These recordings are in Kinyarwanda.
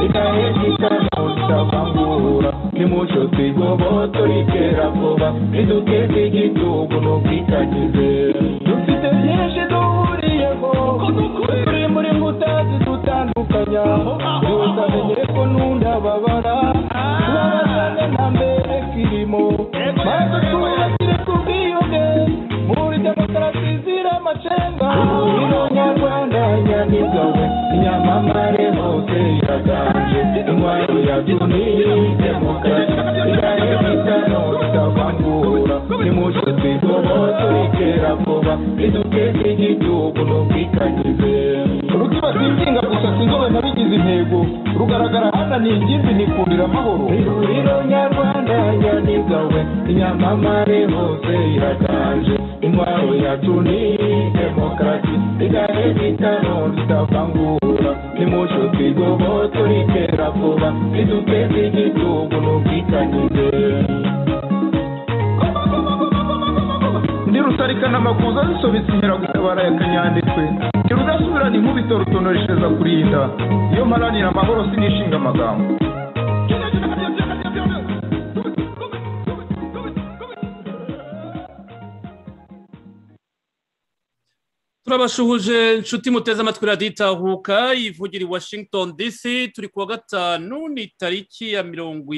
igahekitano ritavangura nimucyo twigoboto iterabwoba riduteze igitugu n'ubwitangize dufite byinshi duhuriyeho turi muri mbuta zidutandukanya tutamenye ko n'undababara tubabazane na mbere kirimo maze twubakire ku bwiyunge muri demokarasi zira amacenga ino nyarwanda nyamigawe inyamamare hose iraganje intwaro yacu ni demokarasi igahekitano ritavangura nimucyo twigoboto iterabwoba riduteze igitugu n'ubwitangize rukibatinginga gusa sinzobe nabigize intego rugaragara hana ni ingimbi nikundira amahoro ihuriro nyarwanda nyamigawe inyamamare hose iraganje intwaro yacu ni demokarasi igahekitano ritavangura nimucyo twigoboto iterabwoba riduteze igitugu n'ubwitangize ndi rusarikana amakuza zisobetse inkeragutabara ya kanyanditwe kirudasubirana inkubito rutonoreshereza kurinda iyo mparanira amahoro sinishinga amagambo turabashuhuje inshuti muteze amatwi radiyo itahuka ivugira i Washington DC turi kuwa gatanu ni tariki ya mirongo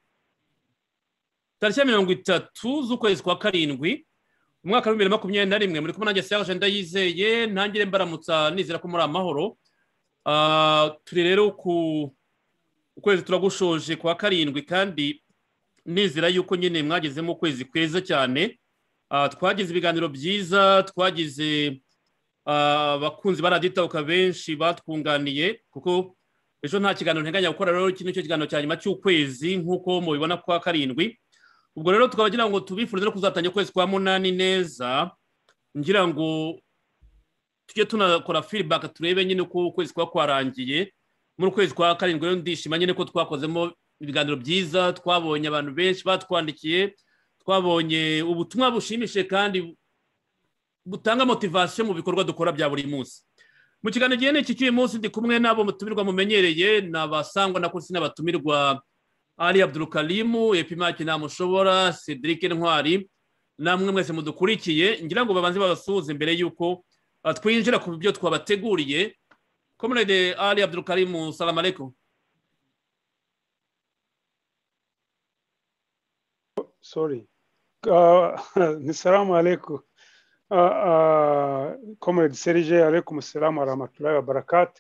itatu z'ukwezi kwa karindwi umwaka wa 2021 muri kumwe nanjye Serge Ndayizeye ntangire mbaramutsa nizera ko muri amahoro turi rero ku ukwezi turagushoje kwa karindwi kandi nizera yuko nyine mwagezemo ukwezi kweza cyane twagize ibiganiro byiza twagize abakunzi baraditabuka benshi batwunganiye kuko ejo nta kiganiro nteganya gukora rero kino cyo kiganiro cya nyuma cy'ukwezi nk'uko mubibona kwa karindwi ubwo rero tukabagira ngo tubifurize kuzatangira ukwezi kwa munani neza ngira ngo tujye tunakora feedback turebe nyine uko ukwezi kwa kwarangiye muri ukwezi kwa karindwi rero ndishima nyine ko twakozemo ibiganiro byiza twabonye abantu benshi batwandikiye twabonye ubutumwa bushimishije kandi butanga motivation mu bikorwa dukora bya buri munsi mu kiganiro gihe n'iki cy'uyu munsi ndi kumwe nabo mutumirwa mumenyereye n'abasangwa na kursi n'abatumirwa Ali Abdul Karim Epimake Namushobora Cedric Ntwari namwe mwese mudukurikiye ngira ngo babanze babasuhuze mbere yuko twinjira ku byo twabateguriye Comrade Ali Abdul Karim salam alaykum sorry ni salam alaykum Comrade Serge alaykum salam wa rahmatullahi wa barakatuh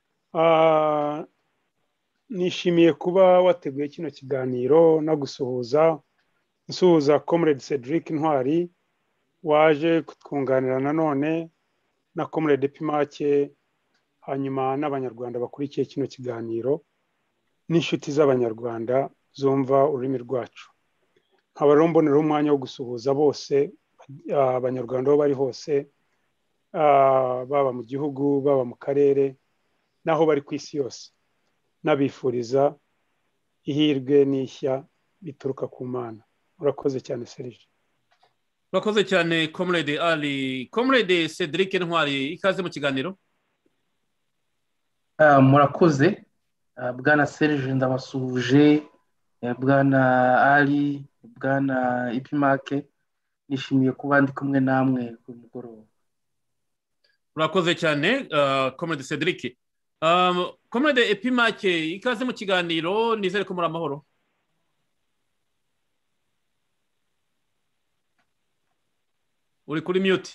nishimiye kuba wateguye kino kiganiro no gusuhuza Comrade Cedric Ntwari waje kutwunganira nanone na Comrade Epimake hanyuma n'abanyarwanda bakurikiye kino kiganiro n'inshuti z'abanyarwanda zumva ururimi rwacu nkaba rero mbonera umwanya wo gusuhuza bose abanyarwanda aho bari hose baba mu gihugu baba mu karere naho bari ku isi yose nabifuriza ihirwe n'ishya bituruka ku Mana urakoze cyane Serge urakoze cyane Comrade Ali Comrade Cedric Ntwari ikaze mu kiganiro murakoze bwana Serge ndabasuhuje bwana Ali bwana Epimake nishimiye kuba ndi kumwe namwe ku mugoroba urakoze cyane Comrade Cedric Comrade Epimake ikaze mu kiganiro nizere ko muri amahoro uri kuri mute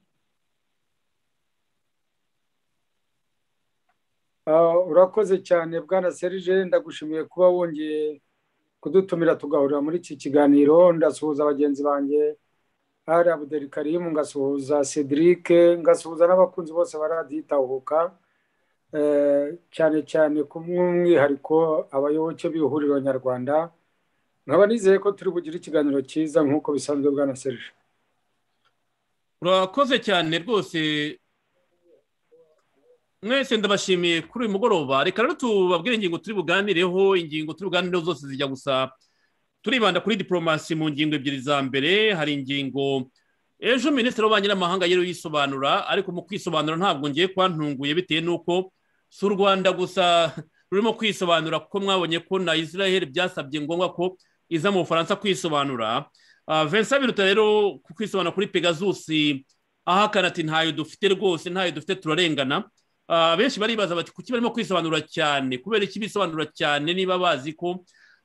urakoze cyane bwana Serge ndagushimiye kuba wongeye kudutumira tugahurira muri iki kiganiro ndasuhuza abagenzi banjye Ali Abdul Karim ngasuhuza Cedric ngasuhuza n'abakunzi bose baraditahuka cyane cyane ku mwumwihariko abayoboke b'ihuriro nyarwanda nkaba nizeye ko turi bugire ikiganiro cyiza nk'uko bisanzwe bwana Serge urakoze cyane rwose mwese ndabashimiye kuri uyu mugoroba reka rero tubabwire ingingo turi buganireho ingingo turi buganireho zose zijya gusa turibanda kuri diplomasi mu ngingo ebyiri za mbere hari ingingo ejo minisitiri w'ububanyi n'amahanga yari yisobanura ariko mu kwisobanura ntabwo ngiye kwantunguye bitewe n'uko si u Rwanda gusa rurimo kwisobanura kuko mwabonye ko na Israel byasabye ngombwa ko iza mu Bufaransa kwisobanura. Vincent Biruta rero kwisobanura kuri Pegasus ahakana ati ntayo dufite rwose, ntayo dufite turarengana. Benshi baribaza bati kuki barimo kwisobanura cyane, kubera iki bisobanura cyane niba bazi ko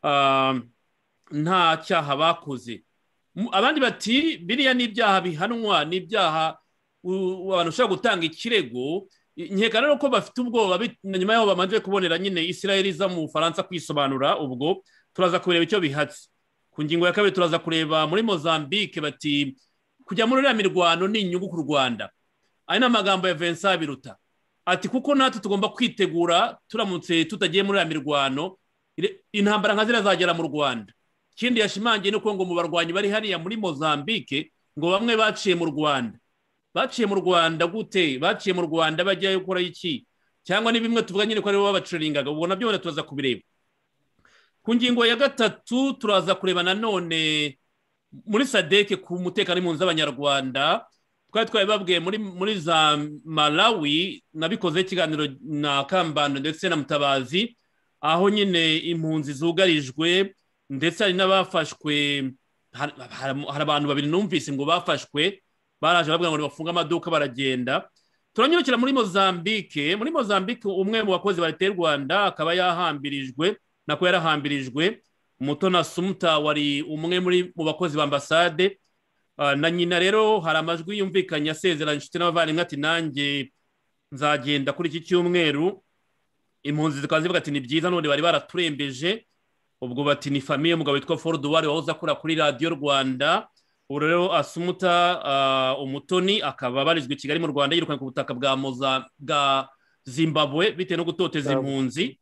nta cyaha bakoze. Abandi bati biriya ni ibyaha bihanwa, ni ibyaha abantu ushobora gutanga ikirego. Nkeka rero ko bafite ubwoba nyuma yaho bamaze kubonera nyine Israel iza mu Bufaransa kwisobanura. Ubwo turaza kureba icyo bihatse. Ku ngingo ya kabiri turaza kureba muri Mozambique bati kujya muri uriya mirwano ni inyungu ku Rwanda. Aya ni amagambo ya Vincent Biruta ati kuko natwe tugomba kwitegura turamutse tutagiye muri uriya mirwano intambara nka ziriya zagera mu Rwanda. Ikindi yashimangiye nuko ngo mu barwanyi bari hariya muri Mozambique ngo bamwe baciye mu Rwanda. Baciye mu Rwanda gute? Baciye mu Rwanda bajyayo gukora iki? Cyangwa ni bimwe tuvuga nyine ko aribo babacuringaga? Ubwo nabyo turaza kubireba. Ku ngingo ya gatatu turaza kureba nanone muri SADC ku mutekano w'impunzi z'Abanyarwanda. Twari babwiye muri za Malawi, nabikoze ikiganiro na Kambanda ndetse na Mutabazi, aho nyine impunzi zugarijwe ndetse hari n'abafashwe. Hari abantu babiri numvise ngo bafashwe, baraje babwira ngo bafunga amaduka baragenda. Turanyurukira muri Mozambique. Muri Mozambique umwe mu bakozi ba leta y'u Rwanda akaba yahambirijwe, nako yarahambirijwe. Mutona Sumta wari umwe mu bakozi ba ambasade na nyina. Rero hari amajwi yumvikanye asezeranya inshuti n'abavandimwe ati nanjye nzagenda kuri iki cyumweru. Impunzi zikaba zivuga ati ni byiza, none bari baraturembeje. Ubwo bati ni famiye umugabo witwa Ford Wari wahoze akora kuri Radio Rwanda. Ubu rero Asumuta Umutoni akaba barizwe i Kigali mu Rwanda yirukanye ku butaka bwa Zimbabwe bitewe no gutoteza impunzi.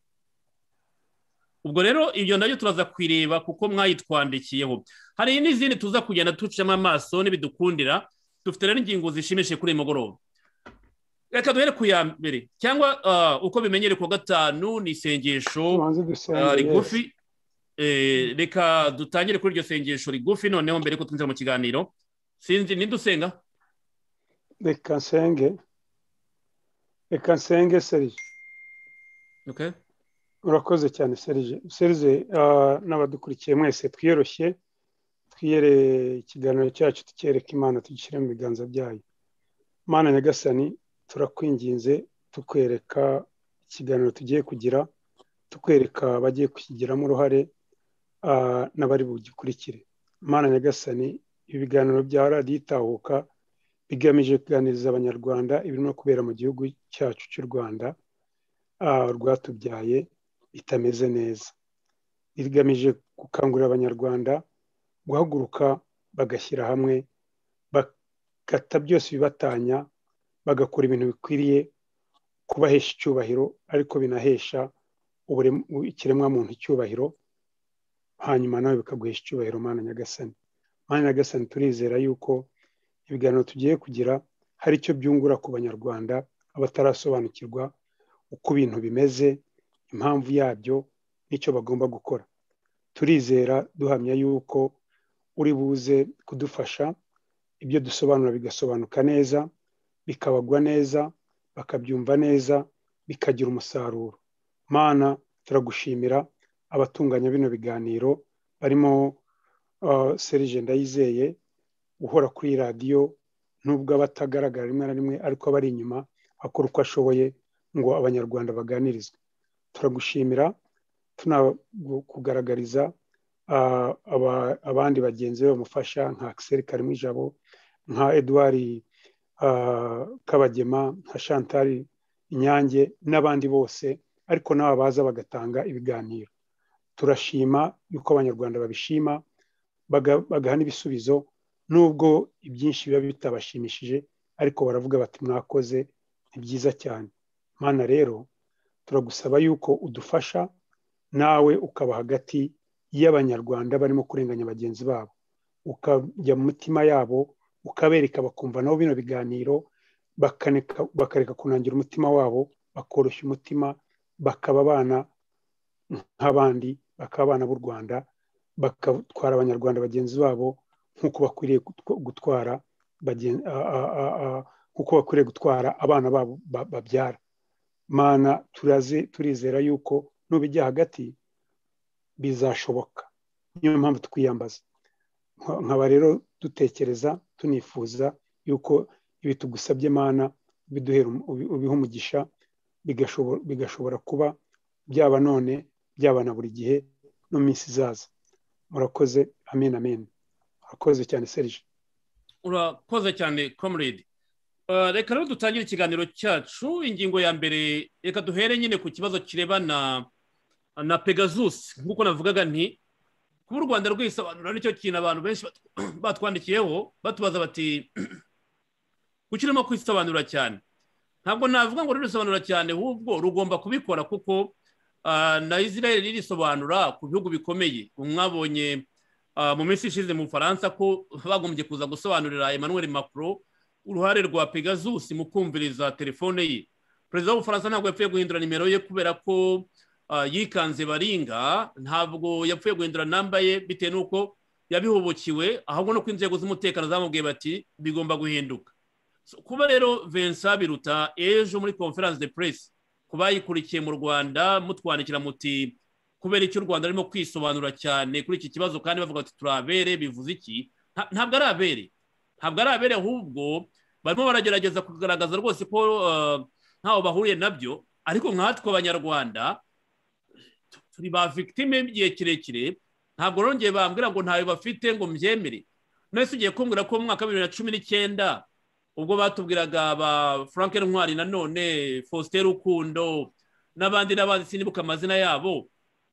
Ubwo rero ibyo nabyo turaza kwireba kuko mwayitwandikiyeho. Hari n'izindi tuza kugenda ducamo amaso n'ibidukundira. Dufite rero ingingo zishimishije kuri uyu mugoroba. Reka duhere ku ya mbere, cyangwa uko bimenyere ku gatanu ni isengesho rigufi. Reka dutangire kuri iryo sengesho rigufi noneho mbere ko twinjira mu kiganiro. Sinzi ninde usenga? Reka nsenge Serge. Okay. Urakoze cyane Serge. N'abadukurikiye mwese twiyoroshye, twiyere ikiganiro cyacu tukereka Imana, tugishyire mu biganza byayo. Mana Nyagasani, turakwinginze tukwereka ikiganiro tugiye kugira, tukwereka abagiye kukigiramo uruhare n'abari bugikurikire. Mana Nyagasani, ibiganiro bya Radio Itahuka bigamije kuganiriza Abanyarwanda ibirimo kubera mu gihugu cyacu cy'u Rwanda rwatubyaye bitameze neza. Bigamije gukangurira Abanyarwanda guhaguruka bagashyira hamwe, bagata byose bibatanya, bagakora ibintu bikwiriye kubahesha icyubahiro, ariko binahesha ikiremwamuntu icyubahiro, hanyuma nawe bikaguhesha icyubahiro. Mana Nyagasani, Mana Nyagasani, turizera yuko ibiganiro tugiye kugira hari icyo byungura ku Banyarwanda abatarasobanukirwa uko ibintu bimeze, impamvu yabyo n'icyo bagomba gukora. Turizera duhamya yuko uri buze kudufasha, ibyo dusobanura bigasobanuka neza, bikabagwa neza, bakabyumva neza, bikagira umusaruro. Mana, turagushimira abatunganya bino biganiro barimo Serge Ndayizeye uhora kuri radio, nubwo abatagaragara rimwe na rimwe ariko abari inyuma akora uko ashoboye ngo Abanyarwanda baganirizwe. Turagushimira tunakugaragariza abandi bagenzi bamufasha nka Axel Karimwijabo, nka Edouard Kabagema, nka Chantal Inyange n'abandi bose, ariko nabo baza bagatanga ibiganiro. Turashima yuko Abanyarwanda babishima, bagaha n'ibisubizo, nubwo ibyinshi biba bitabashimishije, ariko baravuga bati mwakoze, ni byiza cyane. Mana rero turagusaba yuko udufasha nawe ukaba hagati y'Abanyarwanda barimo kurenganya bagenzi babo, ukajya mu mitima yabo, ukabereka bakumva nabo bino biganiro, bakareka kunangira umutima wabo, bakoroshya umutima, bakaba abana nk'abandi, bakaba abana b'u Rwanda, bagatwara Abanyarwanda bagenzi babo nk'uko bakwiriye gutwara abana babo babyara. mana turizera yuko nubijya hagati bizashoboka. Niyo mpamvu twiyambaza, nkaba rero dutekereza tunifuza yuko ibi tugusabye mana biduhera ubiha umugisha, bigashobora kuba byaba none byaba na buri gihe no minsi izaza. Murakoze, amen amen. Urakoze cyane Serge. Urakoze cyane comrade. Reka rero dutangire ikiganiro cyacu. Ingingo ya mbere, reka duhere nyine ku kibazo kirebana na Pegasus. Nk'uko navugaga nti kuba u Rwanda rwisobanura nicyo kintu abantu benshi batwandikiyeho batubaza bati kuki urimo kwisobanura cyane. Ntabwo navuga ngo rurisobanura cyane, ahubwo rugomba kubikora kuko na Israel ririsobanura ku bihugu bikomeye. Mwabonye mu minsi ishize mu Faransa ko bagombye kuza gusobanurira Emmanuel Macron uruhare rwa Pegasus mu kumviriza telefone ye. Perezida w'Ubufaransa ntabwo yapfuye guhindura nimero ye kubera ko yikanze baringa, ntabwo yapfuye guhindura namba ye bitewe n'uko yabihubukiwe, ahubwo no ku inzego z'umutekano zamubwiye bati bigomba guhinduka. Kuba rero Vincent Biruta ejo muri conference de presse kubayikurikiye mu Rwanda mutwandikira muti kubera icyo u Rwanda rurimo kwisobanura cyane kuri iki kibazo kandi bavuga ati turabere, bivuze iki? Ntabwo ari abere, ntabwo ari abere, ahubwo barimo baragerageza kugaragaza rwose ko ntaho bahuriye nabyo. Ariko nkatwe abanyarwanda turi ba victime y'igihe kirekire, ntabwo rongeye bambwira ngo ntayo bafite ngo mbyemere. Nese ugiye kumbwira ko mu mwaka wa 2019 ubwo batubwiraga ba Frank Ntwari nanone Faustin Rukundo n'abandi sinibuka amazina yabo,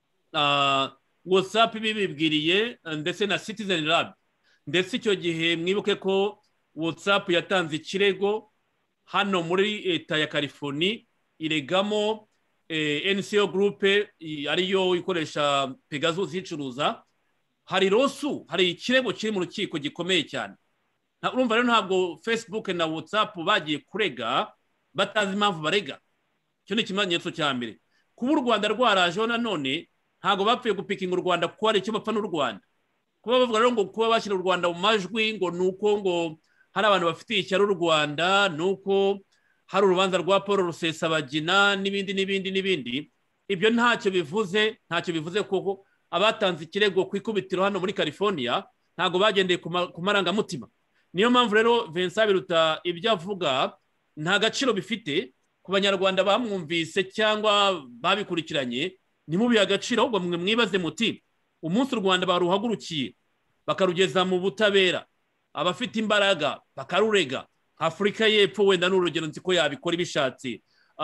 WhatsApp bibibwiriye ndetse na Citizen Lab, ndetse icyo gihe mwibuke ko WhatsApp yatanze ikirego hano muri leta ya California iregamo NCO Group ariyo ikoresha Pegasus icuruza. Hari rosu, hari ikirego kiri mu rukiko gikomeye cyane. Urumva rero ntabwo Facebook na WhatsApp bagiye kurega batazi impamvu barega. Icyo ni ikimenyetso cya mbere. Kuba u Rwanda rwarajeho nanone ntabwo bapfuye gupikinga u Rwanda kuko hari icyo bapfa n'u Rwanda. Kuba bavuga rero ngo kuba bashyira u Rwanda mu majwi ngo nuko ngo hari abantu bafitiye icyaro u Rwanda, nuko hari urubanza rwa Paul Rusesabagina n'ibindi, ibyo ntacyo bivuze kuko abatanze ikirego ku ikubitiro hano muri California ntabwo bagendeye ku marangamutima. Niyo mpamvu rero Vincent Biruta ibyo avuga nta gaciro bifite ku banyarwanda bamwumvise cyangwa babikurikiranye. Ntimubihe agaciro, ahubwo mwe mwibaze muti umunsi u Rwanda baruhagurukiye bakarugeza mu butabera, abafite imbaraga bakarurega, Afurika y'Epfo wenda n'urugero nzi ko yabikora ibishatse,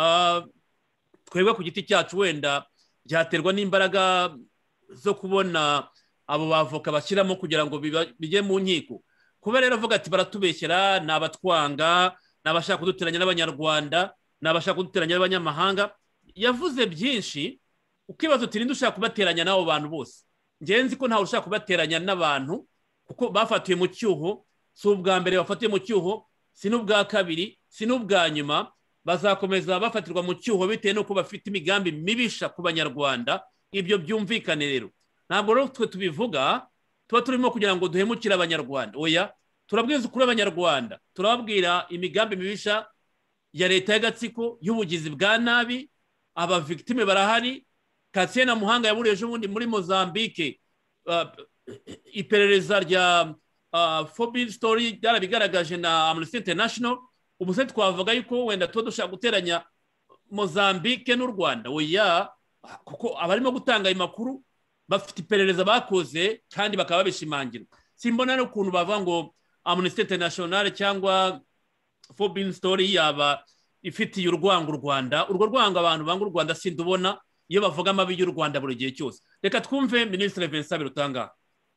twebwe ku giti cyacu wenda byaterwa n'imbaraga zo kubona abo bavoka bashyiramo kugira ngo bijye mu nkiko. Kuba rero avuga ati baratubeshyera, ni abatwanga, ni abashaka kuduteranya n'abanyarwanda, ni abashaka kuduteranya n'abanyamahanga, yavuze byinshi. Ukibaza uti ninde ushaka kubateranya n'abo bantu bose? Ngenzi ko ntawe ushaka kubateranya n'abantu kuko bafatiwe mu cyuho, si ubwa mbere bafatiwe mu cyuho, si n'ubwa kabiri, si n'ubwa nyuma, bazakomeza bafatirwa mu cyuho bitewe n'uko bafite imigambi mibisha ku banyarwanda. Ibyo byumvikane rero. Ntabwo rero twe tubivuga tuba turimo kugira ngo duhemukire abanyarwanda, oya, turabwiza ukuri abanyarwanda, turababwira imigambi mibisha ya leta y'agatsiko y'ubugizi bwa nabi. Aba victime barahari. Katsina Muhanga yaburiye ejo bundi muri Mozambique, iperereza rya Forbidden Story byarabigaragaje na Amnesty International. Ubu se twavuga yuko wenda tuba dushaka guteranya Mozambique n'u Rwanda? Oya, kuko abarimo gutanga ayo makuru bafite iperereza bakoze kandi bakaba babishimangira. Simbona n'ukuntu bavuga ngo Amnesty International cyangwa Forbidden Story yaba ifitiye urwango u Rwanda. Urwo rwango abantu banga u Rwanda sindubona iyo bavuga amabi y'u Rwanda buri gihe cyose. Reka twumve Minisitiri Vincent Biruta.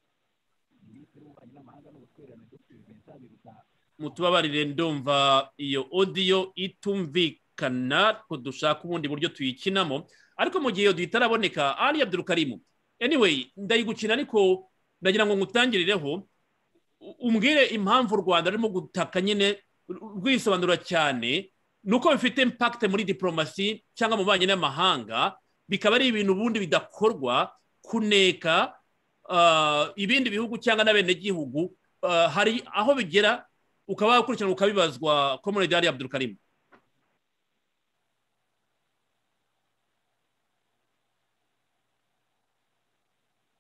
Mutubabarire, ndumva iyo audio itumvikana ko dushaka ubundi buryo tuyikinamo, ariko mu gihe iyo duhitaraboneka Ali Abdul Karim. Anyway, ndayigukina ariko ndagira ngo ngutangirireho umbwire impamvu u Rwanda rurimo gutaka nyine rwisobanura cyane, nuko bifite impact muri diplomasi cyangwa mu banye n'amahanga, bikaba ari ibintu ubundi bidakorwa kuneka ibindi bihugu cyangwa n'abenegihugu. Hari aho bigera ukaba wakurikirana ukabibazwa. Comrade Ali Abdul Karim.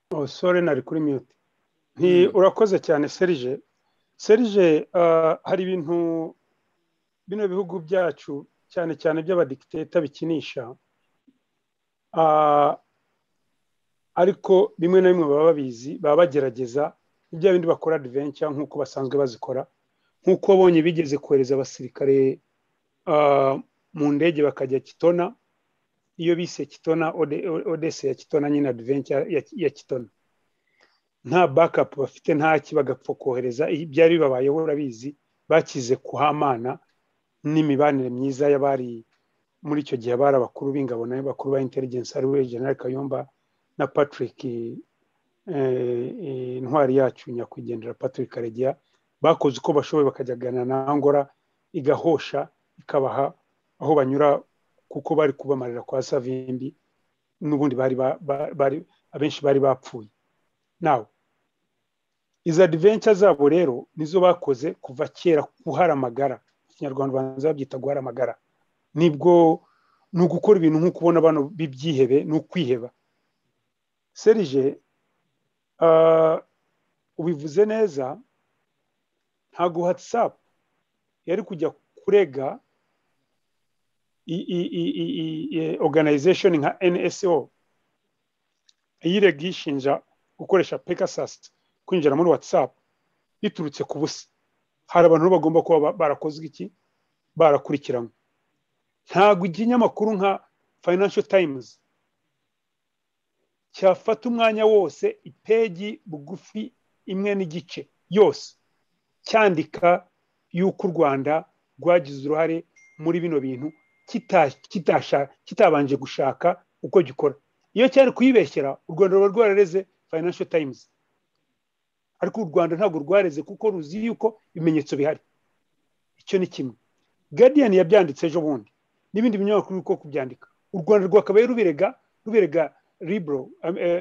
sorry nari kuri mute. Urakoze cyane Serge. Hari ibintu bino bihugu byacu cyane cyane by'abadictator bikinisha, ariko bimwe na bimwe baba babizi, baba bagerageza ibyo bindi bakora adventure nk'uko basanzwe bazikora, nk'uko bonye bigeze kohereza abasirikare mu ndege bakajya Kitona, iyo bise Kitona Odessa ya Kitona nyine adventure ya Kitona, nta backup bafite, nta kibagapfa kohereza. Byari bibabayeho urabizi, bakize kuhamana n'imibanire myiza y'abari muri icyo gihe, bari abakuru b'ingabo n'abakuru ba intelligence, ari we General Kayumba na Patrick intwari yacu nyakwigendera Patrick Karegeya, bakoze uko bashoboye bakajyagana na Angola igahosha ikabaha aho banyura, kuko bari kubamarira kwa Savimbi n'ubundi bari abenshi bari bapfuye. Now izo adventure zabo rero nizo bakoze kuva kera, kuharamagara. Ikinyarwanda banza babyita guharamagara, nibwo ni ugukora ibintu nk'uko ubona abantu bibyihebe, ni ukwiheba. Serge ubivuze neza, ntago WhatsApp yari kujya kurega organization nka NSO iyirega ishinja gukoresha Pegasus kwinjira muri WhatsApp biturutse ku busa. Hari abantu bagomba kuba barakozwe iki, barakurikirana. Ntago ikinyamakuru nka Financial Times cyafata umwanya wose ipeji bugufi imwe n'igice yose cyandika yuko u Rwanda rwagize uruhare muri bino bintu kitabanje gushaka uko gikora. Iyo cyari kuyibeshyera, u Rwanda ruba rwarareze Financial Times, ariko u Rwanda ntabwo rwareze kuko ruzi yuko ibimenyetso bihari. Icyo ni kimwe. Guardian yabyanditse ejo bundi n'ibindi binyamakuru uko kubyandika. U Rwanda rwakabaye rubirega Libro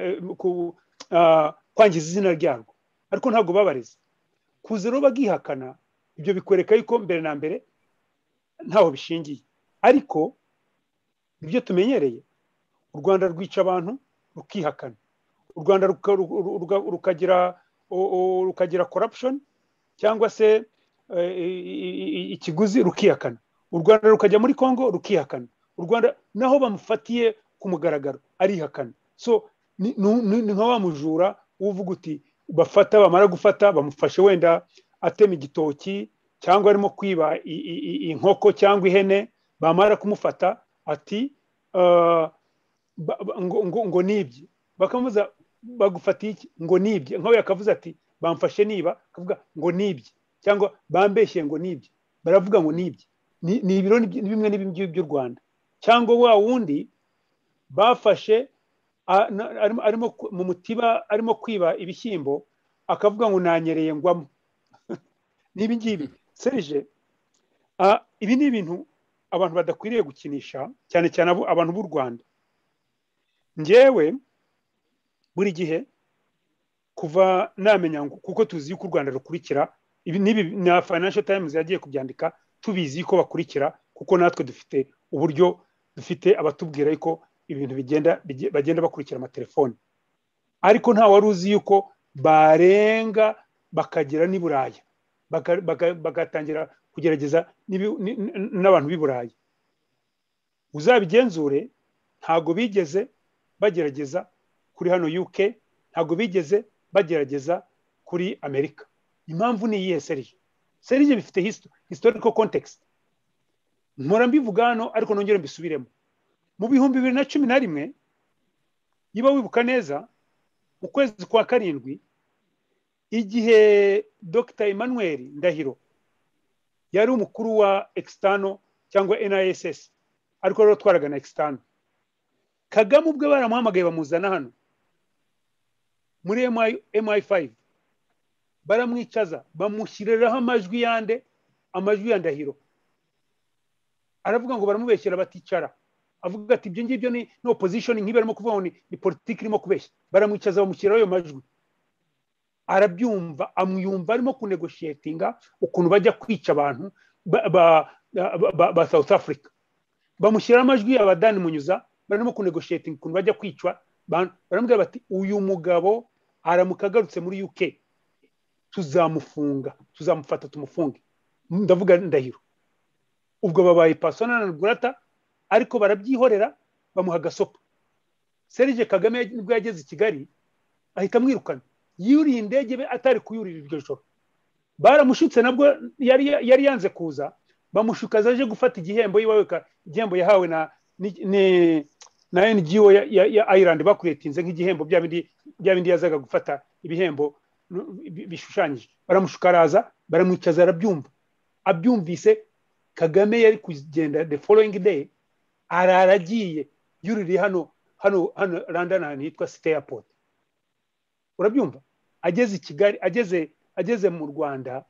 kwangiza izina ryarwo, ariko ntabwo babareze. Kuze rero bagihakana, ibyo bikwereka yuko mbere na mbere ntaho bishingiye. Ariko ibyo tumenyereye, u Rwanda rwica abantu rukihakana, u Rwanda rukagira corruption cyangwa se ikiguzi rukihakana, u Rwanda rukajya muri Congo rukihakana, u Rwanda naho bamufatiye ku mugaragaro arihakana. So ni nka wa mujura uvuga uti bamara gufata bamufashe wenda atema igitoki cyangwa arimo kwiba inkoko cyangwa ihene, bamara kumufata ati ngo nibye, bakamuza bagufatiye iki, ngo nibye. Nkawe yakavuze ati bamfashe niba, akavuga ngo nibye, cyangwa bambeshye ngo nibye, baravuga ngo nibye. Ni ibiro bimwe n'ibimwe by'u Rwanda. Cyangwa wa wundi bafashe arimo mu mutiba arimo kwiba ibishyimbo, akavuga ngo nanyereye ngwamo. Nibi ngibi Serge, ibi ni ibintu abantu badakwiriye gukinisha, cyane cyane abantu b'u Rwanda. Ngewe buri gihe kuva namenya kuko tuzi yuko u Rwanda rukurikira ibi na Financial Times yagiye kubyandika, tubizi ko bakurikira kuko natwe dufite uburyo, dufite abatubwira yuko ibintu bagenda bakurikira amatelefoni. Ariko nta wari uzi yuko barenga bakagera n'i Buraya, bagatangira kugerageza n'abantu b'i Buraya. Uzabigenzure, ntago bigeze bagerageza kuri hano UK, ntago bigeze bagerageza kuri Amerika. Impamvu ni iyihe Serge? Serge bifite historical context. Nkora mbivuga hano ariko nongere mbisubiremo. Mu 2011 yiba wibuka neza, mu kwezi kwa karindwi, igihe Dr. Emmanuel Ndahiro yari umukuru wa external cyangwa NISS, ariko rero twaraga na external, Kagame ubwe baramuhamagaye bamuzana hano muri MI5, baramwicaza bamushyiriraho amajwi ya Ndahiro. Aravuga ngo baramubeshyera baticara, avuga ati ibyo ngibyo ni opposition nk'ibarimo kuvuga ngo ni politiki irimo kubeshya. Baramwicaza bamushyiraho ayo majwi, arabyumva, amwumva arimo kunegotiatinga ukuntu bajya kwica abantu ba South Africa. Bamushyiraho amajwi y'abadani Munyuza barimo kunegotiating ukuntu bajya kwicwa baramubwira bati uyu mugabo aramuka agarutse muri UK tuzamufata tumufunge, ndavuga Ndahiro. Ubwo babaye persona non grata, ariko barabyihorera bamuha agasopo. Serge Kagame nibwo yageze i Kigali ahita amwirukana, yuriye indege be atari kuyurira iryo joro. Baramushutse nabwo yari yanze kuza, bamushukaza aje gufata igihembo igihembo yahawe na NGO ya Ireland bakuretinze nk'igihembo bya bindi yazaga gufata ibihembo bishushanyije. Baramushuka araza, baramwicaza arabyumva. Abyumvise Kagame yari kugenda the following day, araragiye yuririye hano London ahantu hitwa City Airport. Urabyumva? Ageze i Kigali, ageze mu Rwanda,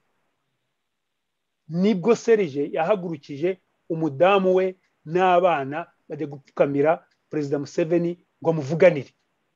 nibwo Serge yahagurukije umudamu we n'abana bajya gupfukamira Perezida Museveni ngo amuvuganire.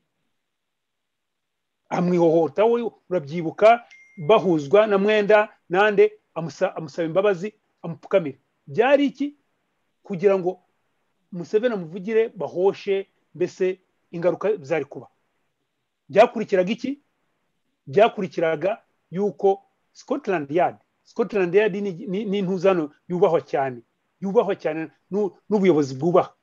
Amwihohota we, urabyibuka, bahuzwa na Mwenda nande amusaba imbabazi amupfukamire. Byari iki? Kugira ngo Museveni amuvugire bahoshe, mbese ingaruka zari kuba. Byakurikiraga iki? Byakurikiraga yuko Scotland Yard ni intuzano yubahwa cyane n'ubuyobozi bwubaha.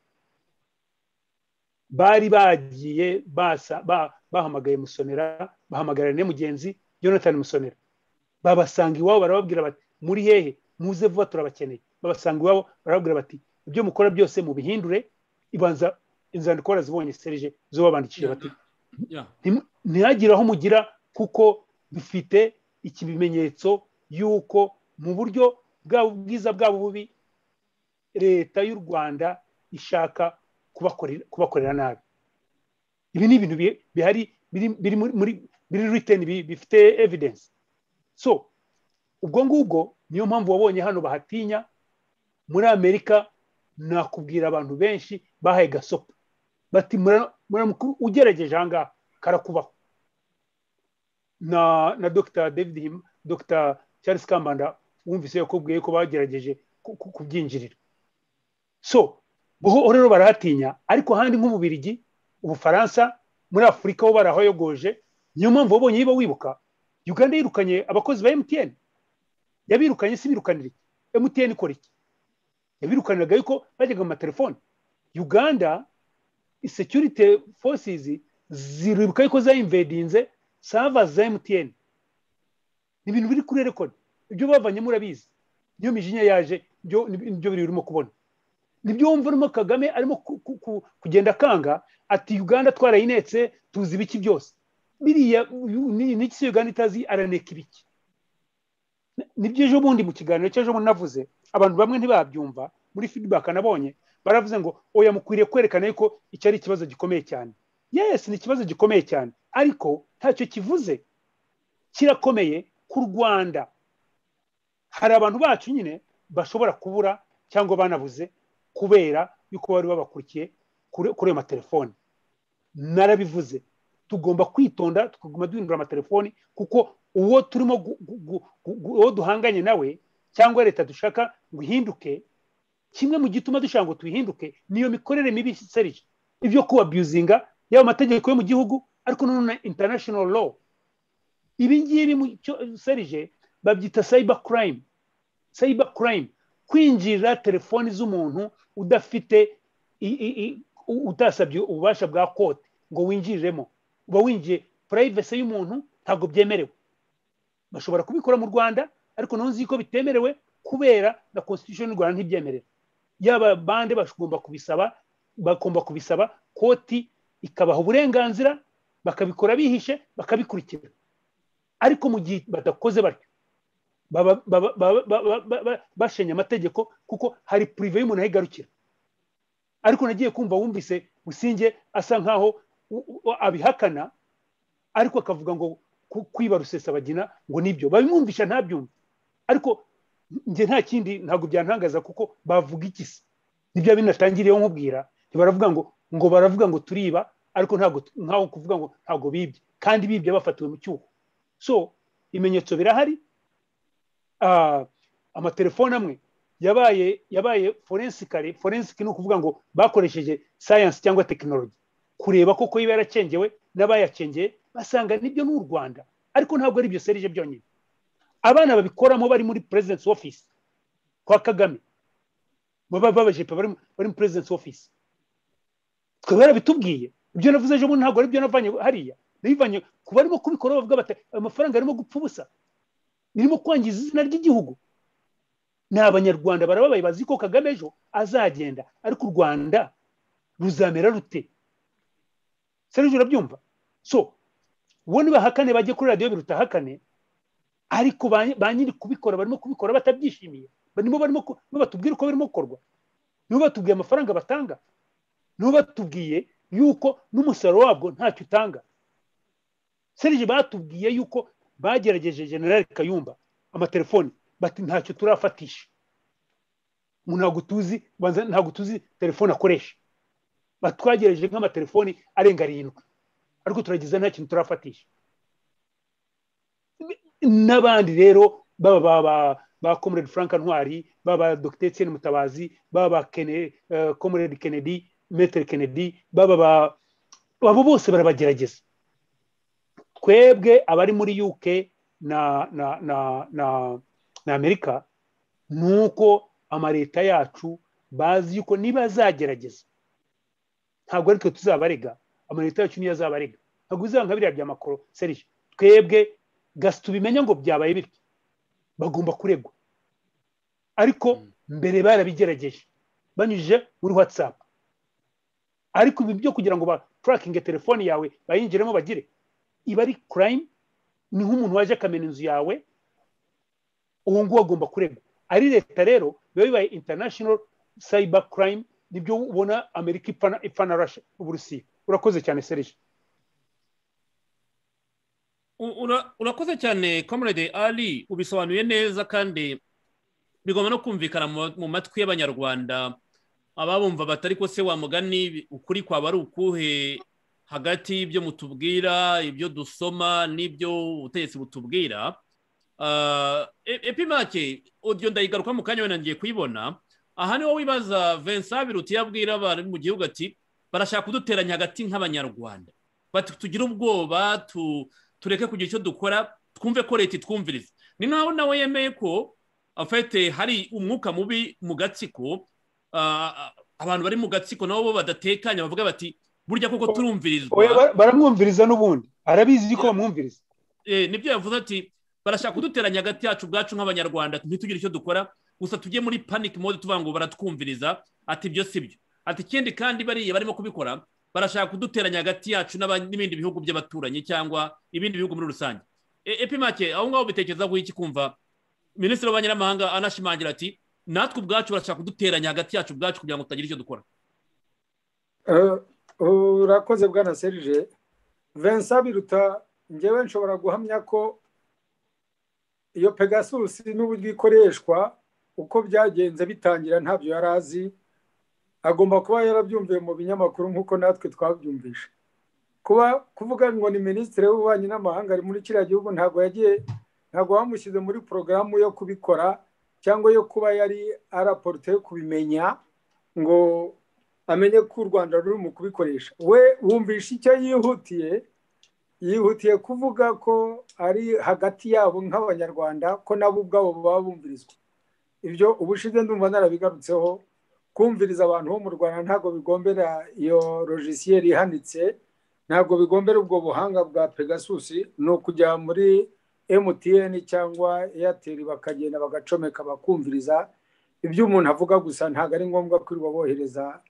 Bari bagiye bahamagaye Musonera, bahamagara ne mugenzi Jonathan Musonera, babasanga iwabo, barababwira bati muri hehe, muze vuba turabakeneye. Babasanga iwabo, barababwira bati ibyo mukora byose mu bihindure. Ibanza inzandiko barazibonye Serge zo babandikije bati ntihagire aho mugira, kuko dufite ikibimenyetso yuko mu buryo bwabo bwiza bwabo bubi leta y'u Rwanda ishaka kubakorera nabi. Ibi ni ibintu bihari, biri written, bifite evidence. So ubwo ngubwo niyo mpamvu wabonye hano bahatinya. Muri Amerika nakubwira abantu benshi bahaye gasopo bati muramukuru ugerageje ahangaha karakubaho. Na Dr. Charles Kambanda wumvise yakubwiye ko bagerageje kubyinjirira. So rero barahatinya, ariko handi nk'Ububirigi, Ubufaransa, muri Afurika ho barahoyogoje. Niyo mpamvu wabonye niba wibuka Uganda yirukanye abakozi ba MTN. Yabirukanye si birukanira MTN ikora iki? Yabirukaniraga yuko bajyaga mu matelefone. Uganda security forces ziribuka yuko za invadinze servers za MTN. Ni ibintu biri kuri record. Ibyo bavanye murabizi. Niyo mijinya yaje, ibyo birimo kubona. Nibyo wumva urimo Kagame arimo kugenda kanga ati Uganda twarayinetse, tuzi ibiki byose. Biriya n'iki Uganda itazi araneka ibiki. Nibyo ejo bundi mu kiganiro cy'ejo bundi navuze, abantu bamwe ntibabyumva, muri feedback nabonye baravuze ngo oya mukwiriye kwerekana yuko icyo ari ikibazo gikomeye cyane. Yes, ni ikibazo gikomeye cyane, ariko ntacyo kivuze. Kirakomeye ku Rwanda. Hari abantu bacu nyine bashobora kubura cyangwa banabuze kubera yuko bari babakurikiye kuri ayo matelefoni. Narabivuze, tugomba kwitonda, tukaguma duhindura amatelefoni, kuko uwo turimo uwo duhanganye nawe cyangwa leta dushaka ngo ihinduke, kimwe mu gituma dushaka ngo tuhinduke niyo mikorere mibi Serge. Ibyo kuba abusinga y'aba mategeko yo mu gihugu, ariko none international law. Ibi ngibi mu Serge babyita cyber crime. Kwinjira telefoni z'umuntu udafite utasabye ububasha bwa kote ngo winjiremo, uba winjiye privacy y'umuntu, ntabwo byemerewe. Bashobora kubikora mu Rwanda, ariko nonzi ko bitemerewe kubera na constitution y'u Rwanda ntibyemerera. Yaba bande bagomba kubisaba koti ikabaha uburenganzira, bakabikora bihishe, bakabikurikira. Ariko mu gihe badakoze batyo bashenya amategeko, kuko hari prive y'umuntu ahigarukira. Ariko nagiye kumva wumvise Businge asa nkaho abihakana, ariko akavuga ngo kwiba Rusesabagina ngo nibyo babimwumvisha ntabyumva. Ariko nge nta kindi ntabwo byantangaza, kuko bavuga ikisi nibyo binatangiriyeho nkubwira. Baravuga ngo turiba, ariko ntago kuvuga ngo ntago bibye, kandi bibye bafatiwe mu cyuho. So imenyetso birahari. Amatelefone amwe yabaye forensic ni ukuvuga ngo bakoresheje science cyangwa technology. kureba koko yiba yaracengewe n'abayacengeye basanga nibyo n'u Rwanda ariko ntabwo ari byo Serge byonyine abana babikoramo bari muri president's office kwa Kagame baba babajepe bari muri president's office twebwe bitubwiye ibyo navuze ejo ntabwo ari byo navanye hariya nivanye kuba arimo kubikora bavuga bati amafaranga arimo gupfa ubusa nirimo kwangiza izina ry'igihugu n'abanyarwanda barababaye bazi ko Kagame ejo azagenda ariko u Rwanda ruzamera rute Serge urabyumva so ubone bahakane bajye kuri radio biruta hakane ariko banyiri kubikora barimo kubikora batabyishimiye barimo batubwira uko birimo gukorwa nibo batubwiye amafaranga batanga nibo batubwiye yuko n'umusaruro wabwo ntacyo utanga Serge batubwiye yuko bagerageje General Kayumba amatelefoni bati ntacyo turafatisha ntabwo tuzi telefone akoresha batwagereje nk'amatelefoni arenga 7 ariko turagize nta kintu turafatisha n'abandi rero baba Comrade Frank Ntwari baba Dr Etienne Mutabazi baba Comrade Kennedy Maître Kennedy baba bose barabagerageza twebwe abari muri UK na Amerika nuko amareta yacu bazi yuko niba zagerageza ntabwo ari twe tuzabarega amareta yacu niyo azabarega ntabwo uzanga biriya bya makoro Serge twebwe gasi tubimenya ngo byabaye bityo bagomba kuregwa ariko mbere barabigerageje banyujije muri WhatsApp ariko ibi byo kugira ngo ba tracking telefone yawe bayinjiremo bagire iba ari crime ni nk'umuntu waje akamena inzu yawe uwo nguwo agomba kuregwa ari leta rero bibaye international cyber crime nibyo ubona Amerika ipfana Russia Uburusiya urakoze cyane Serge urakoze cyane Comrade Ali ubisobanuye neza kandi bigomba no kumvikana mu matwi y'abanyarwanda ababumva batari ko se wa mugani ukuri kwaba ari ukuhe hagati y'ibyo mutubwira ibyo dusoma n'ibyo ubutegetsi butubwira epimake audio ndayigaruka mu kanya wenda ngiye kuyibona aha niho wibaza Vincent Biruta yabwira abari mu gihugu ati barashaka kuduteranya hagati nk'abanyarwanda bati tugira ubwoba tureke kugira icyo dukora twumve ko leta itwumviriza ni naho nawe yemeye ko afite hari umwuka mubi mu gatsiko abantu bari mu gatsiko nabo badatekanya bavuga bati burya koko turumvirizwa baramwumviriza n'ubundi arabizi ko bamwumviriza nibyo yavuze ati barashaka kuduteranya hagati yacu bwacu nk'abanyarwanda ntitugire icyo dukora gusa tujye muri panic mode tuvuga ngo baratwumviriza ati ibyo sibyo ati ikindi kandi bariya barimo kubikora barashaka kuduteranya hagati yacu n'ibindi bihugu by'abaturanyi cyangwa ibindi bihugu muri rusange epimake aho ngaho bitekereza ko iki kumva minisitiri w'abanyamahanga anashimangira ati natwe ubwacu barashaka kuduteranya hagati yacu ubwacu kugira ngo tutagira icyo dukora urakoze bwana Serge Vincent Biruta njyewe nshobora guhamya ko iyo Pegasus n'uburyo ikoreshwa uko byagenze bitangira ntabyo yari azi agomba kuba yarabyumviye mu binyamakuru nk'uko natwe twabyumvisha kuvuga ngo ni minisitiri w'ububanyi n'amahanga ari muri kiriya gihugu ntabwo bamushyize muri porogaramu yo kubikora cyangwa yo kuba yari araporute yo kubimenya ngo amenye ko u Rwanda ruri mu kubikoresha we wumvisha icyo yihutiye kuvuga ko ari hagati yabo nk'abanyarwanda ko nabo ubwabo baba bumvirizwa ibyo ubushize ndumva narabigarutseho kumviriza abantu bo mu Rwanda ntabwo bigombera iyo logiciel ihanitse ntabwo bigombera ubwo buhanga bwa Pegasus no kujya muri MTN cyangwa Airtel bakagenda bagacomeka bakumviriza ibyo umuntu avuga gusa ntabwo ari ngombwa kwirirwa bohereza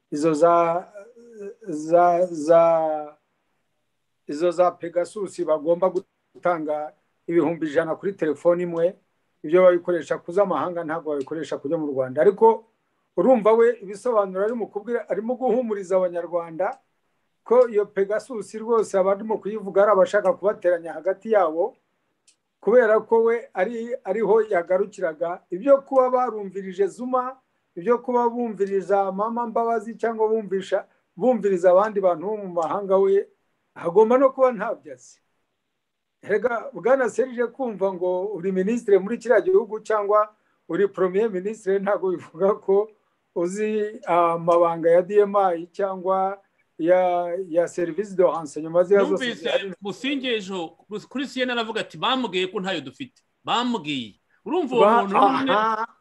izo za Pegasus bagomba gutanga 100,000 kuri telefone imwe ibyo babikoresha kuzamahanga ntabwo babikoresha kujya mu Rwanda ariko urumva we ibisobanuro arimo guhumuriza abanyarwanda ko iyo Pegasus rwose abarimo kuyivuga ari abashaka kubateranya hagati yabo kubera ko we ariho yagarukiraga ibyo kuba barumvirije Zuma ibyo kuba bumviriza Mama Mbabazi cyangwa bumviriza abandi bantu bo mu mahanga we hagomba no kuba ntabyazi Hega bwana Serge kumva ngo uri ministre muri kiriya gihugu cyangwa uri premier ministre ntago bivuga ko uzi amabanga ya DMI cyangwa ya serivisi de renseignement zose numvise Businge ejo kuri CNN aravuga ati bambwiye ko ntayo dufite bambwiye urumva uwo muntu umwe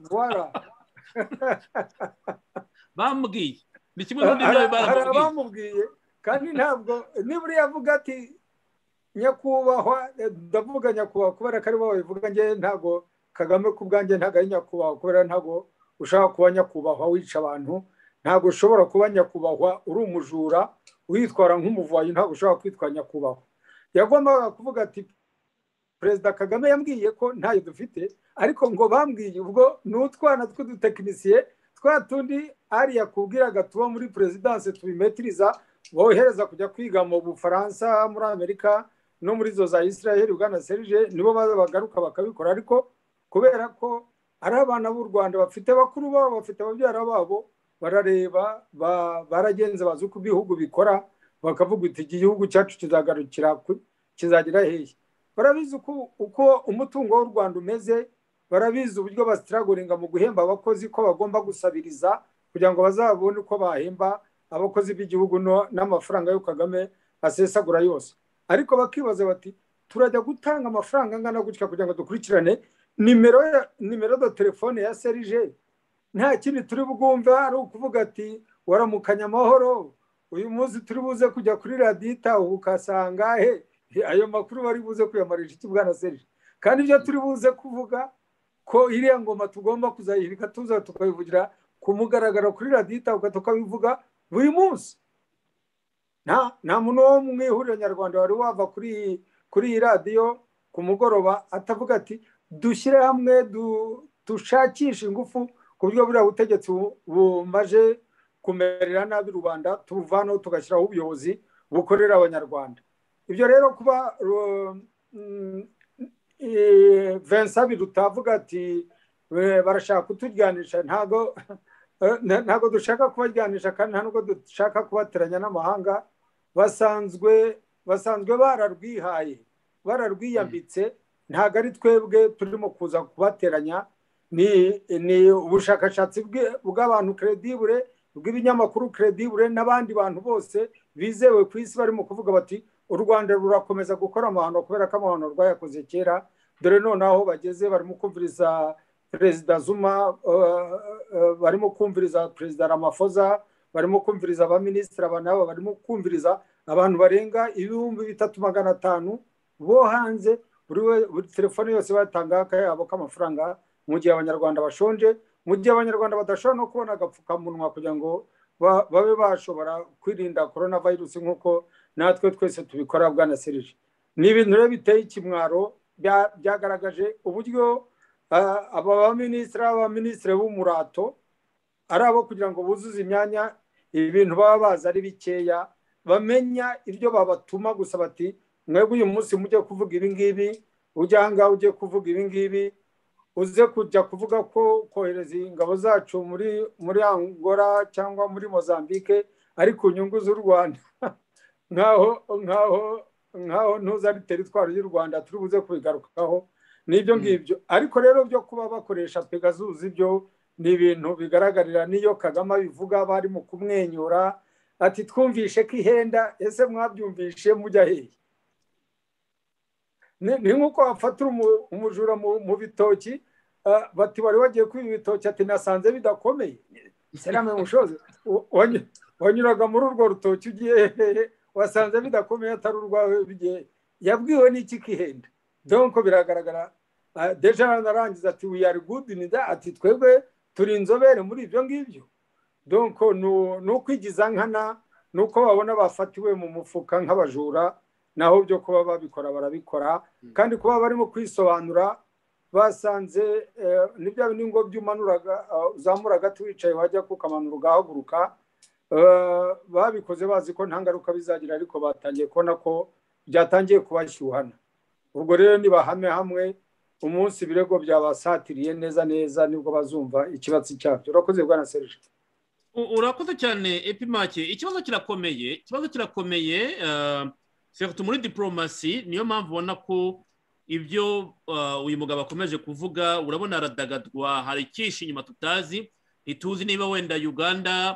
bambwiye ni kimwe n'undi nawe baramubwiye kandi ntabwo nibura yavuga ati nyakubahwa ndavuga nyakubahwa kubera ko aribo babivuga njye ntabwo Kagame ku bwanjye ntabwo ari nyakubahwa kubera ntabwo ushaka kuba nyakubahwa wica abantu ntabwo ushobora kuba nyakubahwa uri umujura witwara nk'umuvuyi ntabwo ushobora kwitwa nyakubahwa yagombaga kuvuga ati perezida Kagame yambwiye ko ntayo dufite ariko ngo bambwiye ubwo n'utwana tw'udutekinisiye twa tundi ari yakubwiraga tuba muri perezidanse tubimetiriza bohereza kujya kwiga mu Bufaransa muri Amerika no muri zo za Israel Uganda Serge nibo bagaruka bakabikora ariko kubera ko ari abana b'u Rwanda bafite bakuru babo bafite ababyara babo barareba baragenze bazi uko ibihugu bikora bakavuga iti igihugu cyacu kizagarukira kizagira hehe barabizi uko umutungo w'u Rwanda umeze barabizi uburyo bastragoringa mu guhemba abakozi ko bagomba gusabiriza kugira ngo bazabone uko bahemba abakozi b'igihugu n'amafaranga yo Kagame asesagura yose ariko bakibaza bati turajya gutanga amafaranga angana gutya kugira ngo dukurikirane nimero de telefone ya Serge nta kindi turi bwumve ari ukuvuga ati waramukanya amahoro uyu munsi turi buze kujya kuri radita ukasanga ayo makuru bari buze kuyamarisha iki bwana Serge kandi ibyo turi buze kuvuga ko iriya ngoma tugomba kuzayihirika tuza tukabivugira ku mugaragaro kuri radita tukabivuga buri munsi nta muntu wo mu ihuriro nyarwanda wari wava kuri iyi radiyo ku mugoroba atavuga ati dushyire hamwe dushakishe ingufu ku buryo buriya butegetsi bumaje kumerera nabi rubanda tubuvanaho tugashyiraho ubuyobozi bukorera abanyarwanda ibyo rero kuba Vincent Biruta ati barashaka kuturyanisha ntago dushaka kubajyanisha kandi nta nubwo dushaka kubateranya n'amahanga basanzwe bararwiyambitse ntago ari twebwe turimo kuza kubateranya ni ubushakashatsi bw'abantu credibure bw'ibinyamakuru credibure n'abandi bantu bose bizewe ku isi barimo kuvuga bati u Rwanda rurakomeza gukora amahano kubera ko amahano rwayakoze kera dore noneho bageze barimo kumviriza perezida Zuma barimo kumviriza perezida Ramaphosa barimo kumviriza abaminisitiri abanabo barimo kumviriza abantu barenga 3,500 bo hanze buri telefone yose batanga akayabo k'amafaranga mu gihe abanyarwanda bashonje mu gihe abanyarwanda badashobora no kubona agapfukamunwa kugira ngo babe bashobora kwirinda coronavirus nk'uko natwe twese tubikora bwana Serge ni ibintu rero biteye ikimwaro byagaragaje uburyo abaminisitiri b'umurato ari abo kugira ngo buzuze imyanya ibintu baba bazi ari bikeya bamenya ibyo babatuma gusa bati mwebwe uyu munsi mujye kuvuga ibi ngibi ujya ngaha ujye kuvuga ibi ngibi uze kujya kuvuga ko kohereza ingabo zacu muri Angola cyangwa muri Mozambique ari ku nyungu z'u Rwanda nkaho ntuza ari teritwari y'u Rwanda turi buze kubigarukaho n'ibyo ngibyo ariko rero byo kuba bakoresha Pegasus ibyo ni ibintu bigaragarira niyo Kagame bivuga bari mu kumwenyura ati twumvishe ko ihenda ese mwabyumvishe mujya hehe ni nkuko wafatira umujura mu bitoki bati wari wagiye kwiba ibitoki ati nasanze bidakomeye serame mushoze wanyuraga muri urwo rutoki ugiye hehe wasanze bidakomeye atari urwawe bigiye yabwiwe n'iki kihenda donc biragaragara deja narangiza ati we are good in that ati twebwe turi inzobere muri ibyo ngibyo donc n'ukwigiza nkana nuko babona bafatiwe mu mufuka nk'abajura naho byo kuba babikora barabikora kandi kuba barimo kwisobanura basanze nibya bingo byumanuraga uzamuraga twicaye wajya kukamanura ugahaguruka babikoze bazi ko nta ngaruka bizagira ariko batangiye kubona ko byatangiye kubashyuhana ubwo rero nibahame hamwe umunsi birego byabasatiriye neza nibwo bazumva ikibatsi cyabyo urakoze bwana Serge urakoze cyane Epimake ikibazo kirakomeye surtout muri diplomasi niyo mpamvu ubona ko ibyo uyu mugabo akomeje kuvuga urabona aradagadwa hari icyinshi inyuma tutazi ntituzi niba wenda Uganda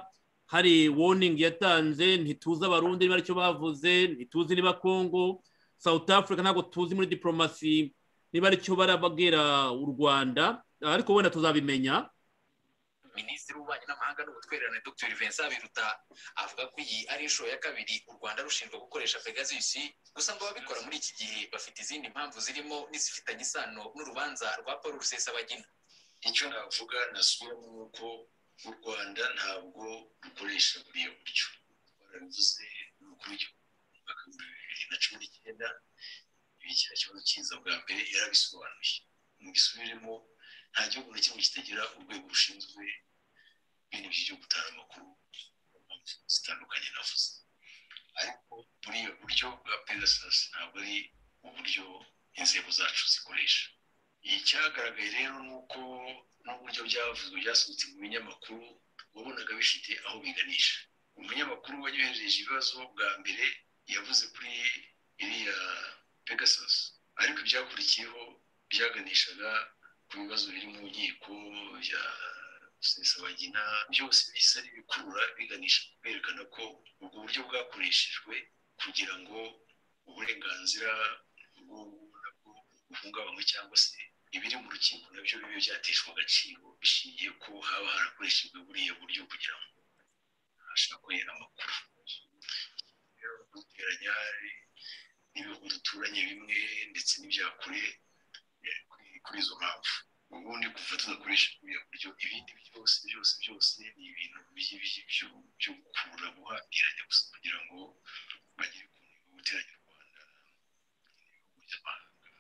hari warning yatanze ntituzi abarundi niba aricyo bavuze ntituzi niba Congo South Africa ntabwo tuzi muri diplomasi niba aricyo barababwira u Rwanda ariko wenda tuzabimenya. Minisitiri w'ububanyi n'amahanga n'ubutwererane Dr Vincent Biruta avuga ko iyi ari inshuro ya kabiri u Rwanda rushinzwe gukoresha Pegasus gusa ngo ababikora muri iki gihe bafite izindi mpamvu zirimo n'izifitanye isano n'urubanza rwa Paul Rusesabagina. Icyo navuga nasubiramo nuko u Rwanda ntabwo rukoresha buriya buryo barabivuze n'umukuru w'igihugu mu mwaka wa 2019 ibikira kibazo cyiza bwa mbere yarabisobanuye mu gisubiremo nta gihugu na kimwe kitagira urwego rushinzwe ibintu byo gutanga amakuru zitandukanye navuze ariko buriya buryo bwa Pegasus ntabwo ari uburyo inzego zacu zikoresha. Icyagaragaye rero nuko n'uburyo byavuzwe byasohotse mu binyamakuru wabonaga bifite aho biganisha. Umunyamakuru wanyohereje ibibazo bwa mbere yavuze kuri iriya Pegasus ariko ibyakurikiyeho byaganishaga ku bibazo biri mu nkiko bya Rusesabagina byose bisa bikurura biganisha kwerekana ko ubwo buryo bwakoreshejwe kugira ngo uburenganzira bwo guhungabanywa cyangwa se ibiri mu rukiko nabyo bibe byateshwa agaciro bishingiye ko haba harakoreshejwe buriya buryo kugira ngo hashakwe amakuru. Rero guteranya n'ibihugu duturanye bimwe ndetse n'ibyakure kuri izo mpamvu ubundi kuva tudakoresha buriya buryo ibindi byose ni ibintu byo gukura guhahiranya gusa kugira ngo bagire ku guteranya u Rwanda mpuzamahanga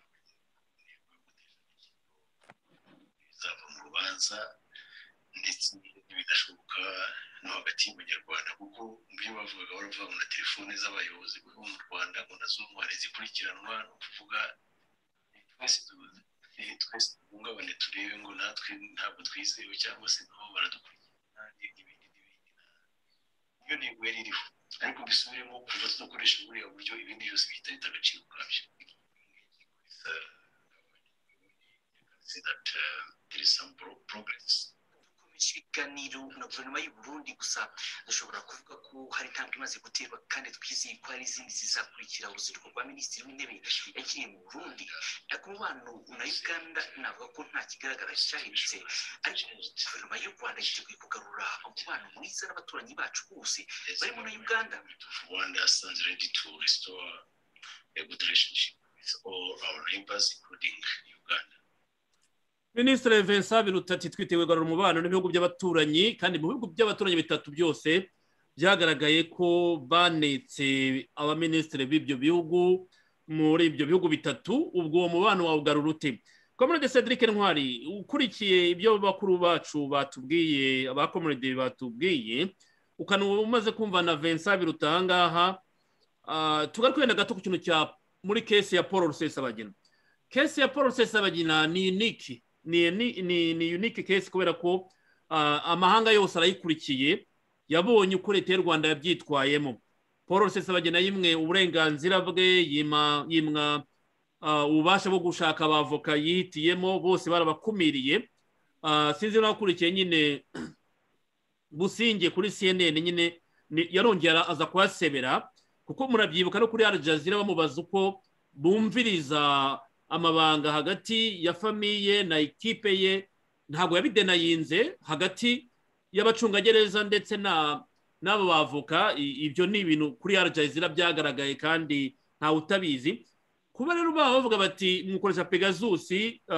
bizava mu rubanza ndetse n'ibidashoboka no hagati y'Abanyarwanda kuko mu byo bavugaga baravuga ngo na telefone z'abayobozi bo mu Rwanda ngo nazo ntwari zikurikiranwa no kuvuga twese tubungabane turebe ngo natwe ntabwo twizewe cyangwa se nabo baradukurikirana n'ibindi iyo ntego yari iriho ariko bisubiremo kuva tudakoresha buriya buryo ibindi byose bihita agaciro kabyo. That there is some progress. Ikiganiro na guverinoma y'u Burundi gusa dushobora kuvuga ko hari intambwe imaze guterwa kandi twizeye ko hari izindi zizakurikira uruzinduko rwa minisitiri w'intebe yagiye mu Burundi. Ariko umubano na Uganda navuga ko nta kigaragara cyahindutse ariko guverinoma y'u Rwanda yiteguye kugarura umubano mwiza n'abaturanyi bacu bose barimo na Uganda. Rwanda stands ready to restore a good relationship with all our neighbors including Uganda. Minisitiri Vincent Biruta ati twiteguye kugarura umubano n'ibihugu by'abaturanyi kandi mu bihugu by'abaturanyi bitatu byose byagaragaye ko banetse abaminisitiri b'ibyo bihugu muri ibyo bihugu bitatu. Ubwo uwo mubano wawugarura ute? Comrade Cedric Ntwari ukurikiye ibyo bakuru bacu batubwiye abakomrade batubwiye ukanuba umaze kumva na Vincent Biruta ahangaha tugaruke wenda gato ku kintu cya muri kesi ya Paul Rusesabagina. Kesi ya Paul Rusesabagina ni unique ni unique case kubera ko amahanga yose arayikurikiye yabonye uko leta y'u Rwanda yabyitwayemo. Paul Rusesabagina yimwe uburenganzira bwe yimwa ububasha bwo gushaka abavoka yihitiyemo bose barabakumiriye. Sinzi n'abakurikiye nyine Businge kuri CNN nyine yarongera aza kuhasebera kuko murabyibuka no kuri Al Jazeera bamubaza uko bumviriza amabanga hagati ya famiye na ekipe ye ntabwo yabidenayinze hagati y'abacungagereza ndetse n'abo bavoka. Ibyo ni ibintu kuri Al Jazeera byagaragaye kandi ntawe utabizi. Kuba rero bavuga bati mukoresha Pegasus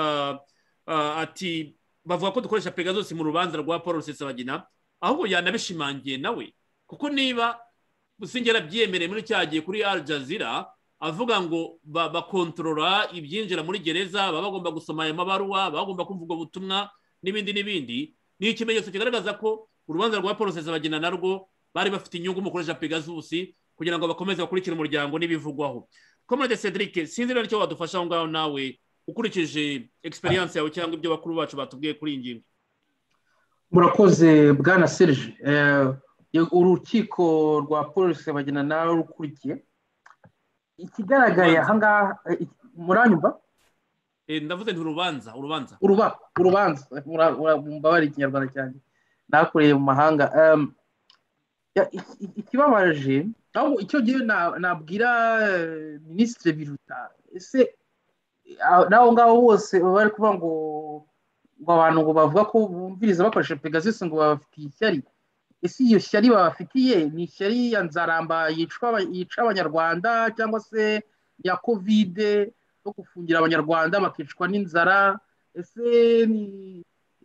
ati bavuga ko dukoresha Pegasus mu rubanza rwa Paul Rusesabagina ahubwo yanabishimangiye nawe kuko niba Businge yarabyemereye muri cyagiye kuri Al Jazeera avuga ngo bakontorora ibyinjira muri gereza baba bagomba gusoma aya mabaruwa bagomba kumvuga ubutumwa n'ibindi ni ikimenyetso kigaragaza ko urubanza rwa Paul Rusesabagina narwo bari bafite inyungu mu koresha Pegasus kugira ngo bakomeze bakurikire umuryango n'ibivugwaho. Comrade Cedric sinzi rero icyo wadufasha aho ngaho nawe ukurikije experience yawe cyangwa ibyo bakuru bacu batubwiye kuri iyi ngingo. Murakoze bwana Serge. Urukiko rwa Paul Rusesabagina nawe rukurikiye ikigaragaye ahangaha muranyumva ndavuze nti urubanza mubabare ikinyarwanda cyane nakoreye mu mahanga. ikibabaje aho icyo gihe nabwira Minisitiri Biruta ese naho ngaho bose bari kuvuga ngo abantu ngo bavuga ko bumviriza bakoresha Pegasus ngo babafitiye ishyari. Ese iyo shyari babafitiye ni ishyari ya Nzaramba yica abanyarwanda cyangwa se ya kovide no gufungira abanyarwanda bakicwa n'inzara? Ese ni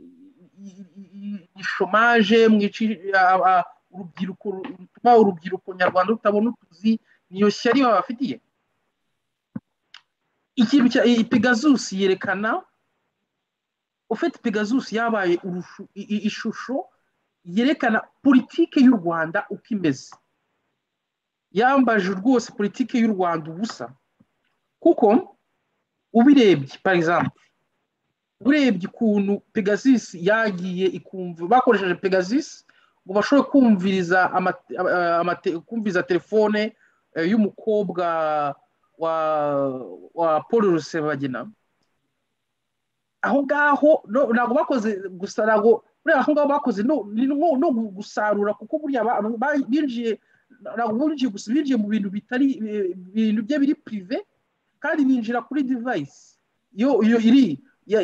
shomaje urubyiruko nyarwanda rutabona utuzi? niyo shyari babafitiye? ikintu cya Pegasus yerekana ufite Pegasus yabaye ishusho yerekana politike y'u Rwanda uko imeze. Yambaje rwose politike y'u Rwanda ubusa, kuko ubirebye par exemple urebye ukuntu Pegasus yagiye ikumva bakoresheje Pegasus ngo bashobore kumviriza telefone y'umukobwa wa Paul Rusesabagina. aho ngaho ntabwo bakoze gusa, ntabwo aho ngaho bakoze no gusarura, kuko buriya binjiye gusa, binjiye mu bintu bitari ibintu bye biri prive, kandi binjira kuri device yo iri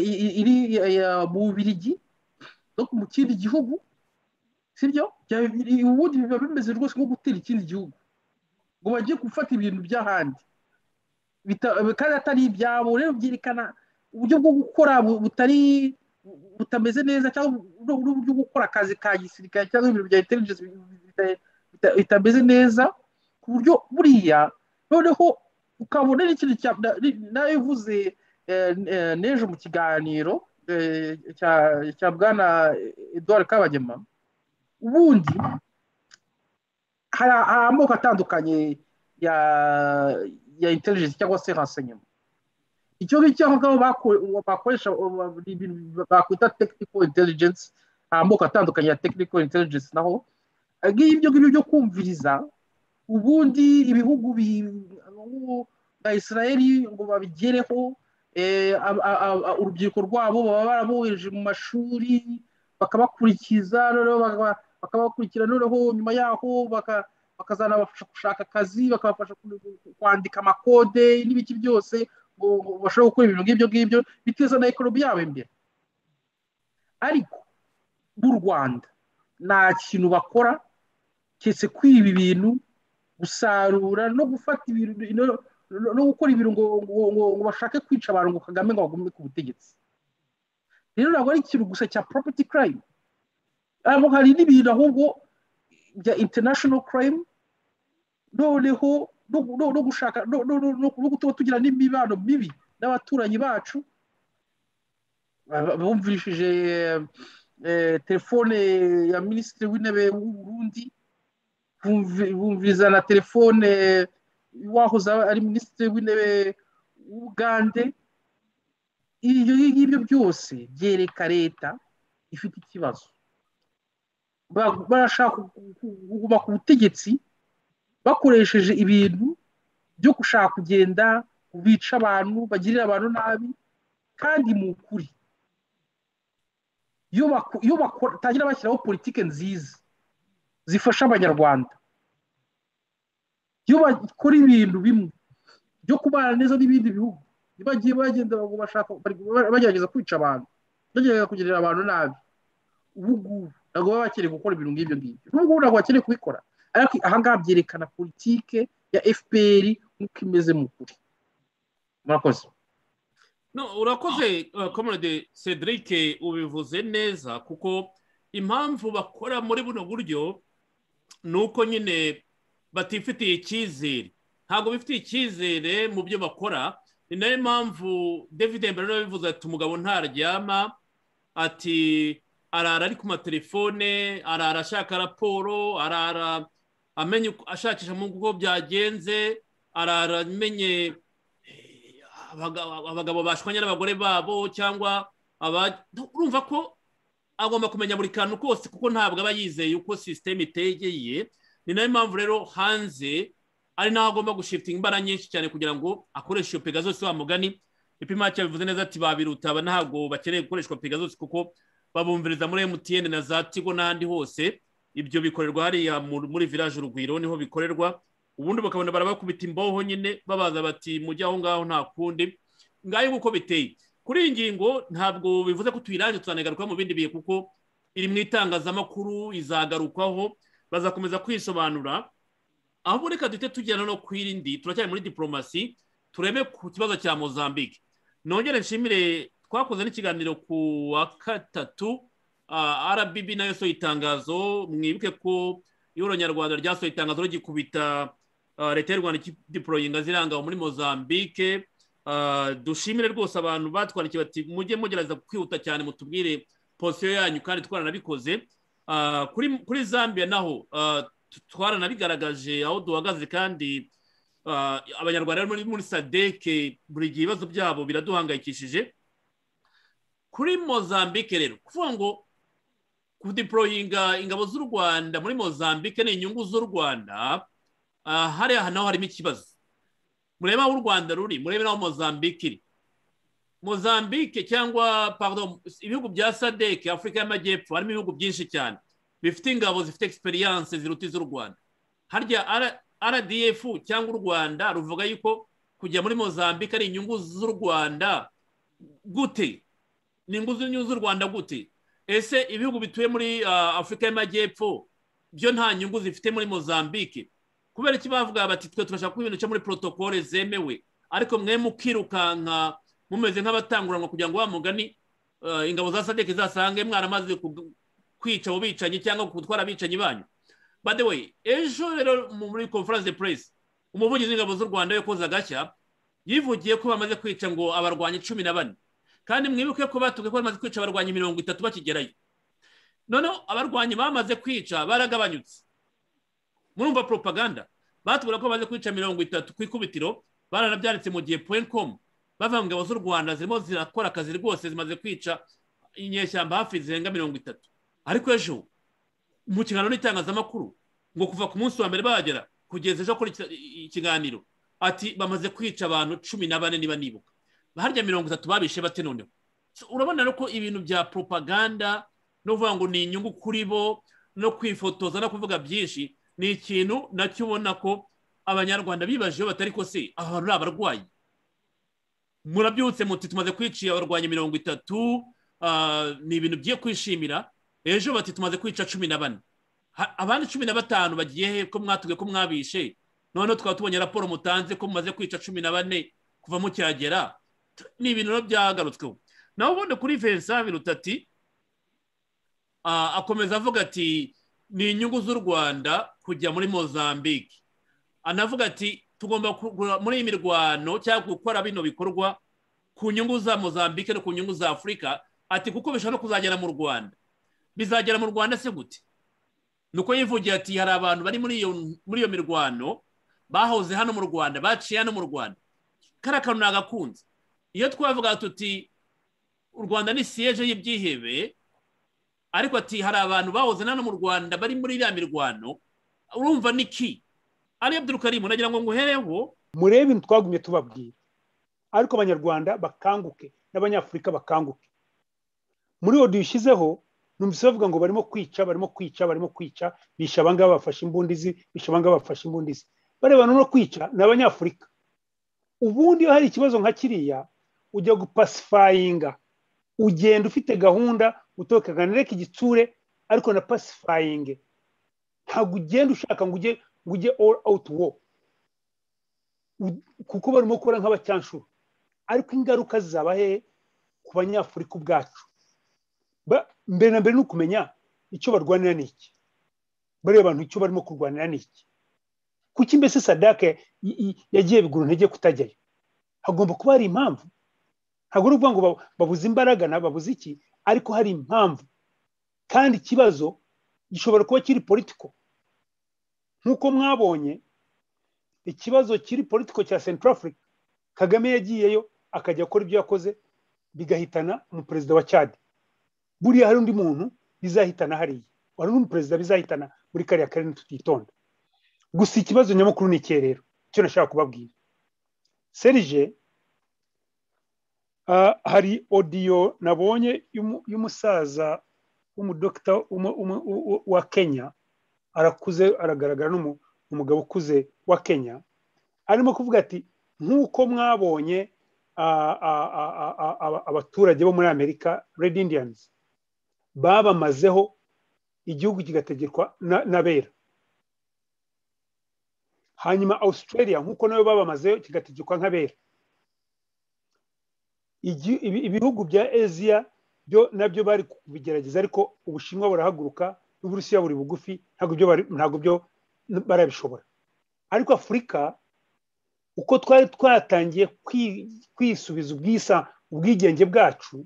mu Bubiligi no mu kindi gihugu, sibyo? Ubundi biba bimeze rwose nko gutera ikindi gihugu ngo bagiye gufata ibintu by'ahandi kandi atari ibyabo. Rero byerekana uburyo bwo gukora butameze neza, cyangwa uburyo bwo gukora akazi ka gisirikare cyangwa ibintu bya intelligence bitameze neza, ku buryo buriya noneho ukabona n'ikintu nabivuze n'ejo mu kiganiro cya bwana Edouard Kabagema. Ubundi hari amoko atandukanye ya intelligence cyangwa se renseignement. icyo ngicyo aho ngaho bakoresha ibintu bakwita technical intelligence, amoko atandukanye ya technical intelligence. Naho ngibyo byo kumviriza, ubundi ibihugu nka Israeli ngo babigereho, urubyiruko rwabo baba barabohereje mu mashuri bakabakurikiza, bakabakurikira, noneho nyuma yaho bakazanabafasha gushaka akazi, bakabafasha kwandika amakode n'ibiki byose, bashobora gukora ibintu ngibyo biteza na ekonomi yabo imbere. Ariko mu Rwanda nta kintu bakora keretse kwiba ibintu, gusarura no gufata ibintu no gukora ibintu ngo bashake kwica abantu ngo Kagame ngo bagume ku butegetsi. Rero ntabwo ari ikintu gusa cya property crime, hari n'ibintu ahubwo bya international crime, noneho no gushaka no gutuma tugira n'imibano mibi n'abaturanyi bacu. Bumvishije telefone ya Minisitiri w'Intebe w'u Burundi, bumviriza na telefone wahoze ari Minisitiri w'Intebe w'Ubugande. Ibyo ngibyo byose byereka leta ifite ikibazo. Barashaka kuguma ku butegetsi bakoresheje ibintu byo gushaka kugenda bica abantu, bagirira abantu nabi, kandi mu kuri iyo batangira bashyiraho politike nziza zifasha abanyarwanda, iyo bakora ibintu bimwe byo kubana neza n'ibindi bihugu, bagiye bagenda bagerageza kwica abantu, bagerageza kugirira abantu nabi, ubu ngubu ntabwo baba bakeneye gukora ibintu ngibyo ngibyo, n'ubu ngubu ntabwo bakeneye kubikora. Ariko aha ngaha byerekana politike ya FPR nk'uko imeze mu kuri. Murakoze. Urakoze Comrade Cedric, ubivuze neza, kuko impamvu bakora muri buno buryo ni uko nyine batifitiye icyizere, ntabwo bifitiye icyizere mu byo bakora. Ni nayo mpamvu David Mbere yabivuze ati umugabo ntaryama, ati arara ari ku matelefone, arara ashaka raporo, arara amenye ashakisha mu bwo byagenze, arara amenye abagabo bashwanya n'abagore babo, cyangwa urumva ko agomba kumenya buri kantu kose, kuko ntabwo aba yizeye uko sisiteme itegeye. Ni nayo mpamvu rero hanze ari naho agomba gushifitinga imbaraga nyinshi cyane kugira ngo akoreshe iyo Pegasus. Wa mugani Ipimake bivuze neza ati babiruta, ntabwo bakeneye gukoreshwa Pegasus kuko babumviriza muri MTN na za Tigo n'ahandi hose. ibyo bikorerwa hariya muri village Urugwiro niho bikorerwa ubundi bakabona barabakubita imboho nyine babaza bati mujye aho ngaho nta kundi ngayo uko biteye kuri iyi ngingo ntabwo bivuze ko tuyiranje tuzanagaruka mu bindi bihe kuko iri mu itangazamakuru izagarukwaho bazakomeza kwisobanura aho reka duhite tujyana no kwirindi turacyari muri diplomasi turebe ku kibazo cya Mozambique nongere nshimire twakoze n'ikiganiro ku wa gatatu RBB nayo so itangazo mwibuke ko Ihuriro Nyarwanda ryasohoye itangazo rigikubita leta y'u Rwanda deployinga ziranga muri Mozambique dushimire rwose abantu batwandikiye bati mujye mugerageza kwihuta cyane mutubwire posiyo yanyu kandi twaranabikoze kuri Zambia naho twaranabigaragaje aho duhagaze kandi abanyarwanda muri SADC buri gihe ibibazo byabo biraduhangayikishije kuri Mozambique rero kuvuga ngo kudeployinga ingabo z'u Rwanda muri Mozambique ni inyungu z'u Rwanda hariya naho harimo ikibazo mureba aho u Rwanda ruri murebe naho Mozambique iri Mozambique cyangwa pardon ibihugu bya SADC Afrika y'Amajyepfo harimo ibihugu byinshi cyane bifite ingabo zifite experience ziruta iz'u Rwanda harya RDF cyangwa u Rwanda ruvuga yuko kujya muri Mozambique ari inyungu z'u Rwanda gute ni inyungu z'u Rwanda gute ese ibihugu bituye muri Afrika y'Amajyepfo byo nta nyungu zifite muri Mozambique kubera iki bavuga bati twe turashaka ko ibintu cyo muri protocole zemewe ariko mwe mukirukanka mumeze nk'abatanguranwa kugira ngo bamugani ingabo za SADC zasange mwaramaze kwica abo bicanyi cyangwa gutwara abicanyi banyu by the way ejo rero muri conference de presse umuvugizi w'ingabo z'u Rwanda yakoze agashya yivugiye ko bamaze kwica ngo abarwanyi 14 kandi mwibuke ko batubwiye ko bamaze kwica abarwanyi 30 bakigerayo none abarwanyi bamaze kwica baragabanyutse murumva propaganda batubwira ko bamaze kwica 30 ku ikubitiro baranabyanditse mu gihe.com bava mu ngabo z'u Rwanda zirimo zirakora akazi rwose zimaze kwica inyeshyamba hafi zirenga 30 ariko ejo mu kiganiro n'itangazamakuru ngo kuva ku munsi wa mbere bagera kugeza ejo kuri ikiganiro ati bamaze kwica abantu 14 niba nibuka harya 30 babishe bate noneho urabona ko ibintu bya propaganda no vuga ngo ni inyungu kuri bo no kwifotoza no kuvuga byinshi ni ikintu nacyo ubona ko abanyarwanda bibaje batari ko se abantu ari abarwayi murabyutse muti tumaze kwiciye abarwanyi 30 ni ibintu byiye kwishimira ejo bati tumaze kwica 14 abandi 15 bagiye he ko mwatuge ko mwabishe none twaba tubonye raporo mutanze ko mumaze kwica 14 kuva mu cyagera ni ibintu no byagarutsweho naho ubundi kuri Vincent Birutati akomeza avuga ati ni inyungu z'u Rwanda kujya muri Mozambique anavuga ati tugomba muri iyi mirwano cyangwa gukora bino bikorwa ku nyungu za Mozambique no ku nyungu za Afrika ati kuko bishobora no kuzagera mu Rwanda bizagera mu Rwanda se gute nuko yivugiye ati hari abantu bari muri iyo mirwano bahoze hano mu Rwanda baciye hano mu Rwanda karakano nagakunze iyo twavuga tuti u Rwanda ni siege y'ibyihebe ariko ati hari abantu bahoze hano mu Rwanda bari muri iriya mirwano urumva niki ari Abdul Karim nagira ngo nguhereho murebe ibintu twagumye tubabwira ariko abanyarwanda bakanguke n'abanyafrika bakanguke muri audio yishizeho numvise bavuga ngo barimo kwica bisha abangaba bafashe imbundizi bisha abangaba bafashe imbundizi barebana no kwica n'abanyafrika ubundi hari ikibazo nka kiriya ujya gupacifyinga ugenda ufite gahunda utokaganireka igitsure ariko na pacifying ntabwo ugenda ushaka ngo ujye all out war kuko barimo gukora nk'abacyanshuro ariko ingaruka zizaba he ku banyafurika ubwacu mbere na mbere ni ukumenya icyo barwanira ni iki bareba abantu icyo barimo kurwanira ni iki kuki mbese SADC yagiye biguru ntege kutajyayo hagomba kuba hari impamvu ntabwo uvuga ngo babuze imbaraga na babuze iki ariko hari impamvu kandi ikibazo gishobora kuba kiri politiko nkuko mwabonye ikibazo kiri politiko cya Central Africa Kagame yagiyeyo akajya akora ibyo yakoze bigahitana umuperezida wa Chad buriya hari undi muntu bizahitana hariya wari n'umuperezida bizahitana muri kariya karere tutitonda gusa ikibazo nyamukuru ni icyerero cyo nashaka kubabwira Serge hari audio nabonye y'umusaza w'umudokita wa Kenya arakuze, aragaragara n'umugabo ukuze wa Kenya, arimo kuvuga ati nk'uko mwabonye abaturage bo muri Amerika Red Indians babamazeho igihugu kigategekwa n'abera, hanyuma Australia nk'uko nayo babamazeho kigategekwa nk'abera. Ibihugu bya Asia byo nabyo bari kubigerageza, ariko Ubushinwa burahaguruka n'Uburusiya buri bugufi, ntabwo byo barabishobora. Ariko Afurika uko twari twatangiye kwisubiza ubwigenge bwacu,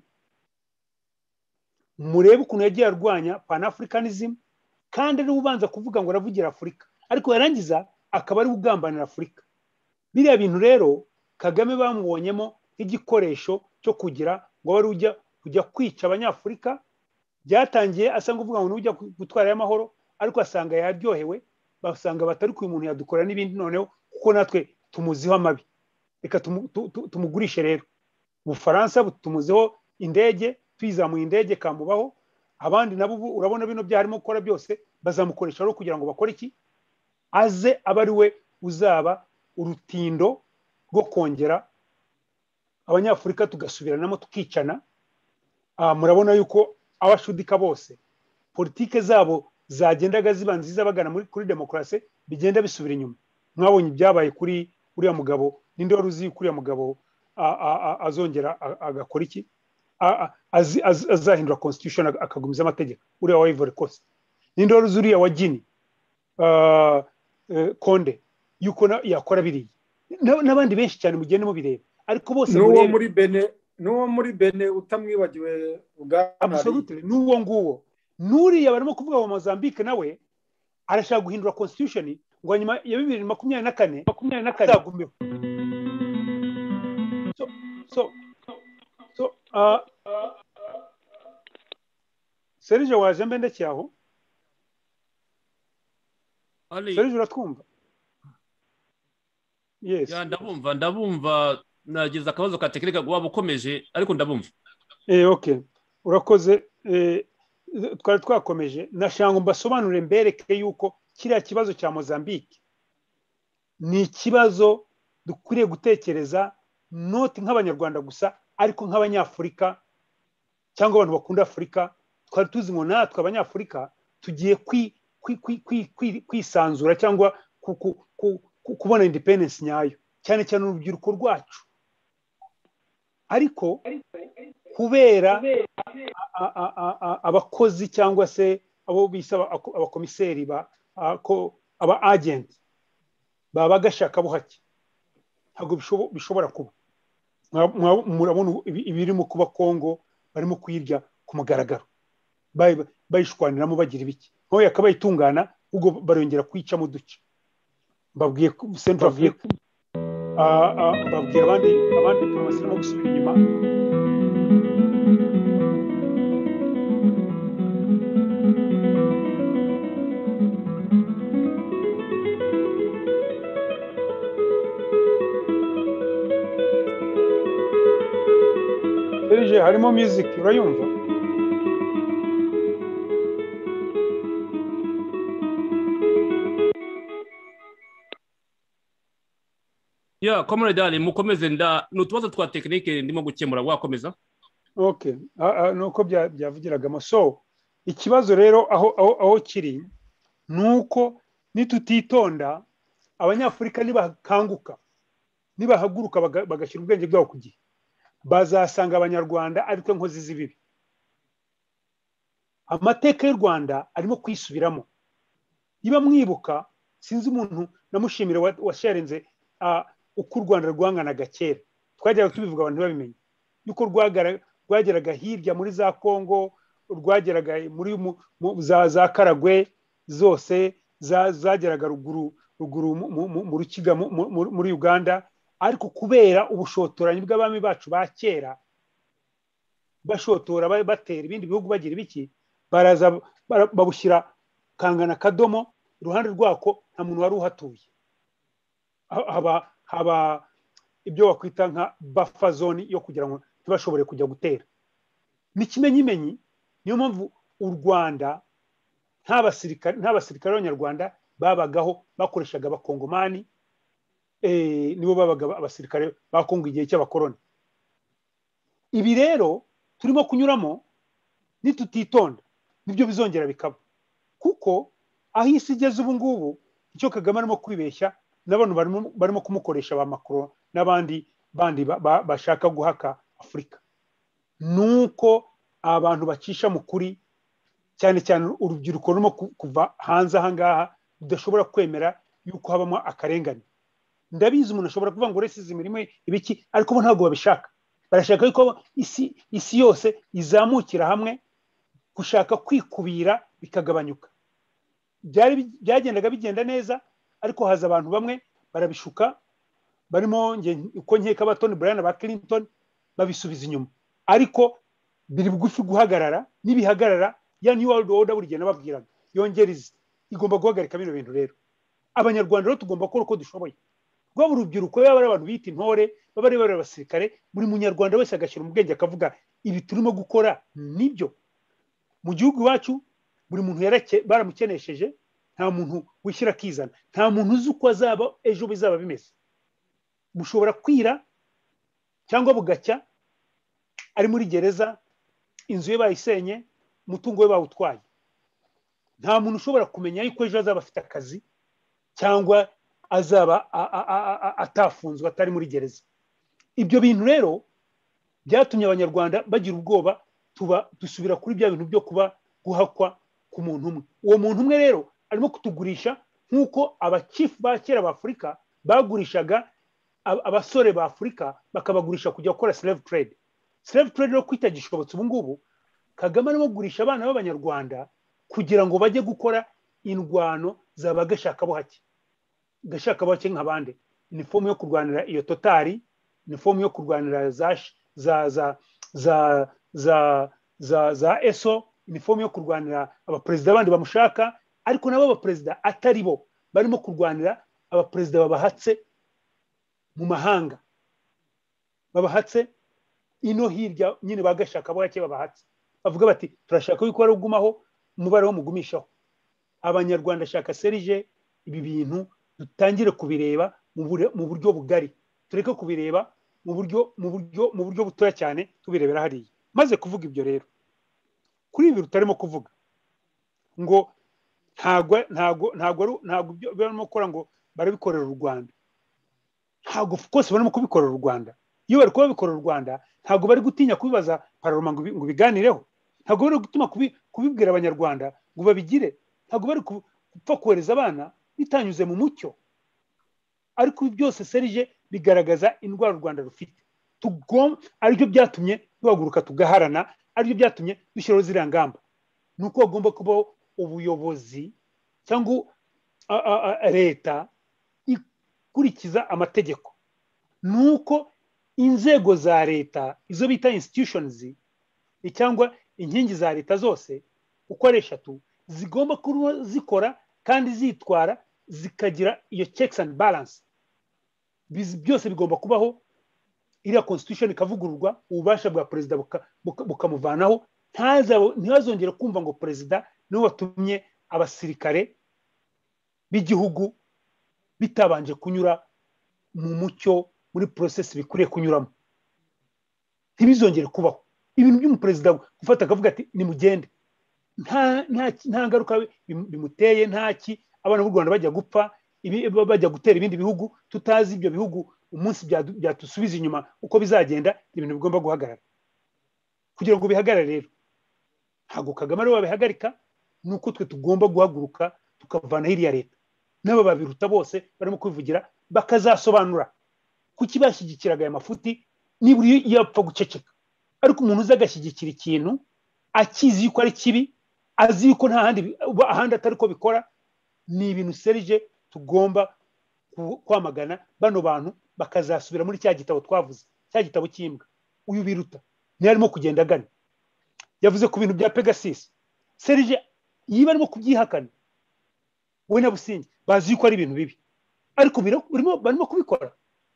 murebe ukuntu yagiye arwanya Pan-Africanism, kandi ari ubanza kuvuga ngo aravugira Afurika, ariko yarangiza akaba ari ugambanira Afurika. Biriya bintu rero Kagame bamubonyemo nk'igikoresho cyo kugira ngo wari ujya kwica Abanyafurika. Byatangiye asanga uvuga ngo ujya gutwara y'amahoro, ariko asanga yaryohewe, basanga batari ku umuntu yadukora n'ibindi, noneho kuko natwe tumuziho amabi, reka tumugurishe rero. Ubufaransa tumuziho indege, twizamuye indege kamubaho, abandi nabo urabona bino byarimo gukora byose bazamukoresha rero kugira ngo bakore iki, aze aba ari we uzaba urutindo rwo kongera Abanyafurika tugasubiranamo tukicana. Murabona yuko abashudika bose politike zabo zagendaga ziba nziza bagana kuri demokarasi, bigenda bisubira inyuma. Mwabonye ibyabaye kuri uriya mugabo, ninde wari uzi kuri uriya mugabo azongera agakora iki, azahindura constitution akagumiza amategeko, uriya wa Ivory Coast. Ninde wari uzi uriya wa Guinea Konde yuko yakora biriya, n'abandi benshi cyane mugende mubireba. Ariko bose n'uwo muri Bene utamwibagiwe Absolutely, n'uwo nguwo. N'uriya barimo kuvuga wa Mozambique nawe arashaka guhindura constitution ngo nyuma ya 2024 azagumeho. Serge waje mbe ndacyaho? Serge uratwumva? Yes. Ya ndabumva nagize akabazo ka tekinike waba ukomeje, ariko ndabumva. Okay. Urakoze. Twari twakomeje, nashanga mbasobanure mbereke yuko kiriya kibazo cya Mozambique ni ikibazo dukwiriye gutekereza not nk'Abanyarwanda gusa, ariko nk'Abanyafurika cyangwa abantu bakunda Afurika. Twari tuzi ngo natwe Abanyafurika tugiye kwisanzura cyangwa kubona independence nyayo, cyane cyane urubyiruko rwacu. Ariko kubera abakozi cyangwa se abo bisaba abakomiseri aba agent baba gashaka buhake, ntabwo bishobora kuba. Murabona ibirimo kuba Kongo, barimo kwirya ku mugaragaro, bayishwaniramo bagira ibiki, nko yakabaye itungana ubwo barongera kwica mu duce. Babwiye Central Africa, babwiye abandi diplomasi no gusubira inyuma. Serge, harimo music urayumva? Ya comrade Ali, mukomeze, n'utubazo twa tekinike ndimo gukemura, wakomeza. Okay. Nuko byavugiragamo. So ikibazo rero aho kiri nuko nitutitonda Abanyafurika nibakanguka, nibahaguruka bagashyira ubwenge bwabo ku gihe, bazasanga Abanyarwanda ariko nkozi z'ibibi. Amateka y'u Rwanda arimo kwisubiramo. Niba mwibuka, sinzi umuntu namushimira washarenze uko u Rwanda rwanganaga kera. Twajyaga tubivuga abantu babimenye yuko rwageraga hirya muri za Kongo, rwageraga muri za Karagwe zose, zageraga ruguru mu Rukiga muri Uganda. Ariko kubera ubushotoranyi bw'abami bacu ba kera, bashotora batera ibindi bihugu bagira ibiki, baraza babushyira Kangana Kadomo, iruhande rwako nta muntu wari uhatuye. Haba ibyo wakwita nka buffer zone yo kugira ngo ntibashobore kujya gutera. N'ikimenyimenyi, niyo mpamvu u Rwanda nta basirikare b'abanyarwanda babagaho bakoreshaga abakongomani nibo babaga abasirikare ba Kongo igihe cy'abakoroni. Ibi rero turimo kunyuramo nitutitonda nibyo bizongera bikaba, kuko aho isi igeze ubu ngubu icyo Kagame arimo kwibeshya n'abantu barimo kumukoresha ba Macron n'abandi bashaka guhaka Afurika, nuko abantu bacisha mu kuri, cyane cyane urubyiruko rurimo kuva hanze aha ngaha rudashobora kwemera yuko habamo akarengane. Ndabizi umuntu ashobora kuvuga ngo resize imirimo ibiki, ariko bo ntabwo babishaka. Barashaka yuko isi yose izamukira hamwe gushaka kwikubira bikagabanyuka. Byagendaga bigenda neza, ariko haza abantu bamwe barabishuka, barimo uko nkeka ba Tony Blair ba Clinton babisubiza inyuma, ariko biri bugufi guhagarara. Nibihagarara ya New World Order buri gihe nababwiraga yongeriza igomba guhagarika bino bintu. Rero abanyarwanda rero tugomba gukora uko dushoboye, rwaba urubyiruko, yaba ari abantu bita intore, baba ari abasirikare, buri munyarwanda wese agashyira mu bwenge akavuga ibi turimo gukora nibyo. Mu gihugu iwacu buri muntu baramukenesheje, nta muntu wishyira akizana, nta muntu uzi uko azaba ejo bizaba bimeze. Bushobora kwira cyangwa bugacya ari muri gereza, inzu ye bayisenye, umutungo we bawutwaye. Nta muntu ushobora kumenya yuko ejo azaba afite akazi cyangwa azaba atafunzwe atari muri gereza. Ibyo bintu rero byatumye abanyarwanda bagira ubwoba, dusubira kuri bya bintu byo kuba guhakwa ku muntu umwe. Uwo muntu umwe rero arimo kutugurisha nk'uko abachief ba kera ba Afurika bagurishaga abasore ba Afurika, bakabagurisha kujya gukora slave trade. Slave trade rero kwitagishobotse ubu ngubu Kagame arimo kugurisha abana b'abanyarwanda kugira ngo bajye gukora indwano zabagashaka bohake, gashaka bohake nk'abandi. Ni fomu yo kurwanira iyo Totali, ni fomu yo kurwanira za ESO, ni fomu yo kurwanira abaperezida bandi bamushaka, ariko nabo abaperezida atari bo barimo kurwanira abaperezida babahatse mu mahanga, babahatse ino hirya nyine bagashaka bohake babahatse. Bavuga bati turashaka yuko ari ugumaho umubare wo mugumishaho. Abanyarwanda shaka Serge ibi bintu dutangire kubireba mu buryo bugari, tureke kubireba mu buryo butoya cyane, tubirebera hariya. Maze kuvuga ibyo rero, kuri ibi rutarimo kuvuga ngo ntago barimo gukora ngo barabikorera u Rwanda. Ntago kose barimo kubikorera u Rwanda. Iyo bari kubikorera u Rwanda ntago bari gutinya kubibaza Parlement ngo biganireho, ntago bari gutuma kubibwira abanyarwanda ngo babigire, ntago bari gupfa kohereza abana bitanyuze mu mucyo. Ariko byose Serge bigaragaza indwara u Rwanda rufite. Aribyo byatumye duhaguruka tugaharana, aribyo byatumye dushyiraho ziriya ngamba. Nuko bagomba kubaho ubuyobozi cyangwa leta ikurikiza amategeko. Nuko inzego za leta, izo bita institutions cyangwa inkingi za leta zose uko ari eshatu, zigomba kuba zikora kandi zitwara, zikagira iyo checks and balance. Byose bigomba kubaho, iriya constitution ikavugururwa, ububasha bwa perezida bukamuvanaho. Ntihazongere kumva ngo perezida niwe watumye abasirikare b'igihugu bitabanje kunyura mu mucyo, muri process bikuriye kunyuramo. Ntibizongere kubaho ibintu by'umuperezida gufata akavuga ati nimugende, nta ngaruka bimuteye, ntaki. Abana b'u Rwanda bajya gupfa, bajya gutera ibindi bihugu, tutazi ibyo bihugu umunsi byatusubiza inyuma uko bizagenda. Ibintu bigomba guhagarara. Kugira ngo bihagarare rero, ntabwo Kagame ariwe wabihagarika, nuko twe tugomba guhaguruka tukavana hiriya leta. N'aba babiruta bose barimo kwivugira bakazasobanura kuki bashyigikiraga aya mafuti, niburi yapfa guceceka. Ariko umuntu uza agashyigikira ikintu akizi yuko ari kibi, azi yuko nta ahandi atari ko bikora, ni ibintu Serge tugomba kwamagana. Bano bantu bakazasubira muri cya gitabo twavuze, cya gitabo cy'imbwa. Uyu biruta ntiyarimo kugenda agana, yavuze ku bintu bya Pegasus. Serge yiba arimo kubyihakana, we na Businge bazi yuko ari ibintu bibi, ariko barimo kubikora.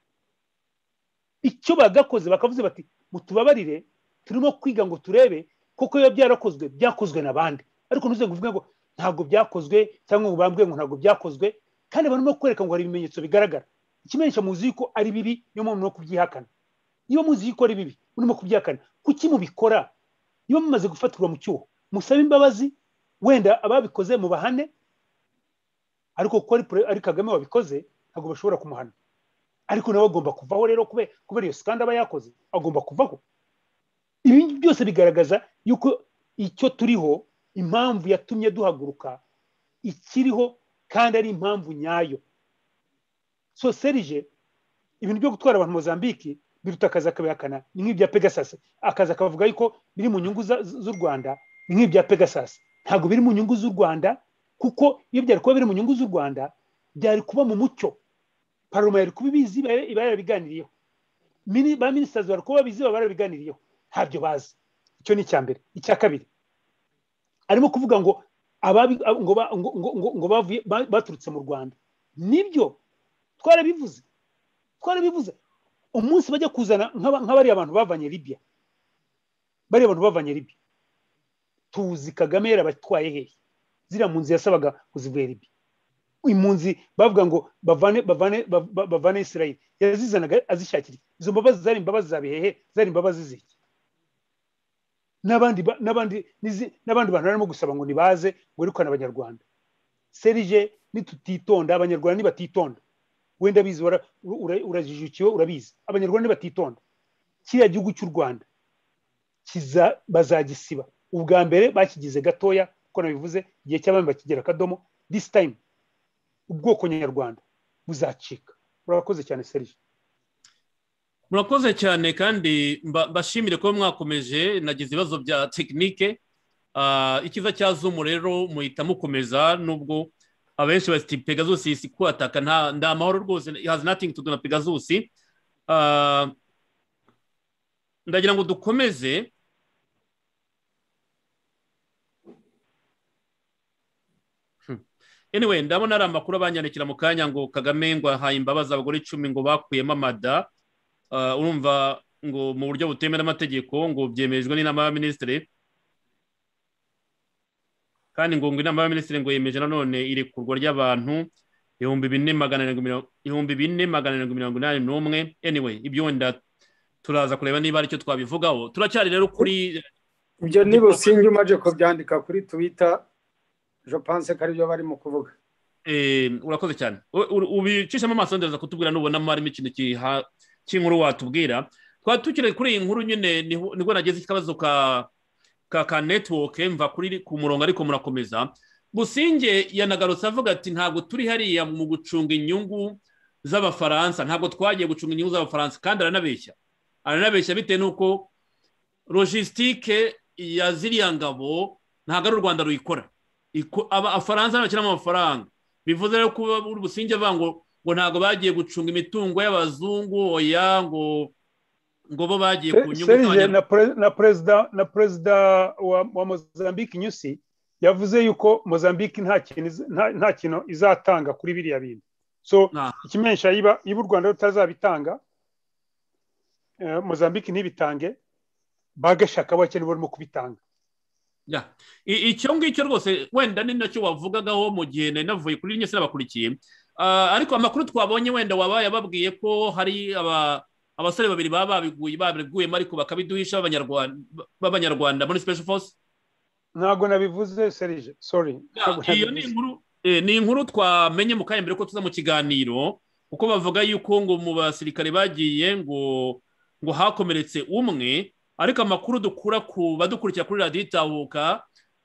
Icyo bagakoze bakavuze bati mutubabarire, turimo kwiga ngo turebe koko iyo byarakozwe byakozwe nabandi, ariko ntuze nguvuge ngo ntabwo byakozwe cyangwa ngo bambwe ngo ntabwo byakozwe kandi barimo kwereka ngo hari ibimenyetso bigaragara ikimenyesha muzi ko ari bibi niyo mpamvu no kubyihakana iyo muzi ko ari bibi urimo kubyihakana kuki mubikora iyo mumaze gufatirwa mu cyuho musaba imbabazi wenda ababikoze mu bahane ariko ko ari Kagame wabikoze ntabwo bashobora kumuhana ariko nawe agomba kuvaho rero kubera iyo skanda aba yakoze agomba kuvaho ibi byose bigaragaza yuko icyo turiho impamvu yatumye duhaguruka ikiriho kandi ari impamvu nyayo so Serge ibintu byo gutwara abantu Mozambique biruta akazi akabihakana ni nk'ibya Pegasus akazi akavuga yuko biri mu nyungu z'u Rwanda ni nk'ibya Pegasus ntabwo biri mu nyungu z'u Rwanda kuko iyo byari kuba biri mu nyungu z'u Rwanda byari kuba mu mucyo paroma yari kubibizi barabiganiriyeho ba ministers bari kuba bizi barabiganiriyeho ntabyo bazi icyo ni cyambere icya kabiri arimo kuvuga ngo ngo bavuye baturutse mu Rwanda nibyo twarabivuze umunsi bajya kuzana nk'abari abantu bavanye Libya tuzi Kagame yarabatwaye hehe zira munzi yasabaga kuzivuye Libya impunzi bavuga ngo bavane Israel yazizanaga azishakira izo mbabazi zari imbabazi zabihehe zari imbabazi ziki n'abandi bantu barimo gusaba ngo nibaze ngo rikwana abanyarwanda Serge nitutitonda abanyarwanda nibatitonda wenda bizi urajijukiwe urabizi abanyarwanda nibatitonda kiriya gihugu cy'u Rwanda bazagisiba ubwa mbere bakigize gatoya kuko nabivuze igihe cy'abami bakigera kadomo this time ubwoko nyarwanda buzacika urakoze cyane Serge murakoze cyane kandi bashimire ko mwakomeje nagize ibibazo bya tekinike ikiza cya Zoom rero muhita mukomeza nubwo abenshi bati Pegasus isi kwataka nta mahoro rwose has nothing to do na Pegasus ndagira ngo dukomeze anyway ndabona ari amakuru abanyandikira mu kanya ngo Kagame ngo ahaye imbabazi abagore 10 ngo bakuyemo amada urumva ngo mu buryo butemewe n'amategeko ngo byemejwe n'inama y'abaminisitiri kandi ngo inama y'abaminisitiri ngo yemeje nanone irekurwa ry'abantu 2481 anyway ibyo wenda turaza kureba niba ari cyo twabivugaho turacyari rero kuri ibyo nibo singi umaje ko byandika kuri Twitter je pense ko ari byo bari mu kuvuga urakoze cyane ubicishamo amaso ndeza kutubwira nubona marimo ikintu cy'inkuru watubwira twatukire kuri iyi nkuru nyine nibwo nageze ikibazo ka network mva kuri ku murongo ariko murakomeza Businge yanagarutse avuga ati ntabwo turi hariya mu gucunga inyungu z'abafaransa ntabwo twagiye gucunga inyungu z'abafaransa kandi aranabeshya bitewe nuko logistique ya ziriya ngabo ntabwo ari u Rwanda ruyikora abafaransa bakiramo amafaranga bivuze rero kuba Businge avuga ngo ntabwo bagiye gucunga imitungo y'abazungu oya ngo bo bagiye ku nyungu na perezida wa Mozambique Nyusi yavuze yuko Mozambique nta kintu izatanga kuri biriya bintu so ikimenyesha yiba u Rwanda rutazabitanga Mozambique ntibitange bagashaka bakene barimo kubitanga icyo ngicyo rwose wenda ni nacyo wavugagaho mu gihe nari navuye kuri nyese n'abakurikiye ariko amakuru twabonye wenda wabaye ababwiye ko hari abasore babiri babiguyemo ariko bakabiduhisha b'abanyarwanda muri Special Force ntabwo nabivuze Serge sorry iyo ni inkuru twamenye mu kanya mbere ko tuza mu kiganiro kuko bavuga yuko ngo mu basirikare bagiye ngo hakomeretse umwe ariko amakuru dukura ku badukurikira kuri Radio Itahuka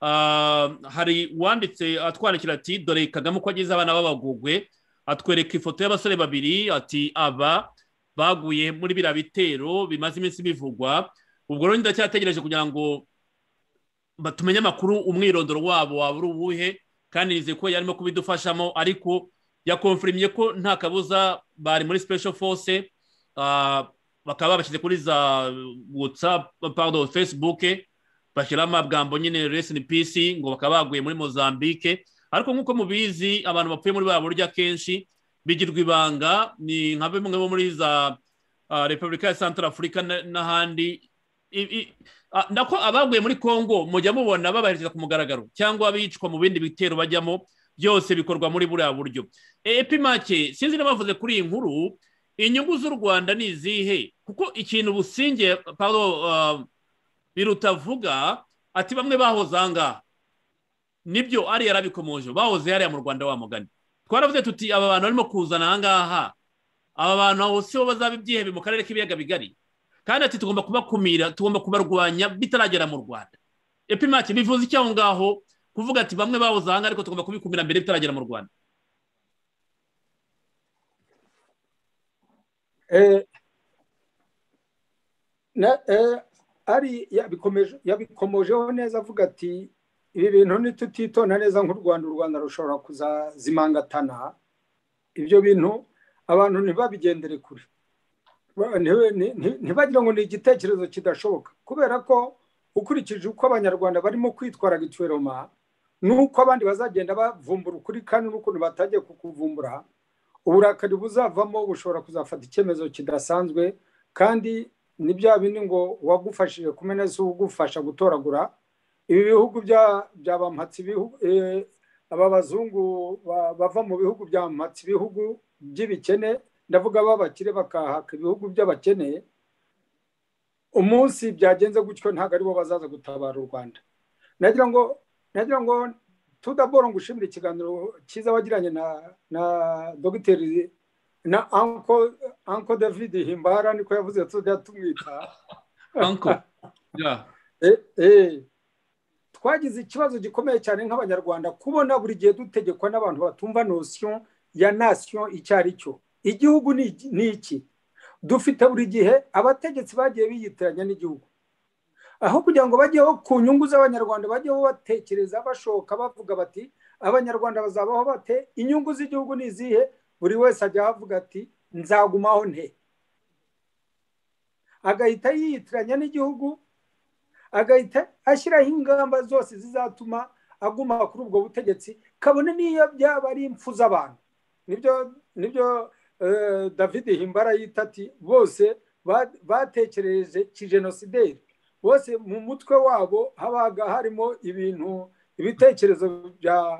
hari wanditse atwandikira ati dore Kagame ko agize abana b'abagugwe atwereka ifoto y'abasore babiri ati aba baguye muri bira bitero bimaze iminsi bivugwa ubwo rero ndacyategereje kugira ngo batumenye amakuru umwirondoro wabo waburi ubuhe kandi nize ko yarimo kubidufashamo ariko yakonfirmye ko nta kabuza bari muri Special Force bakaba babashyize kuri za WhatsApp Facebook bashyira amagambo nyine rest in peace ngo bakaba baguye muri Mozambique ariko nkuko mubizi abantu bapfuye muri babo burya kenshi bigirwa ibanga ni nka bimwe bo muri za Republika ya Central Africa n'ahandi nako abaguye muri Congo mujya mubona babahiriza ku mugaragaro cyangwa bicwa mu bindi bitero bajyamo byose bikorwa muri buriya buryo. Epimake sinzi n'abavuze kuri iyi nkuru inyungu z'u Rwanda ni izihe kuko ikintu Businge Paulo birutavuga ati bamwe bahoze ahangaha nibyo ari yarabikomoje bahoze hariya mu Rwanda wa mugani twaravuze tuti aba bantu barimo kuzana ahangaha aba bantu hose bo bazaba ibyihebe mu karere k'ibiyaga bigari kandi ati tugomba kubakumira tugomba kubarwanya bitaragera mu Rwanda. Epimake bivuze icyo aho ngaho kuvuga ati bamwe bahoze ahangaha ariko tugomba kubikumira mbere bitaragera mu Rwanda. ari yabikomojeho neza avuga ati ibi bintu nitutitona neza nk'u Rwanda rushobora kuzazimangatana. Ibyo bintu abantu ntibabigendere kure ntibagira ngo ni igitekerezo kidashoboka kubera ko ukurikije uko abanyarwanda barimo kwitwara gitweroma nuko abandi bazagenda bavumbura ukuri kandi n'ukuntu batagiye kukuvumbura uburakari buzavamo bushobora kuzafata icyemezo kidasanzwe kandi ni bya bindi ngo wagufashije kumena se ugufasha gutoragura. Ibi bihugu by'abampatsi aba bazungu bava mu bihugu by'abampatsi ibihugu by'ibikene ndavuga babakire bakahaka ibihugu by'abakene umunsi byagenze gutyo ntago aribo bazaza gutabara u Rwanda. Nagira ngo tudaboro ngushimira ikiganiro cyiza wagiranye na dogiteri na Uncle David Himbara niko yavuze tujya tumwita Uncle yeah. Twagize ikibazo gikomeye cyane nk'abanyarwanda kubona buri gihe dutegekwa n'abantu batumva notion ya nation icyari cyo. Igihugu ni iki? Dufite buri gihe abategetsi bagiye biyitiranya n'igihugu aho kugira ngo bajyeho ku nyungu z'abanyarwanda bajyeho batekereza bashoka bavuga bati abanyarwanda bazabaho bate inyungu z'igihugu ni izihe. Buri wese ajya avuga ati nzagumaho nte agahita yiyitiranya n'igihugu agahita ashyiraho ingamba zose zizatuma aguma kuri ubwo butegetsi kabone niyo byaba ari impfu z'abantu. Nibyo David Himbara yita ati bose batekereje kijenosideri bose mu mutwe wabo habaga harimo ibitekerezo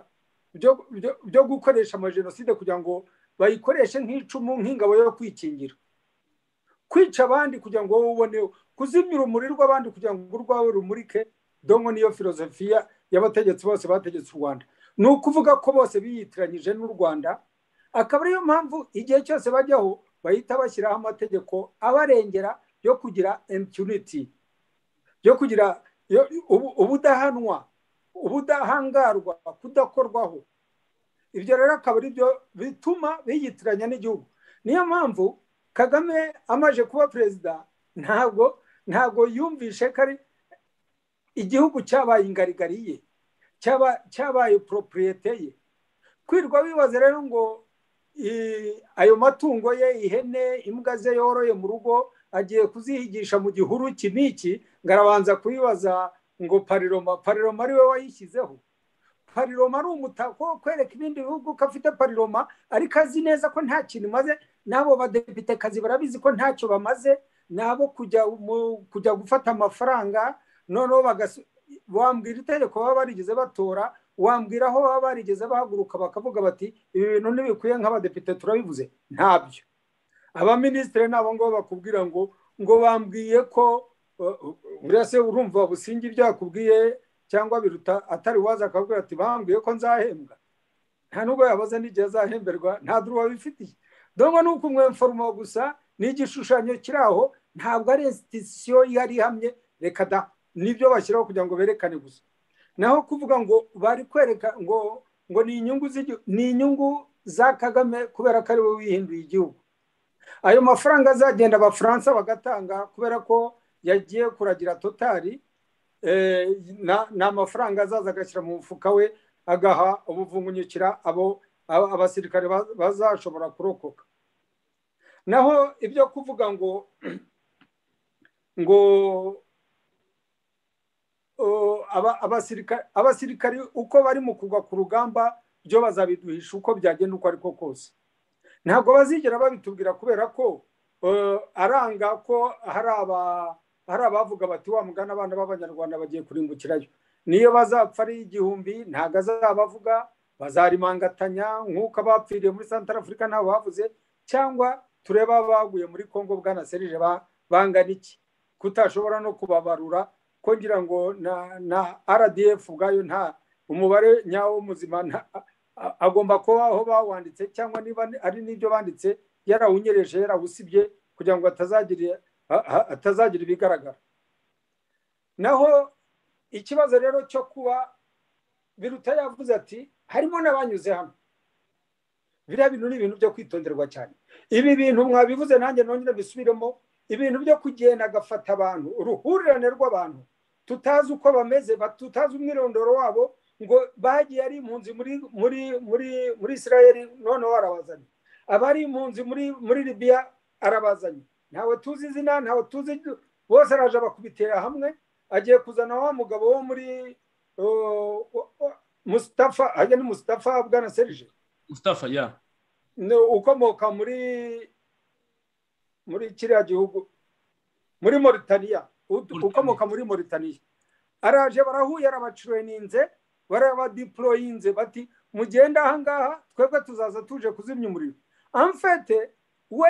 byo gukoresha amajenoside kugira ngo bayikoreshe nk'icumu nk'ingabo yo kwikingira kwica abandi kugira ngo wowe uboneho kuzimya urumuri rw'abandi kugira ngo urwawe rumurike. Dongo niyo filozofiya y'abategetsi bose bategetse u Rwanda ni ukuvuga ko bose biyitiranyije n'u Rwanda akaba ariyo mpamvu igihe cyose bajyaho bahita bashyiraho amategeko abarengera yo kugira impunity yo kugira ubudahanwa ubudahangarwa kudakorwaho. Ibyo rero akaba ari byo bituma biyitiranya n'igihugu. Niyo mpamvu Kagame amaje kuba perezida ntabwo yumvishe ko ari igihugu cyabaye ingarigari ye cyabaye propriete ye. Kwirwa bibaza rero ngo ayo matungo ye ihene imbwa ze yoroye mu rugo agiye kuzihigisha mu gihuru kiniki ngarabanza kubibaza ngo pariroma ari we wayishyizeho. Pariroma ari umutako kwereka ibindi bihugu ko afite pariroma ariko azi neza ko nta kintu maze nabo badepite kazi barabizi ko ntacyo bamaze nabo kujya gufata amafaranga noneho wambwira itegeko baba barigeze batora wambwira aho baba barigeze bahaguruka bakavuga bati ibi bintu ntibikwiye nk'abadepite turabivuze ntabyo. Abaminisitiri nabo ngo bakubwira ngo bambwiye ko urase urumva Businge ibyo yakubwiye cyangwa biruta atari waza akabwira ati bambwiye ko nzahembwa nta nubwo yabaza n'igihe azahemberwa nta duruwa bifitiye. Dongo nuko umwemformo gusa n'igishushanyo kiraho ntabwo ari institution yari hamye reka da nibyo bashyiraho kugira ngo berekane gusa naho kuvuga ngo bari kwereka ngo ni inyungu za Kagame kubera ko ari we wihinduye igihugu. Ayo mafaranga azagenda abafaransa bagatanga kubera ko yagiye kuragira totali na amafaranga azaza agashyira mu mufuka we agaha ubuvungunyukira abasirikare bazashobora kurokoka. Naho ibyo kuvuga ngo abasirikari uko bari mu kugwa ku rugamba byo bazabiduhisha uko byagenda uko ariko kose ntabwo bazigera babitubwira kubera ko aranga ko hari hari abavuga bati wa mugana abana b'abanyarwanda bagiye kurimbukirayo, niyo bazapfa ari 1000 ntago azabavuga, bazarimangatanya nk'uko abapfiriye muri Central Africa ntaho bavuze, cyangwa tureba abaguye muri Congo bwana Serge bangana iki kutashobora no kubabarura, ko ngira ngo na RDF ubwayo nta umubare nyawo muzima agomba kuba aho bawanditse, cyangwa niba ari n'ibyo banditse yarawunyereje yarawusibye kugira ngo atazagira ibigaragara. Naho ikibazo rero cyo kuba Biruta yavuze ati harimo n'abanyuze hano, biriya bintu ni ibintu byo kwitonderwa cyane. Ibi bintu mwabivuze nanjye nongera bisubiremo, ibintu byo kugenda agafata abantu, uruhurirane rw'abantu tutazi uko bameze, tutazi umwirondoro wabo, ngo bagiye ari impunzi muri Israel none warabazanye, abari impunzi muri Libya arabazanye, ntawe tuzi izina, ntawe tuzi, bose araje bakubitera hamwe. Agiye kuzana wa mugabo wo muri Mustafa, ajya ni Mustafa bwana Serge, Mustafa ya ukomoka muri kiriya gihugu muri Mauritania, ukomoka muri Mauritania, araje barahuye arabatraininze barabadeployinze bati mugenda aha ngaha twebwe tuzaza tuje kuzimya umuriro. En fait we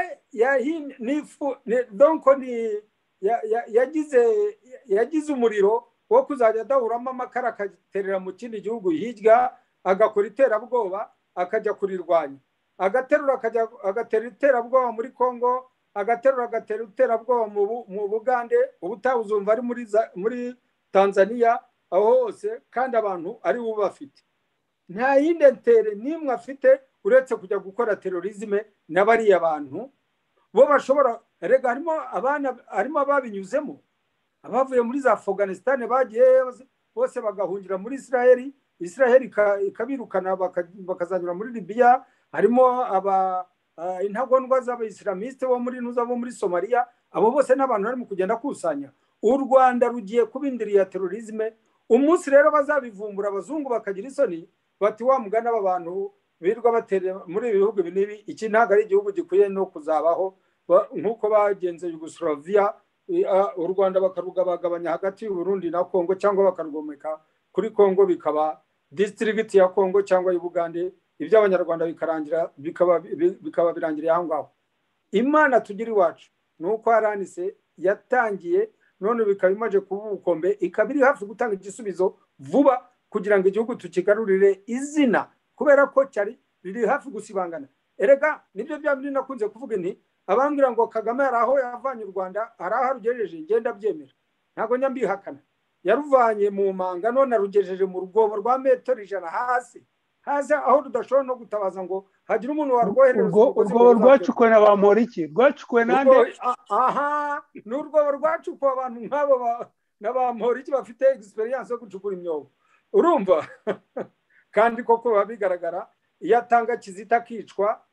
yagize umuriro wo kuzajya adahuramo amakara akaterera mu kindi gihugu hirya, agakora iterabwoba akajya kurirwanya, agatera iterabwoba muri Congo, agatera iterabwoba mu Bugande, ubutawuzumva ari muri Tanzania, aho hose kandi abantu ari bo bafite. Nta yindi ntere nimwe afite uretse kujya gukora terorisme n'abariya bantu bo bashobora. Erega harimo ababinyuzemo, abavuye muri za Afghanistan bagiye bose bagahungira muri Israel ikabirukana bakazanyura muri Libya. Harimo intagondwa z'abayislamiste bo muri Somalia, abo bose n'abantu barimo kugenda kusanya. U Rwanda rugiye kubindiriya terorisme. Umunsi rero bazabivumbura abazungu bakagira isoni bati wa mugana aba bantu birwa batere muri ibihugu binibi, iki ntago ari igihugu gikwiye no kuzabaho, nkuko bagenze Yugoslavia, u Rwanda bakarugabagabanya hagati y'u Burundi na Kongo, cyangwa bakarugomeka kuri Kongo bikaba district ya Kongo cyangwa y'Ubugande, iby'abanyarwanda bikaba birangiriye aho ngaho. Imana tugira iwacu nuko aranise yatangiye none bikaba imaje kuba ubukombe, ikaba iri hafi gutanga igisubizo vuba kugira ngo igihugu tukigarurire izina, kubera ko cyari riri hafi gusibangana. Erega nibyo byabindi nakunze kuvuga nti abambwira ngo Kagame hari aho yavanye u Rwanda, hari aho arugejeje, ngenda byemera, ntago nyambihakana. Yaruvanye mu manga none arugejeje mu rugobo rwa metero 100 hasi aho tudashobora no gutabaza ngo hagira umuntu warwohereza. Urwo rwacukuwe na Bamporiki, rwacukuwe nande? Aha, n'urwo rwacukuwe abantu nk'abo na Bamporiki bafite experience yo gucukura imyobo, urumva? Kandi koko babigaragara, iyo atanga Kizita akicwa,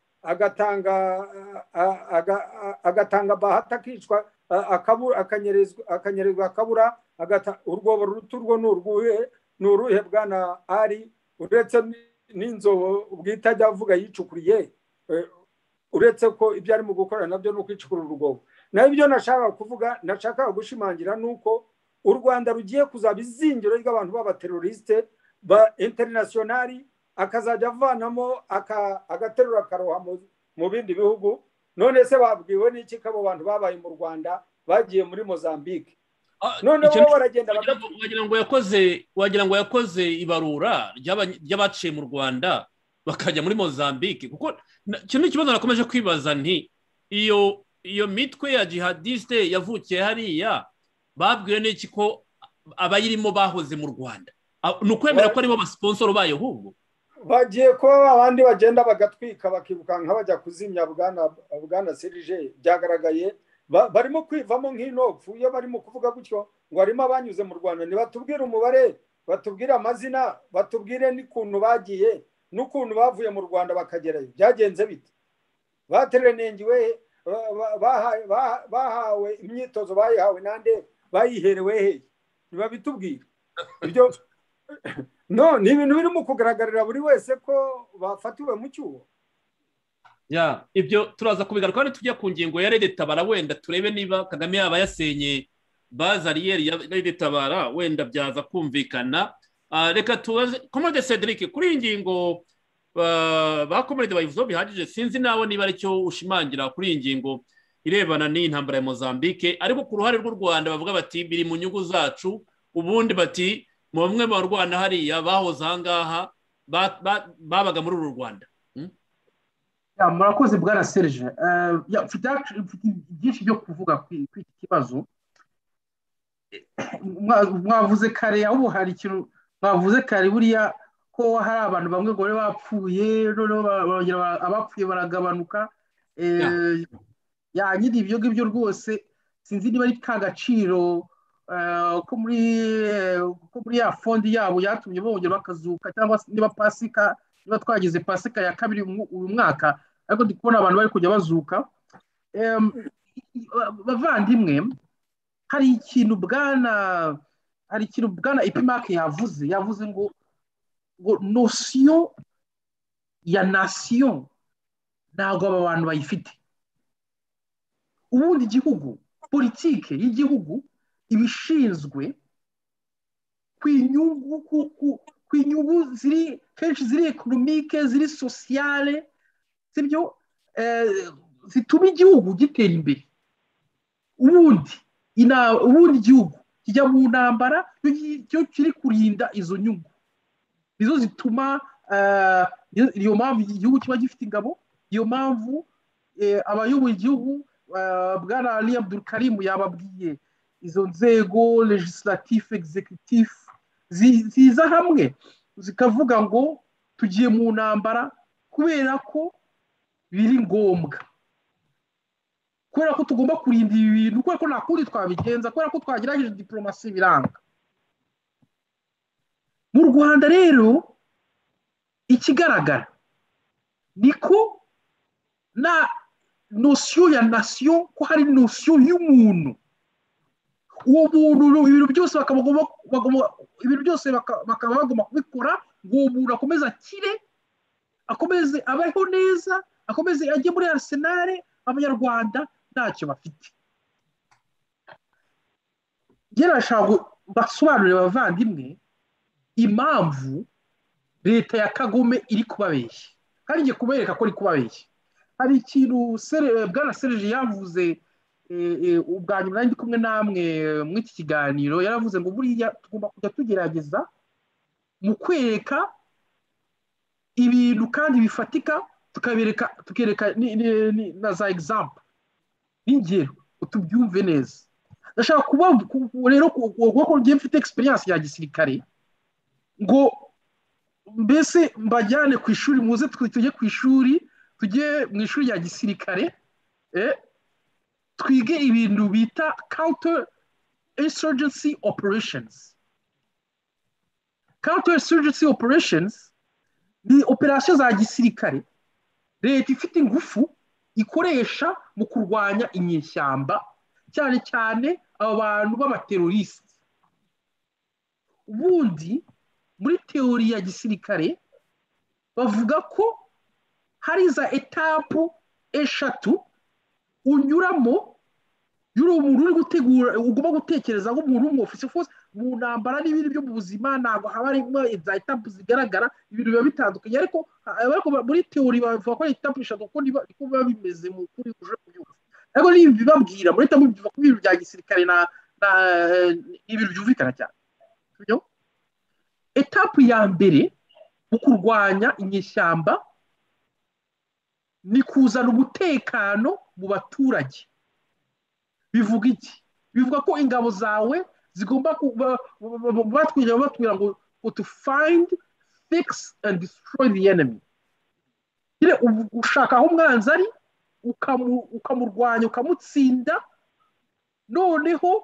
agatanga Bahati akicwa, akanyerezwa akabura, urwobo ruturwo n'uruhe bwana ari, uretse n'inzobo ubwita ajya avuga yicukuriye, uretse ko ibyo ari mu gukora nabyo no kwicukura urwobo. Naho ibyo nashaka kuvuga, nashaka gushimangira nuko u Rwanda rugiye kuzaba izingiro ry'abantu b'abateroriste ba internationali, akazajya avanamo agaterura akaroha mu bindi bihugu. None se babwiwe n'iki ko abo bantu babaye mu Rwanda bagiye muri Mozambique? None bo baragenda wagira ngo yakoze ibarura ry'abaciye mu Rwanda bakajya muri Mozambique, kuko kino kibazo nakomeje kwibaza nti iyo mitwe ya jihadiste yavukiye hariya babwiwe n'iki ko abayirimo bahoze mu Rwanda? Nukwemera ko aribo basponsor bayo ahubwo bagiye kuba abandi bagenda bagatwika bakibukanka bajya kuzimya bwana Serge. Byagaragaye barimo kwivamo nk'inopfu iyo barimo kuvuga gutyo ngo harimo abanyuze mu Rwanda. Nibatubwire umubare, batubwire amazina, batubwire n'ukuntu bagiye n'ukuntu bavuye mu Rwanda bakagerayo, byagenze bite, baterenengiwe, bahawe imyitozo, bayihawe nande, bayiherewe he? Nibabitubwire ibyo. No, ni ibintu birimo kugaragarira buri wese ko bafatiwe mu cyuho. Ibyo turaza kubigaruka kandi tujya ku ngingo ya Red Tabara, wenda turebe niba Kagame yaba yasenye bazariyeri y'itabara wenda byaza kumvikana. Reka tubaze Comrade Cedric kuri iyi ngingo ba Comrade bayivuzeho bihagije, sinzi nawe niba aricyo ushimangira kuri iyi ngingo irebana n'iyi ntambara ya Mozambique, ariko ku ruhare rw'u Rwanda bavuga bati biri mu nyungu zacu, ubundi bati mu bamwe mu Rwanda hariya bahoze ahangaha babaga muri uru Rwanda. Murakoze bwana Serge, mfite byinshi byo kuvuga kuri iki kibazo. Mwavuze kare, aho hari ikintu mwavuze kare buriya ko hari abantu bamwe gore bapfuye, noneho abapfuye baragabanuka. Nyiri ibyo ngibyo rwose sinzi niba ari ka gaciro ko muri ya fondi yabo yatumye bongera bakazuka, cyangwa niba pasika, niba twagize pasika ya kabiri uyu mwaka, ariko ndi kubona abantu bari kujya bazuka. Bavandimwe, hari ikintu bwana Epimake yavuze ngo nosiyo ya nasiyo ntabwo aba bantu bayifite. Ubundi igihugu, politike y'igihugu ibishinzwe ku inyungu ziri kenshi ziri ekonomike, ziri sosiyale, sibyo, zituma igihugu gitera imbere. Ubundi igihugu kijya mu ntambara cyo kiri kurinda izo nyungu, nizo zituma iyo mpamvu igihugu kiba gifite ingabo, iyo mpamvu abayoboye igihugu bwana Ali Abdul Karim yababwiye izo nzego legislatif executif ziza hamwe zikavuga ngo tugiye mu ntambara kubera ko biri ngombwa, kubera ko tugomba kurinda ibi bintu, kubera ko nta kundi twabigenza, kubera ko twagerageje diplomasi biranga. Mu Rwanda rero ikigaragara niko na nosiyo ya nasiyo, ko hari nosiyo y'umuntu. Uwo muntu ibintu byose bakaba bagomba kubikora ngo uwo muntu akomeze akire, akomeze abeho neza, akomeze ajye muri Arsenal. Abanyarwanda ntacyo bafite. Gerashaka basobanurira abavandimwe impamvu leta ya Kagome iri kubabeshya, kandi ngiye kubereka ko iri kubabeshya. Hari ikintu bwana Serge yavuze ubwa nyuma ndi kumwe namwe muri iki kiganiro, yaravuze ngo buriya tugomba kujya tugerageza mu kwereka ibintu kandi bifatika, tukereka na za example n'ingero tubyumve neza. Ndashaka kuba rero kuko ngiye mfite experience ya gisirikare, ngo mbese mbajyane ku ishuri, muze tujye ku ishuri, tujye mu ishuri rya gisirikare, twige ibintu bita counter insurgency operations. Counter insurgency operations ni operasiyo za gisirikare leta ifite ingufu ikoresha mu kurwanya inyeshyamba, cyane cyane abantu b'abaterorisite. Ubundi muri teori ya gisirikare bavuga ko hari za etapu eshatu unyuramo yuri umuntu uri gutegura, ugomba gutekereza nk'umuntu w'umufisi force mu ntambara n'ibindi byo mu buzima. Ntabwo haba harimo za etapu zigaragara, ibintu biba bitandukanye, ariko muri teori bavuga ko etapu eshatu, kuko niko biba bimeze mu kuri uje kubyumva. Ariko niba bibabwira muri etapu bivuga ko ibintu bya gisirikare ibintu byumvikana cyane. Etapu ya mbere mu kurwanya inyeshyamba ni kuzana umutekano mu baturage. Bivuga iki? Bivuga ko ingabo zawe zigomba batwira ngo to find, fix and destroy the enemy. Ushaka aho umwanzi ari, ukamurwanya, ukamutsinda, noneho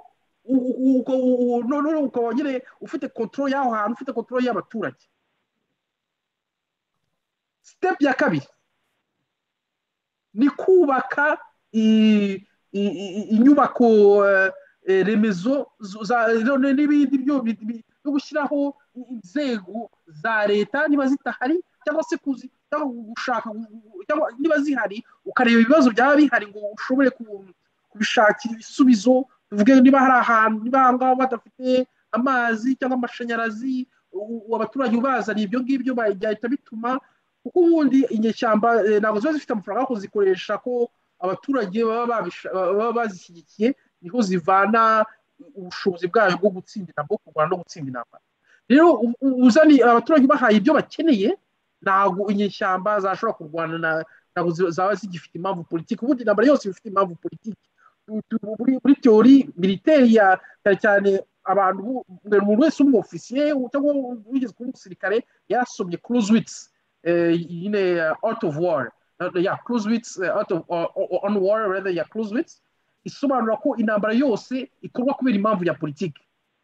ukaba nyine ufite control y'aho hantu, ufite control y'abaturage. Step ya kabiri ni kubaka inyubako remezo n'ibindi byo gushyiraho inzego za leta niba zitahari, cyangwa se gushaka, niba zihari ukareba ibibazo byaba bihari ngo ushobore kubishakira ibisubizo, tuvuge niba hari ahantu niba ahangaho badafite amazi cyangwa amashanyarazi abaturage ubazaniye ibyo ngibyo byahita bituma kuko ubundi inyeshyamba ntabwo ziba zifite amafaranga yo kuzikoresha ko abaturage baba bazishyigikiye niho zivana ubushobozi bwayo bwo gutsindira bwo kurwana no gutsinda intambara rero uzani abaturage bahaye ibyo bakeneye ntabwo inyeshyamba zashobora kurwana ntabwo zaba zigifite impamvu politiki ubundi intambara yose ifite impamvu politiki muri teori militeri ya cyane abantu umuntu wese umwofisiye cyangwa wigeze kuba umusirikare yasomye Clausewitz Art of War Clausewitz on War rather ya Clausewitz isobanura ko intambara yose ikorwa kubera impamvu ya politiki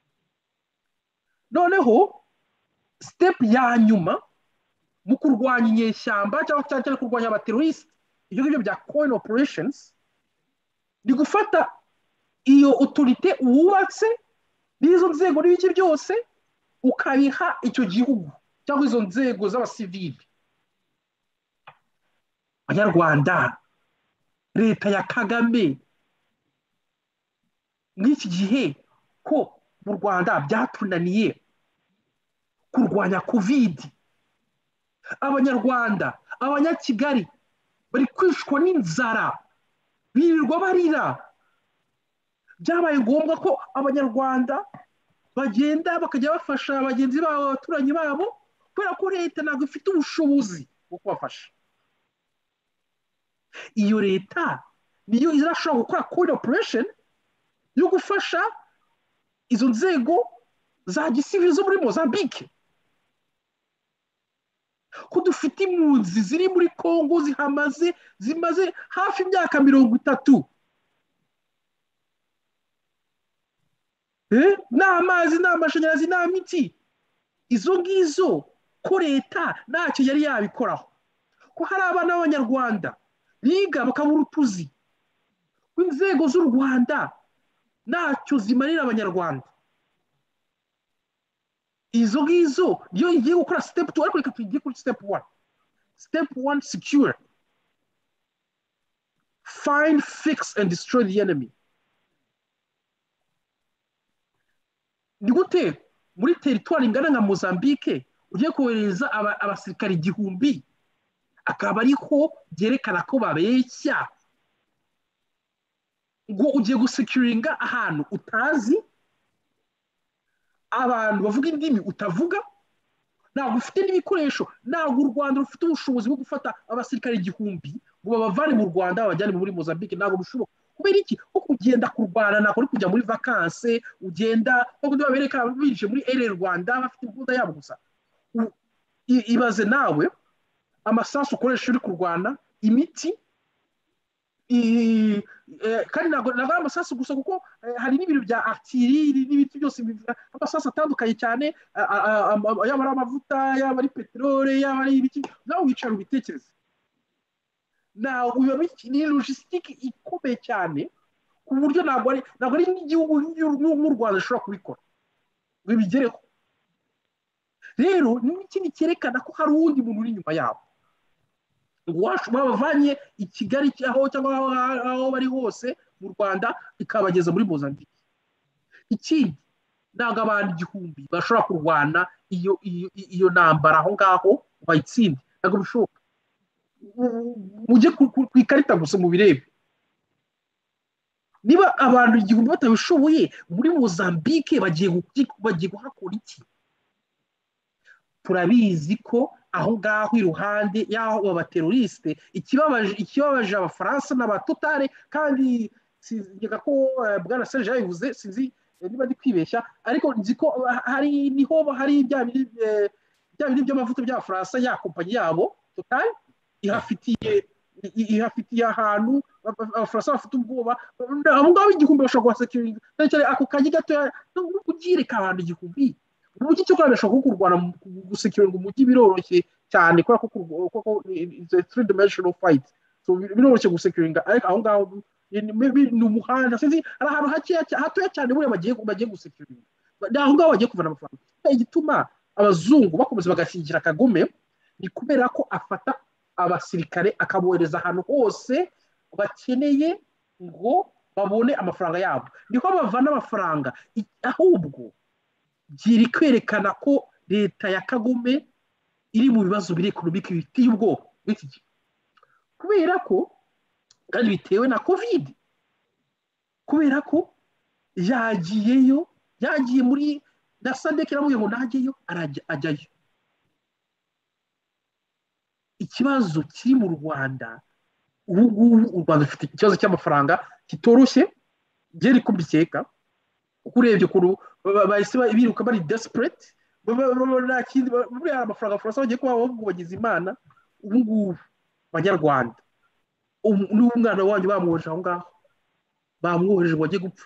noneho step ya nyuma mu kurwanya inyeshyamba cyangwa kurwanya abateroriste ibyo ngibyo bya coin operations ni gufata iyo autorite wubatse n'izo nzego n'ibiki byose ukabiha icyo gihugu cyangwa izo nzego z'abasivili abanyarwanda leta ya Kagame n'iki gihe ko mu Rwanda byatunaniye kurwanya covid abanyarwanda abanyakigali bari kwishwa n'inzara birirwa barira byabaye ngombwa ko abanyarwanda bagenda bakajya bafasha bagenzi babo abaturanyi babo kubera ko leta ntabwo ifite ubushobozi bwo kubafasha iyo leta niyo izashobora gukora coin operation yo gufasha izo nzego za gisivili zo muri Mozambique ko dufite impunzi ziri muri Congo zimaze hafi imyaka 30 n'amazi n'amashanyarazi n'amiti izo ngizo ko leta ntacyo yari yabikoraho ko hari abana b'abanyarwanda biga bakabura utuzi ko inzego z'u Rwanda ntacyo zimarira abanyarwanda izo ngizo niyo igiye gukora step 2 ariko reka tugiye kuri step 1 step 1 secure find fix and destroy the enemy ni gute muri territoire ingana nka Mozambique ugiye kohereza abasirikari 1000 akaba ariko byerekana ko babeshya ngo ugiye gusecuringa ahantu utazi abantu bavuga indimi utavuga ntabwo ufite n'ibikoresho ntabwo u Rwanda rufite ubushobozi bwo gufata abasirikari 1000 ngo babavane mu Rwanda babajyane muri Mozambique ntabwo bishoboka kubera iki ko kugenda kurwana nako kujya muri vacances ugenda nko babereka binje muri RR Rwanda bafite imbunda yabo gusa ibaze nawe amasasu ukoresha uri kurwana imiti kandi ntabwo amasasu gusa kuko hari n'ibintu bya artillerie n'ibiti byose amasasu atandukanye cyane yaba ari amavuta yaba ari peteroli yaba ari ibiki nawe wicara ubitekereza nawe uba ni logistique ikomeye cyane ku buryo ntabwo ari n'igihugu nk'u Rwanda ashobora kubikora ngo bigereho rero n'ikindi cyerekana ko hari uwundi muntu uri inyuma yabo babavanye i Kigali cyangwa aho bari hose mu Rwanda ikabageza muri Mozambique ikindi ntabwo abantu 1000 bashobora kurwana iyo ntambara aho ngaho bayitsinde ntabwo bishoboka mujye ku ikarita gusa mu birebe niba abantu 1000 batabishoboye muri Mozambique bagiye guhakora iki turabizi ko aho ngaho iruhande y'aho abateroriste ikibabaje abafaransa n'abatotale kandi sinzika ko bwana Serge yabivuze sinzi niba ndi kwibeshya ariko nzi ko niho hari bya bindi by'amavuta by'abafaransa ya kompanyi yabo Total ihafitiye ahantu abafaransa bafite ubwoba abo ngabo 1000 bashobora gusecuringa cyane ako kanyi gato no kugireka abantu 1000 umujyi cyo kurabesha ko kurwana gusecuringa umujyi biroroshye cyane kubera ko it's a three dimensional fight so biroroshye gusecuringa ariko aho ngaho ni umuhanda sinzi ari ahantu hatoya cyane bure bagiye gusecuringa aho ngaho bagiye kuvana amafaranga igituma abazungu bakomeza bagashyigikira Kagame ni kubera ko afata abasirikare akabohereza ahantu hose bakeneye ngo babone amafaranga yabo, niho bavana amafaranga. Ahubwo byiri kwerekana ko leta ya Kagame iri mu bibazo biri ekonomike biteye ubwoba b'iki gihe, kubera ko kandi bitewe na covid, kubera ko yagiye muri na Sadek iramubwiye ngo najyeyo, ajyayo. Ikibazo kiri mu Rwanda ubu ngubu, u Rwanda rufite ikibazo cy'amafaranga kitoroshye, byeri kumbikeka uko urebye ukuntu bahise biruka bari desperate, nta kindi buriya amafaranga Faransa bagiye kuba ahubwo bagize Imana. Ubu ngubu Banyarwanda, n'umwana wanyu bamwohereje aho ngaho, bamwohereje ngo ajye gupfa.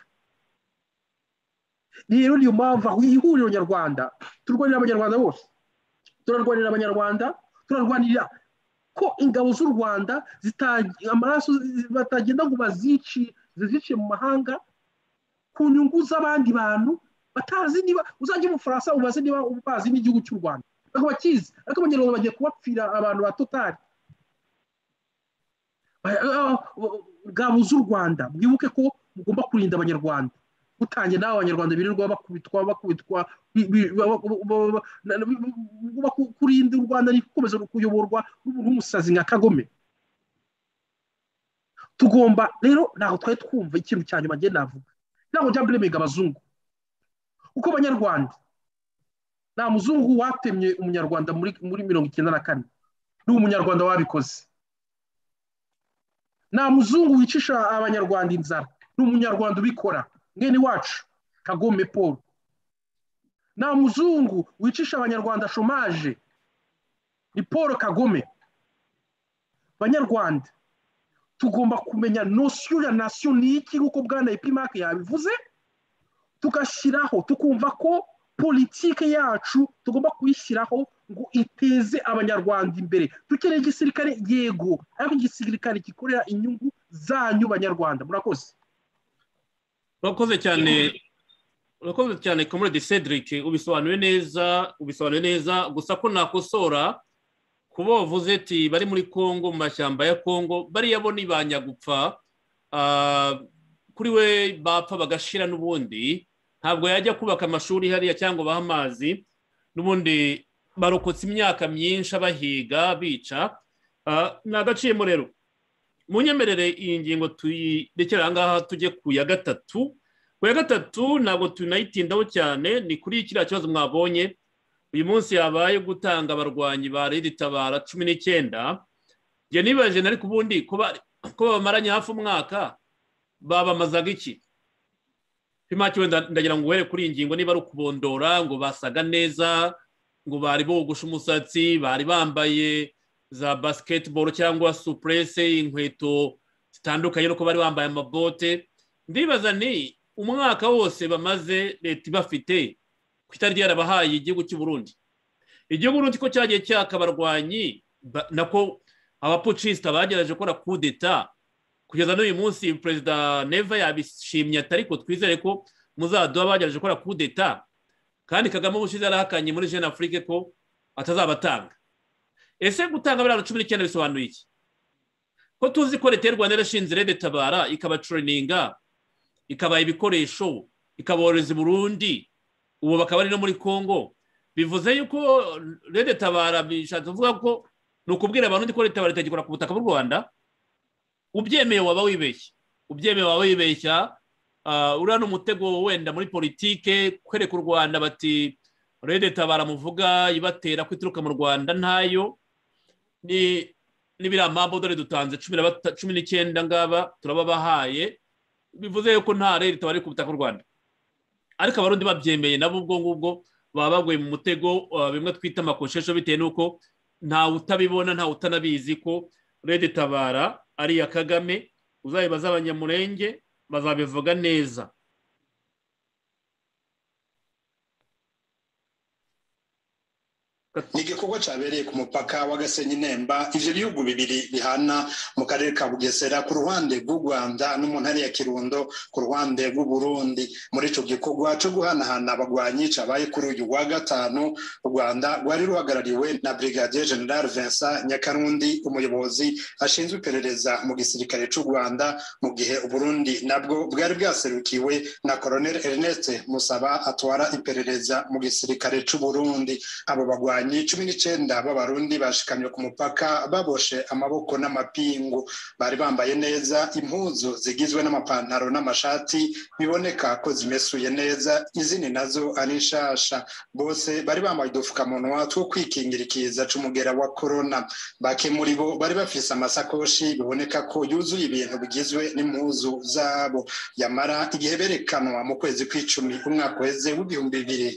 Rero niyo mpamvu aho ihuriro nyarwanda turwanira Abanyarwanda bose, turarwanira Abanyarwanda, turarwanira ko ingabo z'u Rwanda amaraso batagenda ngo zizice mu mahanga ku nyungu z'abandi bantu batazi. Niba uzajya mu Faransa ubaze niba ubazi n'igihugu cy'u Rwanda, ariko bakizi, ariko Abanyarwanda bagiye kubapfira abantu ba Total. Ingabo z'u Rwanda mwibuke ko mugomba kurinda Abanyarwanda, mutangiye n'abo Abanyarwanda birirwa bakubitwa kurinda u Rwanda rikomeza kuyoborwa n'umuntu w'umusazi nka Kagame. Tugomba rero, ntaho twari twumva ikintu cya nyuma ngiye navuga, ntabwo njya mblemega abazungu, kuko Abanyarwanda nta muzungu watemye Umunyarwanda muri 1994, ni Umunyarwanda wabikoze. Nta muzungu wicisha Abanyarwanda inzara, ni Umunyarwanda ubikora, mwene wacu Kagame Paul. Nta muzungu wicisha Abanyarwanda shomaje, ni Paul Kagame. Banyarwanda tugomba kumenya notion ya nation ni iki, uko bwana Epimac yabivuze, tugashyiraho tukumva ko politike yacu tugomba kuyishyiraho ngo iteze Abanyarwanda imbere. Dukeneye igisirikare yego, ariko igisirikare gikorera inyungu zanyu Banyarwanda. Murakoze. urakoze cyane Comrade Cedric, ubisobanuye neza, gusa ko nakosora kuba wavuze ati bari muri Kongo, mu mashyamba ya Kongo, bariya bo ni banyagupfa, kuri we bapfa bagashira, n'ubundi ntabwo yajya kubaka amashuri hariya cyangwa baha amazi, n'ubundi barokotse imyaka myinshi abahiga bica. Nagaciyemo rero, munyemerere iyi ngingo tuyirekere aha ngaha tujye ku ya gatatu. Ku ya gatatu ntabwo tunayitindaho cyane, ni kuri kiriya kibazo mwabonye uyu munsi yabaye gutanga abarwanyi ba Red Tabara 19. Njye nibaje nari kubundi ko bamaranye hafi umwaka babamazaga iki. Pimaki wenda ndagira ngo uhere kuri iyi ngingo, niba ari ukubondora ngo basaga neza, ngo bari bogosha umusatsi, bari bambaye za basketball cyangwa supresse, inkweto zitandukanye, nuko bari bambaye amabote. Ndibaza ni umwaka wose bamaze leta bafite kitari yarabahaye igihugu cy'u Burundi. Igihugu Burundi ko cyagiye cyaka abarwanyi, nako abapucista bagerageje gukora coup d'etat, kugeza n'uyu munsi Perezida Neva yabishimye, ariko twizere ko muzaduha bagerageje gukora coup d'etat, kandi Kagame ubushize yarahakanye muri Jeune Afrique ko atazabatanga. Ese gutanga biriya 19 bisobanuye iki? Ko tuzi ko leta y'u Rwanda yarashinze Red Tabara, ikabatraininga, ikabaha ibikoresho, ikabohereza i Burundi, ubu bakaba ari no muri Kongo. Bivuze yuko Red Tabara bishatse kuvuga ko ni ukubwira abantu ko Red Tabara itagikora ku butaka bw'u Rwanda. Ubyemeye waba wibeshya, uriya ni umutego wenda muri politike, kwereka u Rwanda bati Red Tabara muvuga ibatera kwituruka mu Rwanda ntayo. Ni biriya mpamvu dore dutanze 19 ngaba turababahaye, bivuze yuko nta Red Tabara ku butaka bw'u Rwanda. Ariko abarundi babyemeye nabo ubwo ngubwo baba baguye mu mutego, bimwe twita amakoshesho, bitewe nuko nta utabibona, nta utanabizi ko Red Tabara ari ya Kagame. Uzayibaza Abanyamurenge bazabivuga neza. ni igikorwa cyabereye ku mupaka wa Gasenyi Nemba ivyo bihugu bibiri bihana mu karere ka Bugesera ku ruhande rw'u Rwanda no mu ntara ya Kirundo ku ruhande rw'u Burundi. Muri ico gikorwa cyo guhanahana abagwanyi cabaye kuri uyu wa gatanu, u Rwanda rwari ruhagarariwe na Brigadier General Vincent Nyakarundi, umuyobozi ashinzwe iperereza mu gisirikare cy'u Rwanda, mu gihe u Burundi nabwo bwari bwaserukiwe na Colonel Ernest Musaba atwara iperereza mu gisirikare cy'u Burundi. Abo bagwanyi 19 b'abarundi bashikamye ku mupaka baboshe amaboko n'amapingu, bari bambaye neza impuzu zigizwe n'amapantaro n'amashati biboneka ko zimesuye neza, izindi nazo ari nshasha. Bose bari bambaye udufukamunwa two kwikingira ikiza c'umugera wa corona. Bake muri bo bari bafise amasakoshi biboneka ko yuzuye ibintu bigizwe n'impuzu zabo. Yamara igihe berekanwa mu kwezi kw'icumi umwaka weze w'2020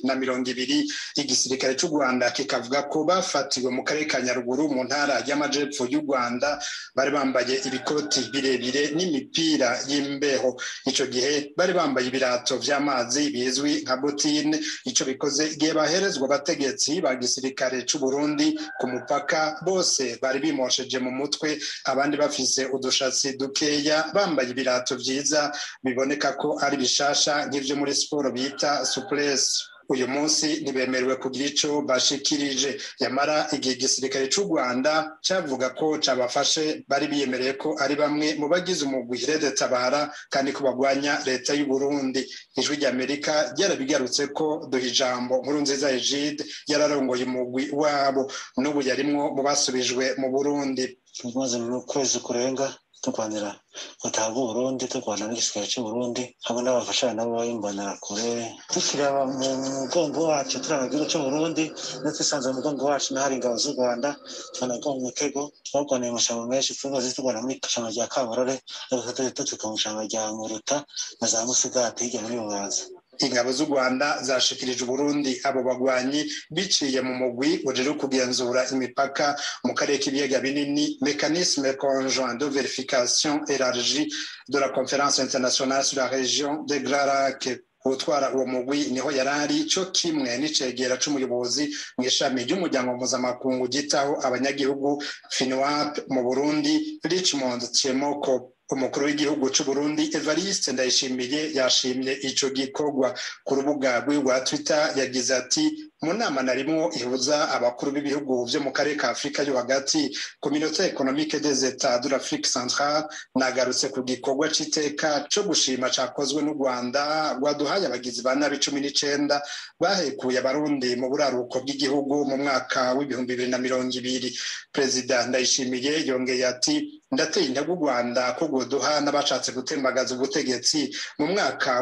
igisirikare cy'u Rwanda kikavuga ko bafatiwe mu karere ka Nyaruguru mu ntara y'amajepfo y'u Rwanda, bari bambaye ibikoti birebire n'imipira y'imbeho. Ico gihe bari bambaye ibirato vy'amazi bizwi nka botine, ico bikoze igihe baherezwa abategetsi ba gisirikare cy'u Burundi ku mupaka. Bose bari bimosheje mu mutwe, abandi bafise udushatsi dukeya, bambaye ibirato vyiza biboneka ko ari bishasha nk'ivyo muri siporo bita souplesse. Uyu munsi ntibemerewe kugira ico bashikirije. Yamara igihe igisirikare cy'u Rwanda cyavuga ko cabafashe, bari biyemereye ko ari bamwe mu bagize umugwi Red Tabara kandi ko bagwanya leta y'u Burundi. Ijwi ry'Amerika ryarabigarutse ko duha ijambo Nkurunziza Egide yararongoye umugwi wabo, n'ubu yarimwo mu basubijwe mu Burundi. Tumaze mu kwezi kurenga turwanira gutaha Burundi, turwana n'igisirikare cy'u Burundi hamwe n'abafasha nabo b'imbonera kure, tukiraba mu mugongo wacu turaba igihugu cy'u Burundi, ndetse isanzwe mu mugongo wacu n'ahari ingabo z'u Rwanda. Twanaga mu Mutego, twarwaniye amashamba menshi, turwana muri ishamba rya Kabarore, tuka mu ishamba rya Muruta na za Musigati hirya muri Bubanza. Ingabo z'u Rwanda zashikirije Burundi abo bagwanyi biciye mu mugwi ujejwe kugenzura imipaka mu karere k'ibiyaga binini, mécanisme conjoint de vérification élargie de la conférence internationale sur la région des Grands Lacs. Utwara uwo mugwi niho yarari cyo kimwe n'icegera c'umuyobozi mu ishami ry'umuryango mpuzamakungu gitaho abanyagihugu FINUAP mu Burundi, Richmond Chemoko. Umukuru w'igihugu cy'u Burundi Evariste Ndayishimiye yashimye ico gikorwa. Ku rubuga rwa Twitter yagize ati: mu nama narimo ihuza abakuru b'ibihugu byo mu karere ka Afurika yo hagati, Communauté économique des États de l'Afrique centrale, nagarutse ku gikorwa c'iteka cyo gushima cakozwe n'u Rwanda rwaduhaye abagizi ba nabi 19 bahekuye abarundi mu buraruko bw'igihugu mu mwaka w'2020. Perezida Ndayishimiye yongeye ati: ndateye intego u Rwanda ko guduha n'abashatse gutembagaza ubutegetsi mu mwaka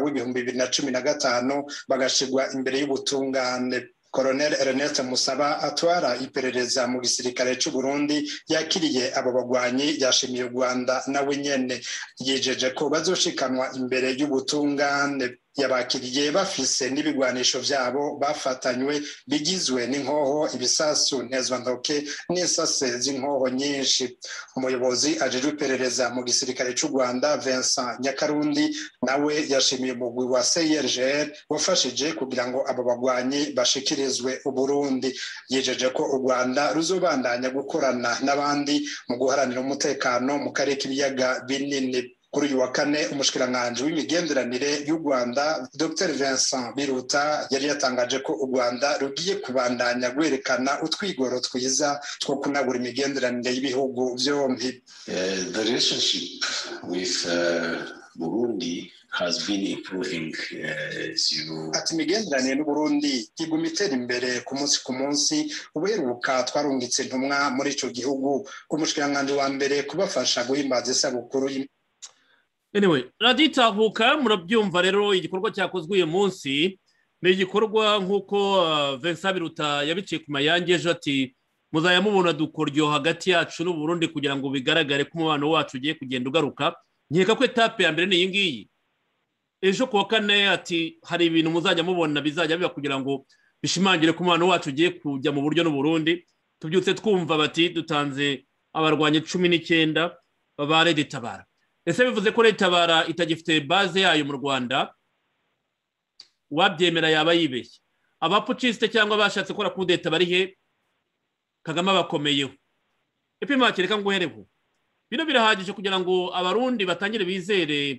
w'2015 bagashigwa imbere y'ubutungane. Colonel Ernest Musaba atwara iperereza mu gisirikare cy'u Burundi yakiriye abo bagwanyi, yashimiye u Rwanda nawe nyene, yijeje ko bazoshikanwa imbere y'ubutungane. Yabakiriye bafise n'ibigwanisho vyabo bafatanywe bigizwe n'inkoho, ibisasu ntezwantoke n'isase z'inkoho nyinshi. Umuyobozi ajejwe iperereza mu gisirikare cy'u Rwanda Vincent Nyakarundi nawe yashimiye umugwi wa CIRGL wafashije kugira ngo abo bagwanyi bashikirizwe u Burundi. Yijeje ko u Rwanda ruzobandanya gukorana n'abandi mu guharanira umutekano mu karere k'ibiyaga binini. Kuri uyu wa kane umushikiranganji w'imigenderanire y'u Rwanda Dr Vincent Biruta yari yatangaje ko u Rwanda rugiye kubandanya gwerekana utwigoro twiza two kunagura imigenderanire y'ibihugu byombi. The relationship with Burundi has been improving ati imigenderanire n'u Burundi iguma itera imbere ku munsi ku munsi. Ubuheruka twarungitse intumwa muri ico gihugu, umushikiranganji wa mbere kubafasha guhimbaza isabukuru. Anyway, raditahuka murabyumva rero igikorwa cyakozwe uyu munsi ni igikorwa nk'uko Vincent Biruta yabiciye ku mayange ejo ati muzaya mubona dukoryo hagati yacu n'u Burundi kugira ngo bigaragare ko umubano wacu ugiye kugenda ugaruka. Nkeka ko etape ya mbere ni iyi ngiyi. Ejo ku wa kane ati hari ibintu muzajya mubona bizajya biba kugira ngo bishimangire ko umubano wacu ugiye kujya mu buryo n'u Burundi. Tubyutse twumva bati dutanze abarwanye 19 ba Red Tabara. Ese bivuze ko Red Tabara itagifite base yayo mu Rwanda? Wabyemera yaba yibeshye. Abapuciste cyangwa bashatse gukora kudeta bari he? Kagame abakomeyeho. Epimake reka nguhereho. Bino birahagije kugira ngo abarundi batangire bizere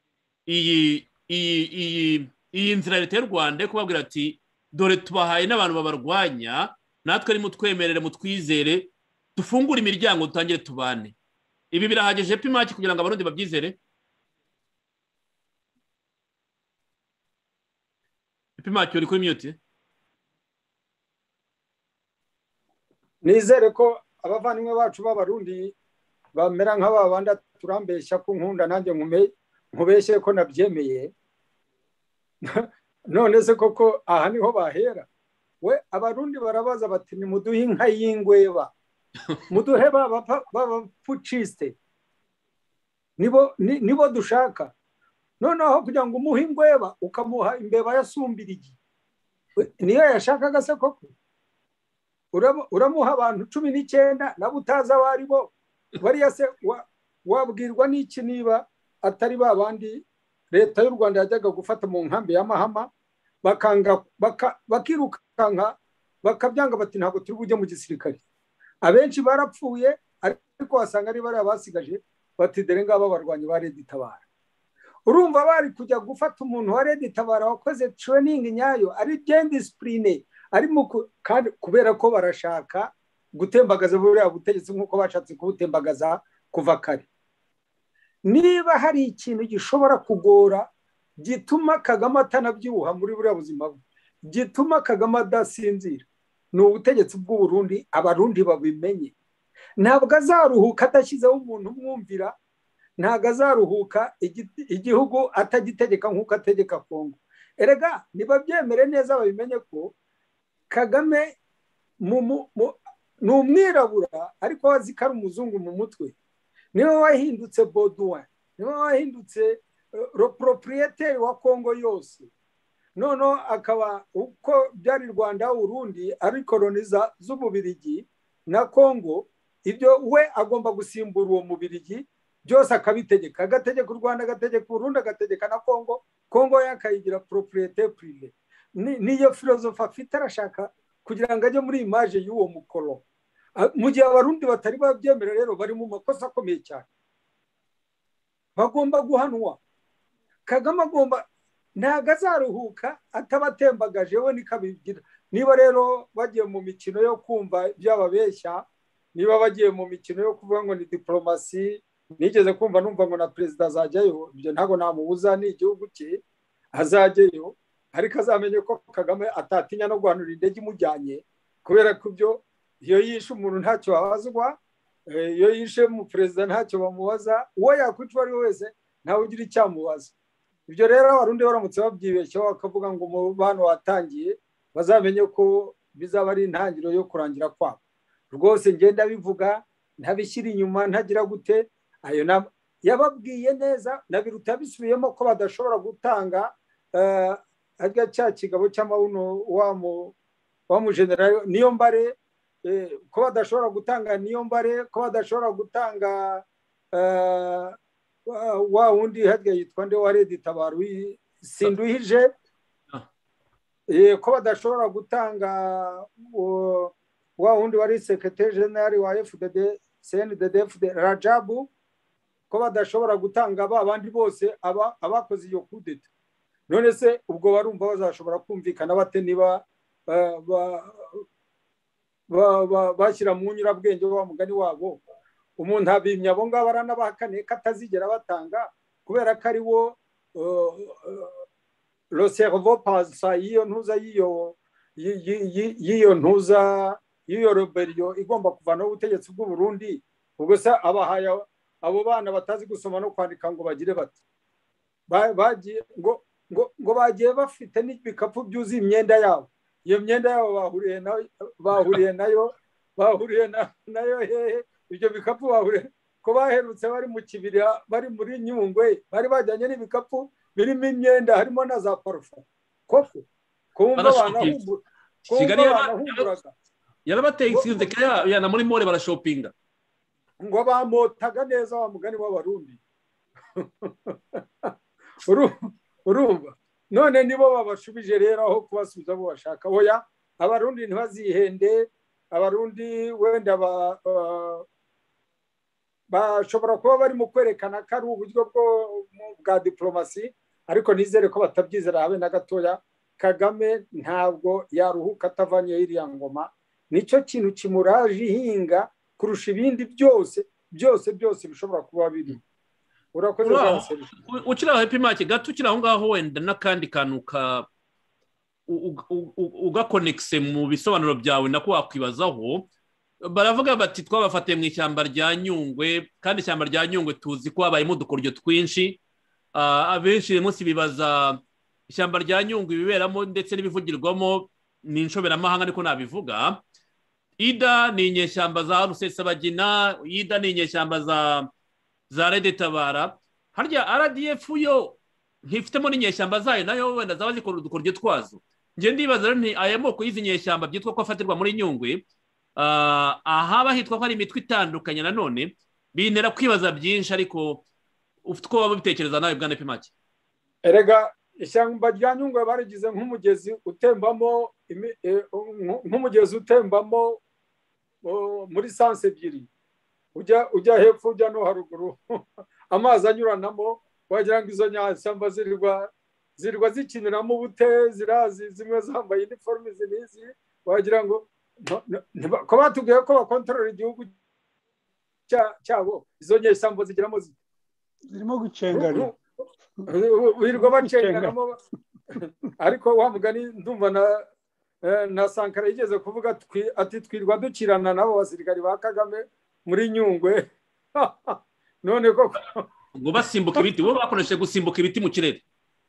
iyi nzira leta y'u Rwanda yo kubabwira ati dore tubahaye n'abantu babarwanya natwe ari mutwemerere mutwizere dufungure imiryango dutangire tubane. Ibi birahagije Epimake kugira ngo abarundi babyizere. Epimake uri kuri mute? Nizere ko abavandimwe bacu b'abarundi bamera nk'ababandi turambeshya ko nkunda nanjye nkubeshye ko nabyemeye. None se koko aha niho bahera. We abarundi barabaza bati nimuduhe inka y'ingweba, muduhe b'abapfuciste, nibo dushaka. Noneho kugira ngo umuhe ingweba ukamuha imbeba yasumbirigi, niyo yashakaga se koko? Uramuha abantu 19 nabo utazi abari bo, bariya se wabwirwa n'iki niba atari babandi leta y'u Rwanda yajyaga gufata mu nkambi ya Mahama bakirukanka bakabyanga bati ntabwo turi bujye mu gisirikare. Abenshi barapfuye ariko wasanga ari bari abasigaje bati dore ngaba barwanyi ba Red Tabara. Urumva bari kujya gufata umuntu wa Red Tabara wakoze training nyayo ari bien discipline ari kandi kubera ko barashaka gutembagaza buriya butegetsi nk'uko bashatse kubutembagaza kuva kare. Niba hari ikintu gishobora kugora gituma Kagame atanabyuha muri buriya buzima bwe, gituma Kagame adasinzira, ni ubutegetsi bw'u Burundi. Abarundi babimenye, ntabwo azaruhuka adashyizeho umuntu umwumvira, ntabwo azaruhuka igihugu atagitegeka nk'uko ategeka Kongo. Erega niba byemere neza babimenye ko Kagame ni umwirabura ariko azi ko ari umuzungu mu mutwe. Niwe wahindutse Baudouin, niwe wahindutse propriétaire wa Kongo yose. Noneho akaba uko byari Rwanda Burundi ari koloniza z'Ububirigi na Kongo, ibyo we agomba gusimbura uwo Mubirigi byose akabitegeka, agategeka u Rwanda, agategeka Burundi, agategeka na Kongo. Kongo yakayigira propriété privée. Niyo filozofi afite, arashaka kugira ngo ajye muri image y'uwo mukolo. Mu gihe abarundi batari babyemera rero bari mu makosa akomeye cyane, bagomba guhanwa. Kagame agomba, ntago azaruhuka atabatembagaje we nikabigira. Niba rero bagiye mu mikino yo kumva byababeshya, niba bagiye mu mikino yo kuvuga ngo ni diplomasi, nigeze kumva numva ngo na president azajyayo, ibyo ntago namubuza, ni igihugu cye azajyayo, ariko azamenye ko Kagame atatinya no guhanura indege imujyanye, kubera ko byo iyo yishe umuntu ntacyo babazwa, iyo yishe mu president ntacyo bamubaza, uwo yakwicwa ari wese ntawe ugira icyamubaza. Ibyo rero abarundi baramutse babyibeshyaho bakavuga ngo umubano watangiye, bazamenye ko bizaba ari intangiriro yo kurangira kwabo. Rwose ngenda bivuga ntabishyira inyuma, ntagira gute. Ayo yababwiye neza na biruta bisubiyemo ko badashobora gutanga arya cya kigabo cy'amabuno wa mu general niyo mbare, ko badashobora gutanga niyo mbare, ko badashobora gutanga wa wundi harya yitwa nde wa Red Tabara Sinduhije, ko badashobora gutanga wa wundi wari secretary general wa FDD CNDD-FDD Rajabu, ko badashobora gutanga abandi bose abakoze iyo kudeta. None se ubwo barumva bazashobora kumvikana bate niba bashyira mu nyurabwenge wa mugani wabo? Umuntu abimya abo ngabo aranabahakane katazigera batanga, kubera ko ari wo le cerveau pensa iyo ntuza yiyo ntuza yiyo rebellion igomba kuvana ubutegetsi bw'u Burundi. Ubwo se abahaye abo bana batazi gusoma no kwandika ngo bagire bati bagiye ngo bagiye bafite n'ibikapu byuzuye imyenda yabo. Iyo myenda yabo bahuriye nayo hehe? Ibyo bikapu bahuriye ko baherutse bari mu kibira, bari muri Nyungwe, bari bajyanye n'ibikapu birimo imyenda harimo na za parufa. Koko kumva banahumuraga yarabateye isinze kaya na muri more barashopinga ngo bamotaga neza wa mugani w'abarundi. Urumva none nibo babashubije rero aho kubasubiza bo bashaka. Oya, abarundi ntibazihende, abarundi wenda bashobora kuba bari mu kwerekana ko ari uburyo bwa diplomasi ariko nizere ko batabyizera habe na gatoya. Kagame ntabwo yaruhuka atavanye iriya ngoma, nicyo kintu kimuraje ihinga kurusha ibindi byose bishobora kuba biri. Urakoze cyane. Ukiraho epimake gato ukiraho ngaho wenda n'akandi kantu ugakonekise mu bisobanuro byawe nako wakwibazaho. Baravuga bati twabafatiye mu ishyamba rya Nyungwe, kandi ishyamba rya Nyungwe tuzi ko habayemo udukoryo twinshi. Abenshi uyu munsi bibaza ishyamba rya Nyungwe ibiberamo ndetse n'ibivugirwamo ni inshoberamahanga ariko nabivuga. Ida ni inyeshyamba za Rusesabagina, Ida ni inyeshyamba za Red Tabara. Harya RDF yo ntifitemo n'inyeshyamba zayo nayo wenda zaba zikora udukoryo twazo. Nge ndibaza nti aya moko y'izi nyeshyamba byitwa ko afatirwa muri Nyungwe, ahaba hitwa ko ari imitwe itandukanye nanone, bintera kwibaza byinshi ariko ufite uko waba bitekereza nawe bwana Epimake. Erega ishyamba rya Nyungwe barigize nk'umugezi utembamo muri sanse ebyiri, ujya hepfo ujya no haruguru amazi anyuranamo, wagira ngo izo nyashyamba zirirwa zikiniramo ubute, zirazi zimwe zambaye iniforume zinizi, wagira ngo ko batubwiye ko bakontorora igihugu cyabo, izo nyeshyamba zirimo gucengana, birirwa bacenganamo. Ariko wa mugani ndumva na Sankara yigeze kuvuga ati twirwa dukirana nabo basirikari ba Kagame muri Nyungwe. None ko ngo basimbuka ibiti, bo bakoresheje gusimbuka ibiti mu kirere.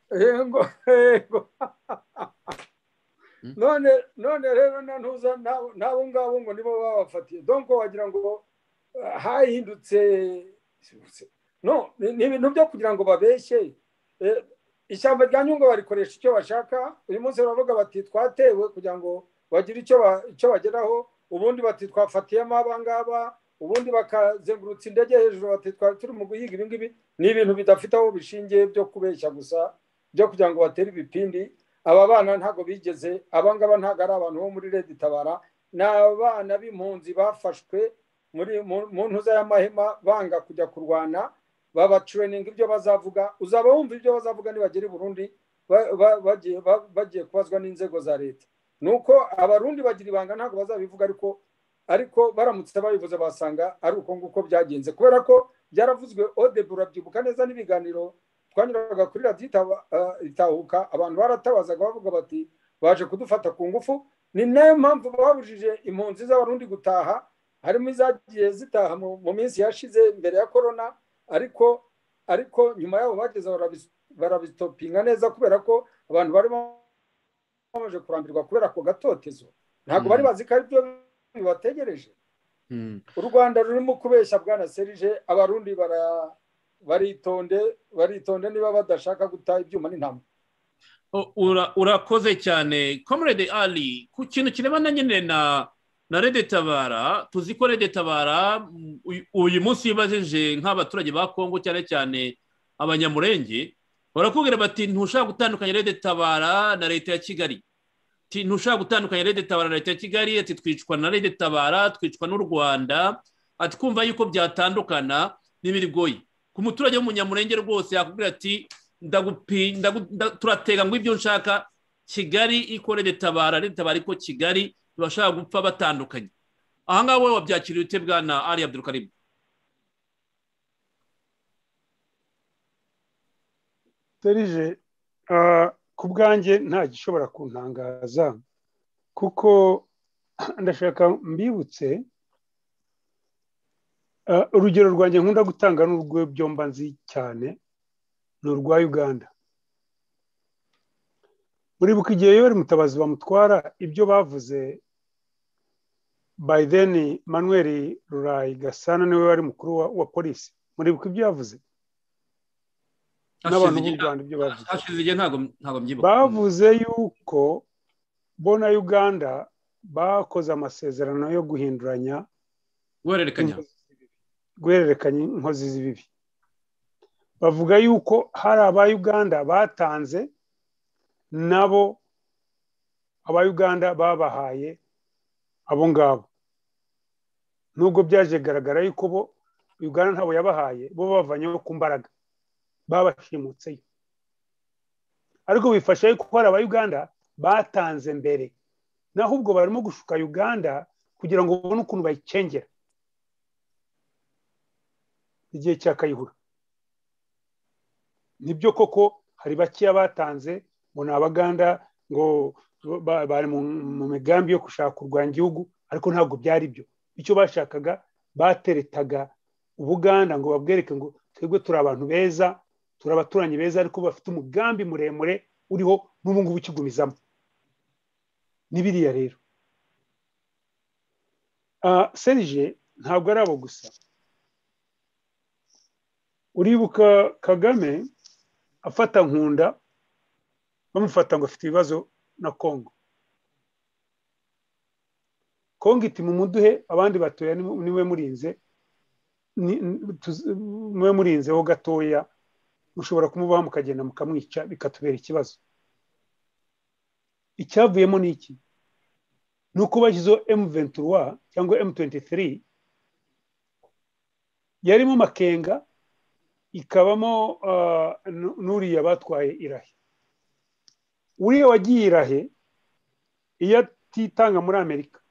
None rero ntuza nabo ngabo ngo nibo babafatiye, donc wagira ngo hahindutse ni ibintu byo kugira ngo babeshye. Ishyamba rya Nyungwe barikoresha icyo bashaka. Uyu munsi baravuga bati twatewe kugira ngo bagire icyo bageraho, ubundi bati twafatiyemo abangaba, ubundi bakazengurutsa indege hejuru bati twari turi mu guhiga ibi ngibi. Ni ibintu bidafite aho bishingiye byo kubeshya gusa, byo kugira ngo batere ibipindi. Aba bana ntago bigeze, abangaba ntago ari abantu bo muri Red Tabara, ni abana b'impunzi bafashwe mu ntuza y'amahema banga kujya kurwana, babatraining ibyo bazavuga. Uzaba wumva ibyo bazavuga nibagera i Burundi bagiye kubazwa n'inzego za leta. Nuko abarundi bagira ibanga ntago bazabivuga, ariko baramutse babivuze basanga ari uko nguko byagenze, kubera ko byaravuzwe Audible. Urabyibuka neza n'ibiganiro twanyuraga kuri radiyo itahuka, abantu baratabazaga bavuga bati baje kudufata ku ngufu. Ni nayo mpamvu babujije impunzi z'abarundi gutaha, harimo izagiye zitaha mu minsi yashize mbere ya corona, ariko nyuma yabo bageze barabitopinga neza, kubera ko abantu bari bamaze kurambirwa kubera ako gatotezo. Ntabwo bari bazi ko ari byo bibategereje. U Rwanda rurimo kubeshya bwana Serge, abarundi baritonde niba badashaka guta ibyuma n'intama. Urakoze cyane Comrade Ali. Ku kintu kirebana nyine na Red Tabara, tuzi ko Red Tabara uyu munsi yibajije nk'abaturage ba Kongo cyane cyane abanyamurenge, barakubwira bati ntushaka gutandukanya Red Tabara na leta ya Kigali. Ntushaka gutandukanya Red Tabara na leta ya Kigali, ati twicwa na Red Tabara, twicwa n'u Rwanda, ati kumva yuko byatandukana n'ibirigoyi. Ku muturage w'umunyamurenge rwose yakubwira ati turatega ngo ibyo nshaka Kigali iko Red Tabara iko Kigali, bashaka gupfa batandukanye. Aha ngaho wowe wabyakiriye ute bwana Ali Abdulkarim? Serge, ku bwanjye nta gishobora kuntangaza, kuko ndashaka mbibutse urugero rwanjye nkunda gutanga n'urwo byomba nzi cyane, ni urwa Uganda. Muribuka igihe Yoweri Mutabazi bamutwara, ibyo bavuze by then Manuel Rurayi Gasana niwe wari mukuru wa polisi. Muribuka ibyo yavuze? N'abantu b'u Rwanda ibyo bavuze, bavuze yuko bona Uganda bakoze amasezerano yo guhinduranya guhererekanya inkozi z'ibibi. Bavuga yuko hari aba Uganda batanze, nabo aba Uganda babahaye abo ngabo. nubwo byaje garagara yuko bo Uganda ntabo yabahaye bo bavanyeho ku mbaraga babashimutseyo ariko bifasha yuko hari aba Uganda batanze mbere naho ubwo barimo gushuka Uganda kugira ngo babone ukuntu bayicengera igihe cya Kayihura nibyo koko hari bakiya batanze ngo ni Abaganda ngo bari mu migambi yo gushaka kurwanya igihugu ariko ntabwo byari byo icyo bashakaga bateretaga Ubuganda ngo babwereke ngo twebwe turi abantu beza turi abaturanyi beza ariko bafite umugambi muremure uriho n'ubu ngubu ukigumizamo n'ibiriya rero Serge ntabwo ari abo gusa uribuka Kagame afata Nkunda bamufata ngo afite ibibazo na Kongo iti mumuduhe abandi batoya niwe murinze niwe murinzeho gatoya mushobora kumubaho mukagenda mukamwica bikatubera ikibazo icyavuyemo ni iki nuko bashyizeho M23 cyangwa M23 yarimo Makenga ikabamo n'uriya batwaye Irahe uriya wagiye Irahe iyo atitanga muri Amerika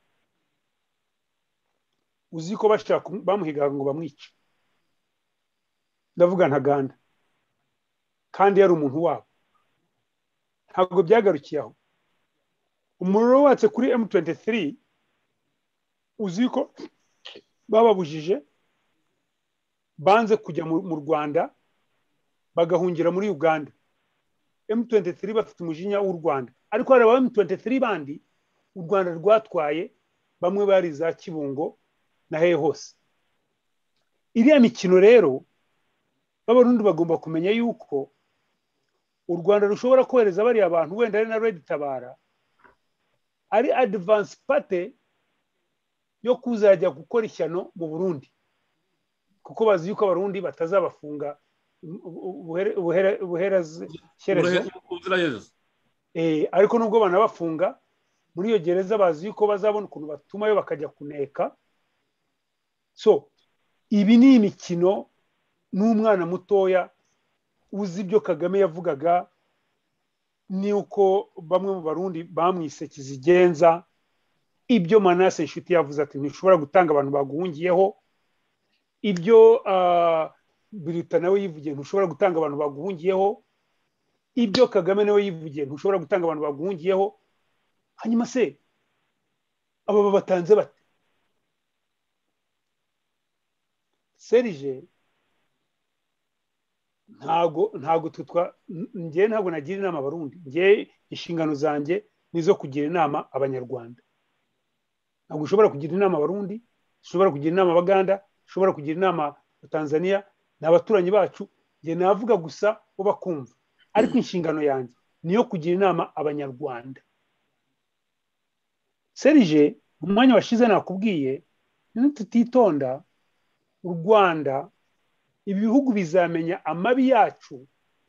uzi ko bashaka bamuhigaga ngo bamwice ndavuga Ntaganda kandi yari umuntu wabo ntabwo byagarukiye aho umuriro watse kuri M23 uzi ko bababujije banze kujya mu Rwanda bagahungira muri Uganda M23 bafite umujinya w'u Rwanda ariko hari aba M23 bandi u Rwanda rwatwaye bamwe bari za Kibungo na hehe hose iriya mikino rero b'abarundi bagomba kumenya yuko u Rwanda rushobora kohereza bari abantu wenda ari na Red Tabara ari advance party yo kuzajya gukora ishyano mu Burundi kuko bazi yuko abarundi batazabafunga ariko nubwo banabafunga muri iyo gereza bazi yuko bazabona ukuntu batumayo bakajya kuneka so ibi ni imikino n'umwana mutoya uzi ibyo Kagame yavugaga ni uko bamwe mu barundi bamwise kizigenza ibyo Manase Nshuti yavuze ati ntishobora gutanga abantu baguhungiyeho ibyo Biruta nawe yivugiye ntushobora gutanga abantu baguhungiyeho ibyo Kagame nawe yivugiye ntushobora gutanga abantu baguhungiyeho hanyuma se aba batanze bate Serge ntago tutwa ngiye ntabwo nagira inama abarundi ngiye inshingano zanjye nizo kugira inama abanyarwanda ntabwo ushobora kugira inama abarundi ushobora kugira inama Abaganda ushobora kugira inama Tanzania n'abaturanyi bacu ngiye navuga gusa bo bakumva ariko inshingano yanjye niyo kugira inama abanyarwanda Serge mu mwanya washize nakubwiye nitutitonda u Rwanda ibi bihugu bizamenya amabi yacu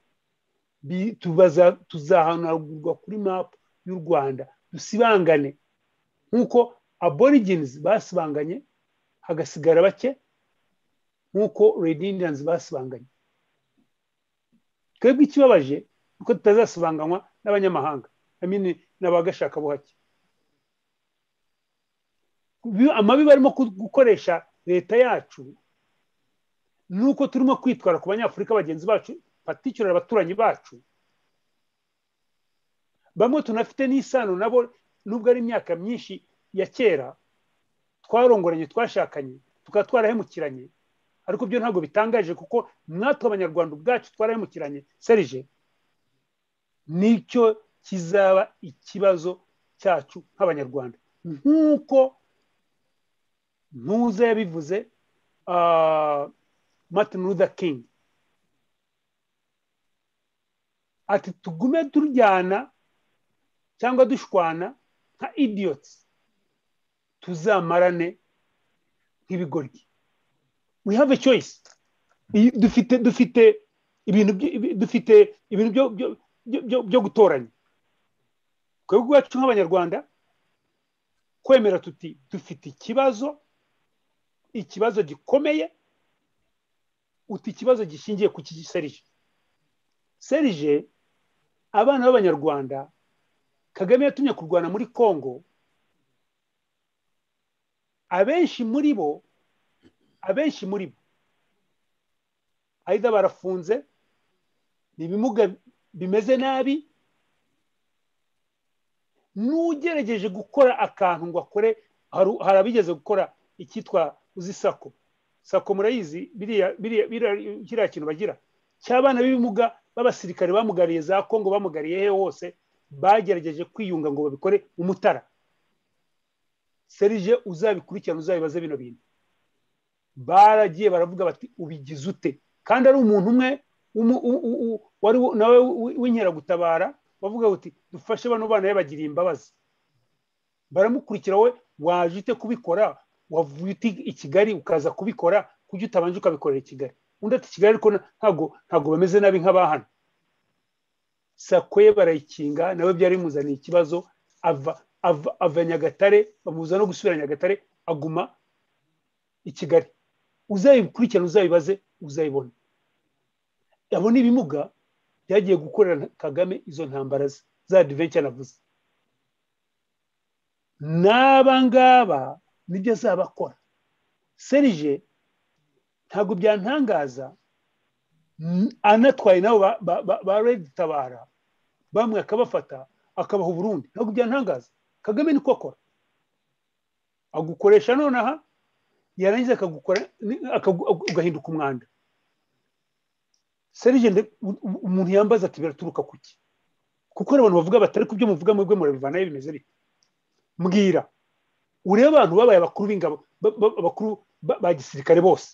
tuzahanagurwa kuri map y'u Rwanda dusibangane nkuko aborigines basibanganye hagasigara bake nkuko Red Indians basibanganye twebwe ikibabaje uko tutazasibanganywa n'abanyamahanga n'abagashaka buhake amabi barimo gukoresha leta yacu nuko turimo kwitwara ku banyafurika bagenzi bacu particular abaturanyi bacu bamwe tunafite n'isano nabo nubwo ari imyaka myinshi ya kera twarongoranye twashakanye tukatwarahemukiranye ariko byo ntabwo bitangaje kuko natwe abanyarwanda ubwacu twarahemukiranye Serge nicyo kizaba ikibazo cyacu nk'abanyarwanda nkuko ntuze yabivuze Martin Luther King ati tugume turyana cyangwa dushwana nka idiots tuzamarane nk'ibigoryi we have a choice dufite ibintu byo gutoranya twebwe ubwacu nk'abanyarwanda kwemera tuti dufite ikibazo ikibazo gikomeye, uti ikibazo gishingiye ku kiki Serge? Serge, abana b'Abanyarwanda Kagame yatumye kurwana muri Kongo, abenshi muri bo aida barafunze, ni ibimuga bimeze nabi, n'ugerageje gukora akantu ngo akore, hari abigeze gukora ikitwa uzi sako murayizi, biriya kintu bagira cy'abana b'ibimuga b'abasirikare bamugariye za Kongo, bamugariye he hose, bagerageje kwiyunga ngo babikore umutara. Serge, uzabikurikirana uzabibaze bino bintu. Baragiye baravuga bati ubigize ute? Kandi ari umuntu umwe wari nawe w'inkeragutabara, bavuga uti dufashe bano bana yabagiriye imbabazi. Baramukurikira, we waje ute kubikora? Wavuye i Kigali ukaza kubikora, kujya utabanje ukabikorera i Kigali? Undi ati Kigali ariko ntago bameze nabi nk'abahana. Sakwe barayikinga, nawe byari bimuzaniye ikibazo, ava Nyagatare, bamubuza no gusubira Nyagatare, aguma i Kigali. Uzayikurikirana uzabibaze uzayibona. Abo ni ibimuga byagiye gukorera Kagame izo ntambara za adventure navuze. N'aba ngaba nibyo azabakora. Serge, ntabwo byantangaza anatwaye nabo ba Red Tabara, bamwe akabafata akabaha Burundi. Ntabwo byantangaza. Kagame niko akora, agukoresha nonaha, yarangiza akagukora ugahinduka umwanda. Serge, umuntu yambaza ati biraturuka kuki? Kuko abantu bavuga batari kubyo muvuga mwebwe murabivanayo bimeze bite? Mbwira, ureba abantu babaye abakuru b'ingabo, abakuru ba gisirikare bose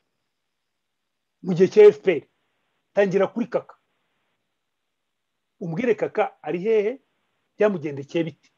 mu gihe cya FPR, tangira kuri Kaka, umbwire Kaka ari hehe, byamugendekeye bite?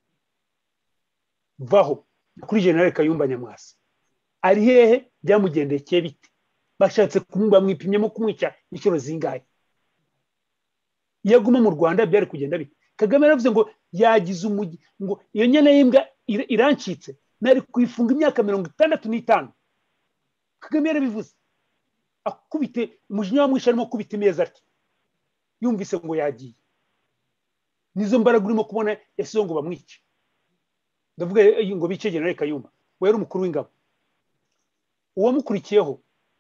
Vaho kuri General Kayumba Nyamwasa, ari hehe, byamugendekeye bite? Bashatse bamwipimyemo kumwica inshuro zingahe? Yaguma mu Rwanda byari kugenda bite? Kagame yaravuze ngo yagize umujyi, ngo iyo nyene y'imbwa irancitse, nari kuyifunga imyaka 65. Kagame yarabivuze, akubite umujinya wamwisha, arimo kubita imeza ati yumvise ngo yagiye. Nizo mbaraga urimo kubona yasizo ngo bamwice. Ndavuga ngo bice General Kayumba, we yari umukuru w'ingabo. Uwamukurikiyeho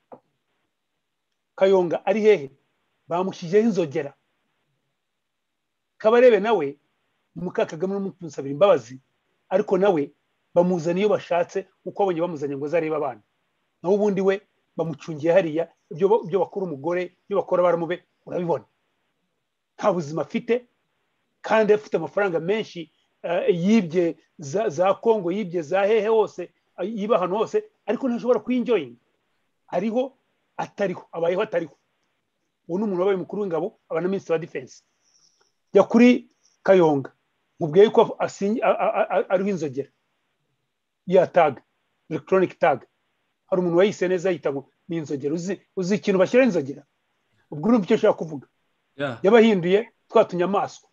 Kayonga ari hehe? Bamushijeho inzogera. Kabarebe nawe muka Kagame n'umunsabira imbabazi, ariko nawe bamuzana iyo bashatse, uko abonye bamuzanye ngo zareba abana. Naho ubundi we bamucungiye hariya, ibyo bakora umugore, ibyo bakora baramube, urabibona. Nta buzima afite, kandi afite amafaranga menshi, yibye za Kongo, yibye za hehe hose, yiba hano hose, ariko ntashobora kwinjoyinga. Ariho atariho, abayeho atariho. Uwo ni umuntu wabaye mukuru w'ingabo, abana Minister wa Defense. Ya kuri Kayonga, mubwiye ko ariho inzogera ya tag, electronic tag. Hari umuntu wayise neza yita ngo ni inzogera. Uzi ikintu bashyira inzogera? Ubwo urumva icyo ashaka kuvuga. Yabahinduye twatunyamaswa.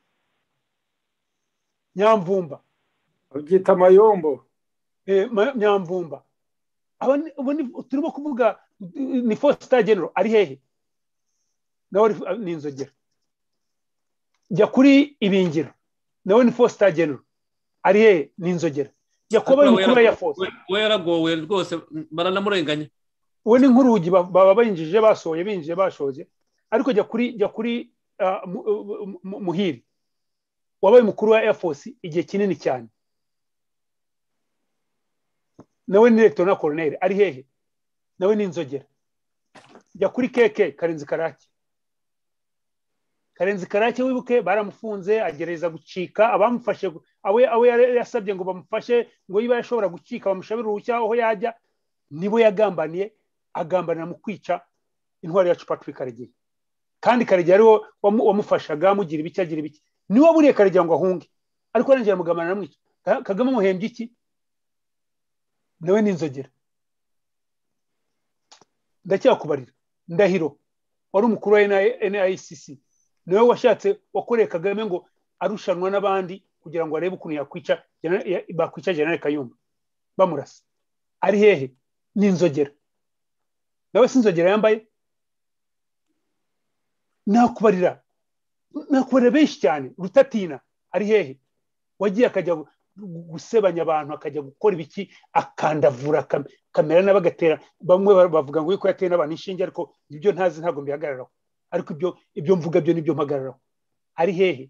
Nyamvumba babyita mayombo. Nyamvumba. Abo turimo kuvuga ni Foster General ari hehe? Nawe ni inzogera. Jya kuri Ibingiro, nawe ni Foster General ari hehe? Ni inzogera. Yakoba y'umukuru ya Force, we yaragowe rwose, baranamurenganya. We ni nk'urugi baba bayinjije, basohoye binjije bashoje. Ariko jya kuri Muhiri, wabaye umukuru wa Air Force igihe kinini cyane, nawe ni Lieutenant Colonel ari hehe? Nawe ni inzogera. Jya kuri KK Karenzi Karake, wibuke baramufunze, agereza gucika, abamufashe awe yasabye ngo bamufashe, ngo yiba yashobora gucika bamushabira uruhushya aho yajya, nibo yagambaniye, agambanira mu kwica intwari yacu Patrick Karegeya. Kandi Karegeya ariwo wamufashaga mugira ibiki agira ibiki, niwe buriye Karegeya ngo ahunge, ariko arangije mugamana namwica. Kagame muhembye iki? Nawe ni inzogera. Ndacyakubarira, Ndahiro wari umukuru wa NICC, niwe washatse wakoreye Kagame ngo arushanwa n'abandi kugira ngo arebe ukuntu bakwica General Kayumba bamurasa. Ari hehe? ni inzogera nawe si inzogera yambaye nakubarira benshi cyane. Rutatina ari hehe wagiye akajya gusebanya abantu akajya gukora ibiki akandavura kamera n'abagatera bamwe bavuga ngo yuko yateye n'abantu inshinge ariko ibyo ntazi ntabwo mbihagararaho ariko ibyo mvuga byo nibyo mpagararaho. Ari hehe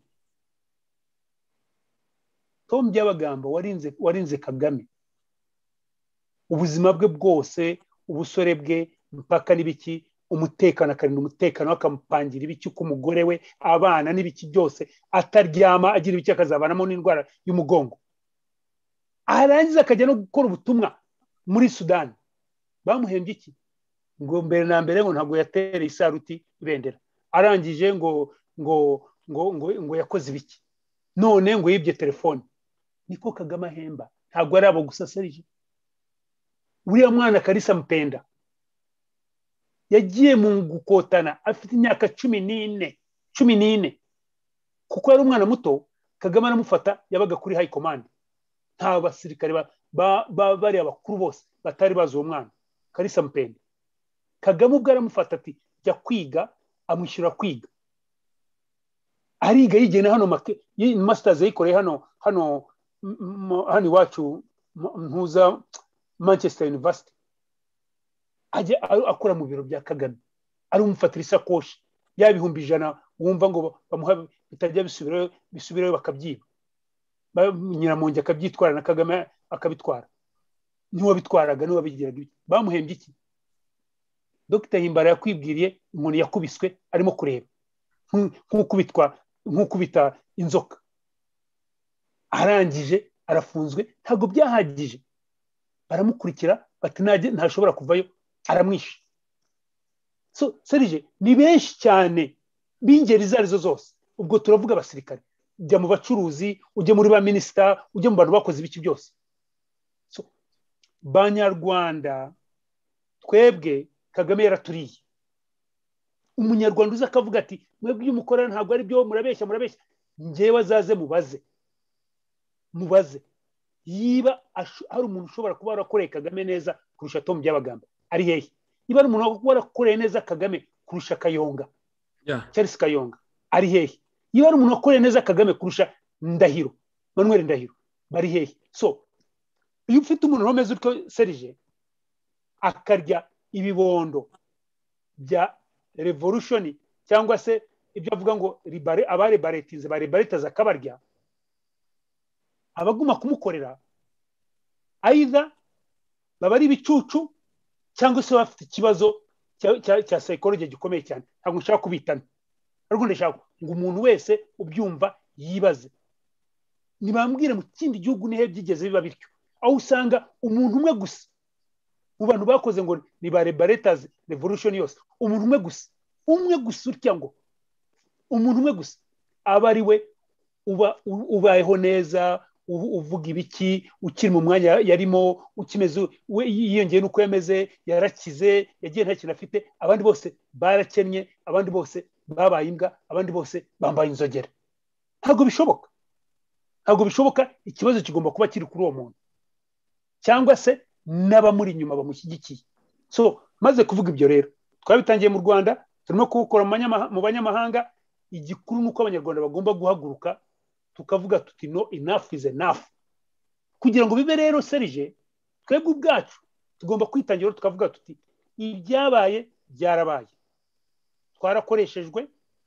Tom Byabagamba warinze Kagame ubuzima bwe bwose ubusore bwe mpaka n'ibiki umutekano akarinda umutekano akamupangira ibiki ku mugore we abana n'ibiki byose ataryama agira ibiki akazabanamo n'indwara y'umugongo. Arangiza akajya no gukora ubutumwa muri Sudani. Bamuhembye iki ngo mbere na mbere ngo ntabwo yatereye isaruti ibendera arangije ngo yakoze ibiki none ngo yibye telefone. Niko Kagame ahemba ntabwo ari abo gusa Serge. Uriya mwana Kalisa Mpenda yagiye mu gukotana afite imyaka 14 kuko yari umwana muto. Kagame aramufata yabaga kuri high command nta basirikare bari abakuru bose batari bazi uwo mwana Kalisa Mpenda. Kagame ubwo aramufata ati jya kwiga amwishyura kwiga ariga yigena hano masters yikoreye hano iwacu ntuza Manchester University ajya akora mu biro bya Kagame ari umufatira isakoshi y'ibihumbi 100 wumva ngo bamuha bitajya bisubirayo bakabyiba Nyiramongi akabyitwara na Kagame akabitwara. Niwe bitwaraga niwe bigiraga. Bamuhembye iki? Dr. Himbara yakwibwiriye umuntu yakubiswe arimo kureba nk'ukubita inzoka. Arangije arafunzwe ntago byahagije baramukurikira bati ntashobora kuvayo aramwishe. So Serge ni benshi cyane b'ingeri zarizo zose. Ubwo turavuga abasirikare ujya mu bacuruzi ujye muri ba minister ujye mu bantu bakoze ibiki byose. So Banyarwanda twebwe Kagame yaraturiye. Umunyarwanda uza akavuga ati mwebwe iyo mukorana ntabwo ari byo murabeshya ngewe azaze mubaze yiba hari umuntu ushobora kuba warakoreye Kagame neza kurusha Tom Byabagamba. Ari hehe? Niba ari umuntu warakoreye neza Kagame kurusha Kayonga Charles Kayonga ari hehe? Niba ari umuntu wakoreye neza Kagame kurusha Ndahiro Manuel Ndahiro bari hehe? So iyo ufite umuntu umeze utyo Serge akarya ibibondo bya revolution cyangwa se ibyo avuga ngo abare baretize baretaza akabarya abaguma kumukorera either babari bicucu cyangwa se bafite ikibazo cya psychology gikomeye cyane. Ntabwo nshaka kubitana ariko ndashaka ngo umuntu wese ubyumva yibaze nibambwire mu kindi gihugu nihe byigeze biba bityo aho usanga umuntu umwe gusa mu bantu bakoze ngo ni barebaretaz revolution yose umuntu umwe gusa utya ngo umuntu umwe gusa aba ari we ubayeho neza uvuga ibiki ukiri mu mwanya yarimo ukimeze yiyongeye nuko yameze yarakize yagiye nta kintu afite. Abandi bose barakennye abandi bose babaye imbwa abandi bose bambaye inzogera. Ntabwo bishoboka. Ikibazo kigomba kuba kiri kuri uwo muntu cyangwa se n'abamuri inyuma bamushyigikiye. So maze kuvuga ibyo rero twabitangiye mu Rwanda turimo kubukora mu banyamahanga. Igikuru nuko abanyarwanda bagomba guhaguruka tukavuga tuti no enough is enough. Kugira ngo bibe rero Serge twebwe ubwacu tugomba kwitangira tukavuga tuti ibyabaye byarabaye. Twarakoreshejwe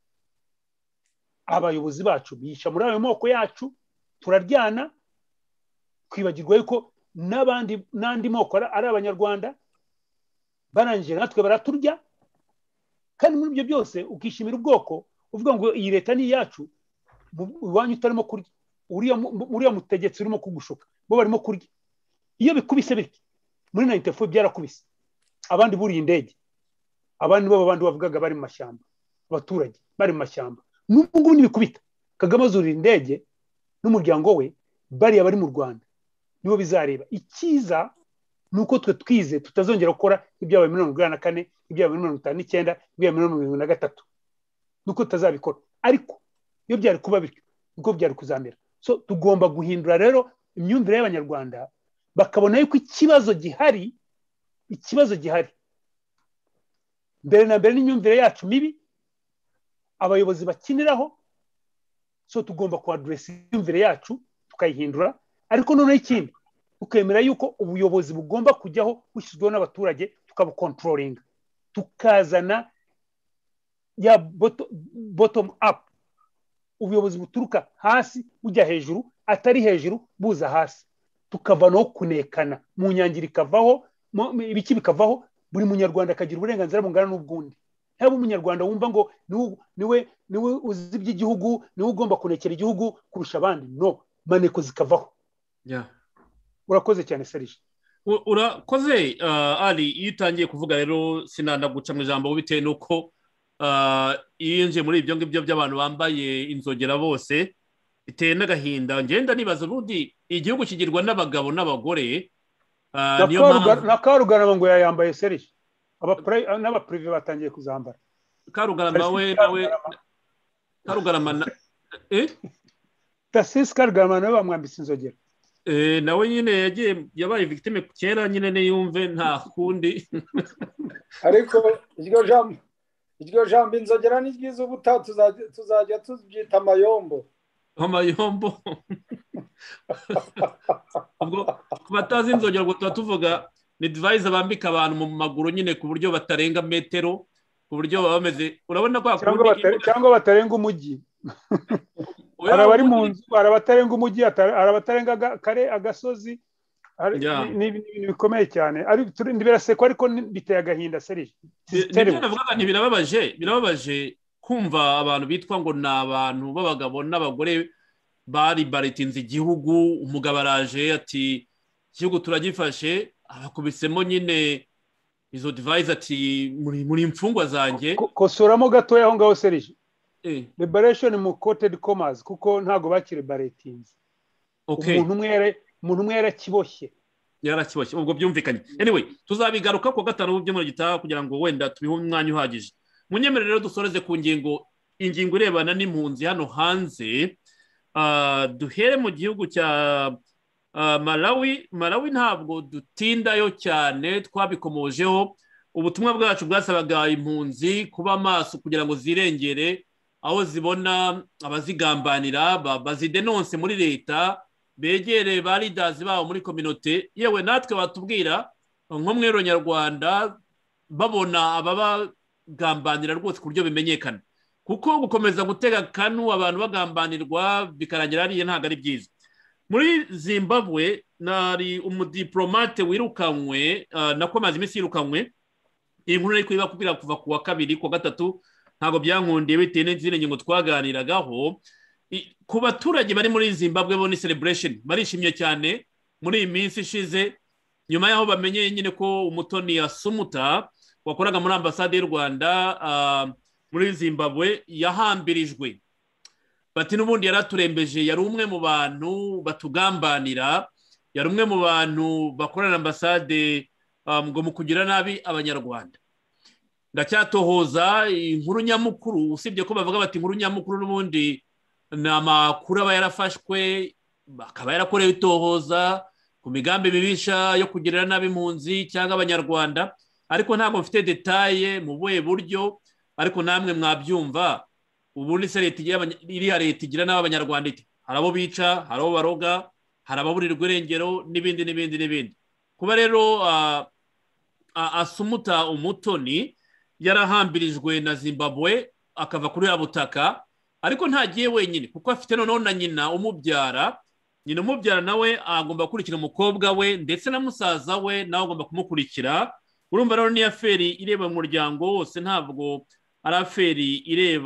abayobozi bacu bisha muri ayo moko yacu turaryana kwibagirwa yuko n'andi moko ari abanyarwanda barangije natwe baraturya. Kandi muri ibyo byose ukishimira ubwoko uvuga ngo iyi leta ni yacu iwanyu utarimo kurya uriya mutegetsi urimo kugushuka bo barimo kurya. Iyo bikubise bityo muri 94 byarakubise abandi buriye indege abandi bavugaga bari mu mashyamba abaturage bari mu mashyamba. N'ubwo ngubu nibikubita Kagame azurira indege n'umuryango we bari abari mu Rwanda nibo bizareba. Ikiza nuko twe twize tutazongera gukora ibyabaye 1994 ibyabaye 1959 ibyabaye 1973 nuko tutazabikora. Ariko iyo byari kuba bityo nuko byari kuzamera. So tugomba guhindura rero imyumvire y'abanyarwanda bakabona yuko ikibazo gihari ikibazo gihari mbere na mbere n'imyumvire yacu mibi abayobozi bakiniraho, so tugomba kuadress imyumvire yacu tukayihindura, ariko noneho ikindi ukemera yuko ubuyobozi bugomba kujyaho bushyizweho n'abaturage tukabukontrolinga, tukazana ya bottom up, ubuyobozi buturuka hasi bujya hejuru, atari hejuru buza hasi, tukavanaho kunekana, mu nyangira ikavaho, ibiki bikavaho, buri munyarwanda akagira uburenganzira bungana n'ubwundi. Haba umunyarwanda wumva ngo niwe uzi iby'igihugu, niwe ugomba kunekera igihugu kurusha abandi, no, maneko zikavaho. Urakoze cyane Serge. Urakoze Ali, iyo utangiye kuvuga rero sinanda guca mu ijambo bitewe nuko iyo nje muri ibyo ngibyo by'abantu bambaye inzogera bose biteye n'agahinda. Ngenda nibaza ubundi igihugu kigirwa n'abagabo n'abagore, niyo mpamvu na Karugarama ngo yayambaye Serge, n'abaprive batangiye kuzambara. Karugarama Tasisi Karugarama nawe bamwambitse inzogera. Nawe nyine yabaye victime kera nyine niyumve nta kundi. Ariko iryo jambo inzogera ni ryiza, ubuta tuzajya tubyita amayombo. Amayombo. Ubwo kubatazi inzogera ngo tuvuga ni device bambika abantu mu maguru nyine ku buryo batarenga metero, ku buryo baba bameze, urabona ko cyangwa batarenga umujyi. Arabari mu nzu, arabatarenga umujyi, arabatarenga kare agasozi, ni bikomeye cyane. Ari biraseko ariko biteye agahinda Serge. Birababaje kumva abantu bitwa ngo ni abantu b'abagabo n'abagore bari baritinze igihugu, umugabo araje ati igihugu turagifashe, abakubisemo nyine izo device ati muri imfungwa zanjye. Kosoramo gatoya aho ngaho Serge. Liberation mu quoted commas kuko ntago bakire baratinze. Umuntu umwe yarakiboshye. Ubwo byumvikanye. Anyway, tuzabigaruka ku gatanu byo muri gitaha kugira ngo wenda tubihe umwanya uhagije. Munyemerere rero dusoreze ku ingingo irebana n'impunzi hano hanze. Duhere mu gihugu cya Malawi ntabwo dutindayo cyane, twabikomojeho. Ubutumwa bwacu bwasabaga impunzi kuba maso kugira ngo zirengere aho zibona abazigambanira, bazidenonse muri leta, begere ba leaders babo muri community, yewe natwe batubwira nko mwero nyarwanda babona ababagambanira rwose ku buryo bimenyekana, kuko gukomeza gutega kanu abantu bagambanirwa bikarangira ariye ntabwo ari byiza. Muri Zimbabwe nari umudiplomate wirukanywe, nakomaze iminsi yirukanywe. Iyi nkuru nari kubwira kuva ku wa kabiri ku wa gatatu, ntabwo byankundiye bitewe n'izindi ngingo twaganiragaho. Ku baturage bari muri Zimbabwe bo ni celebration, barishimye cyane muri iyi minsi ishize, nyuma y'aho bamenye nyine ko Umutoni Asumuta wakoraga muri ambasade y'u Rwanda muri Zimbabwe yahambirijwe. Bati n'ubundi yaraturembeje, yari umwe mu bantu batugambanira, yari umwe mu bantu bakorana ambasade ngo mu kugira nabi abanyarwanda. Ndacyatohoza inkuru nyamukuru, usibye ko bavuga bati inkuru nyamukuru n'ubundi ni amakuru aba yarafashwe, akaba yarakorewe itohoza ku migambi mibisha yo kugirira nabi impunzi cyangwa abanyarwanda, ariko ntabwo mfite detaye mu buhe buryo, ariko namwe mwabyumva. Ubundi se iriya leta igira nabi abanyarwanda iti, hari abo bica, hari abo baroga, hari ababurirwa irengero n'ibindi. Kuba rero Asumuta Umutoni yarahambirijwe na Zimbabwe akava kuri ya butaka, ariko ntagiye wenyine kuko afite noneho na nyina umubyara. Nyina umubyara nawe agomba gukurikira umukobwa we ndetse na musaza we nawe agomba kumukurikira. Urumva rero ni aferi ireba mu muryango wose, ntabwo ari aferi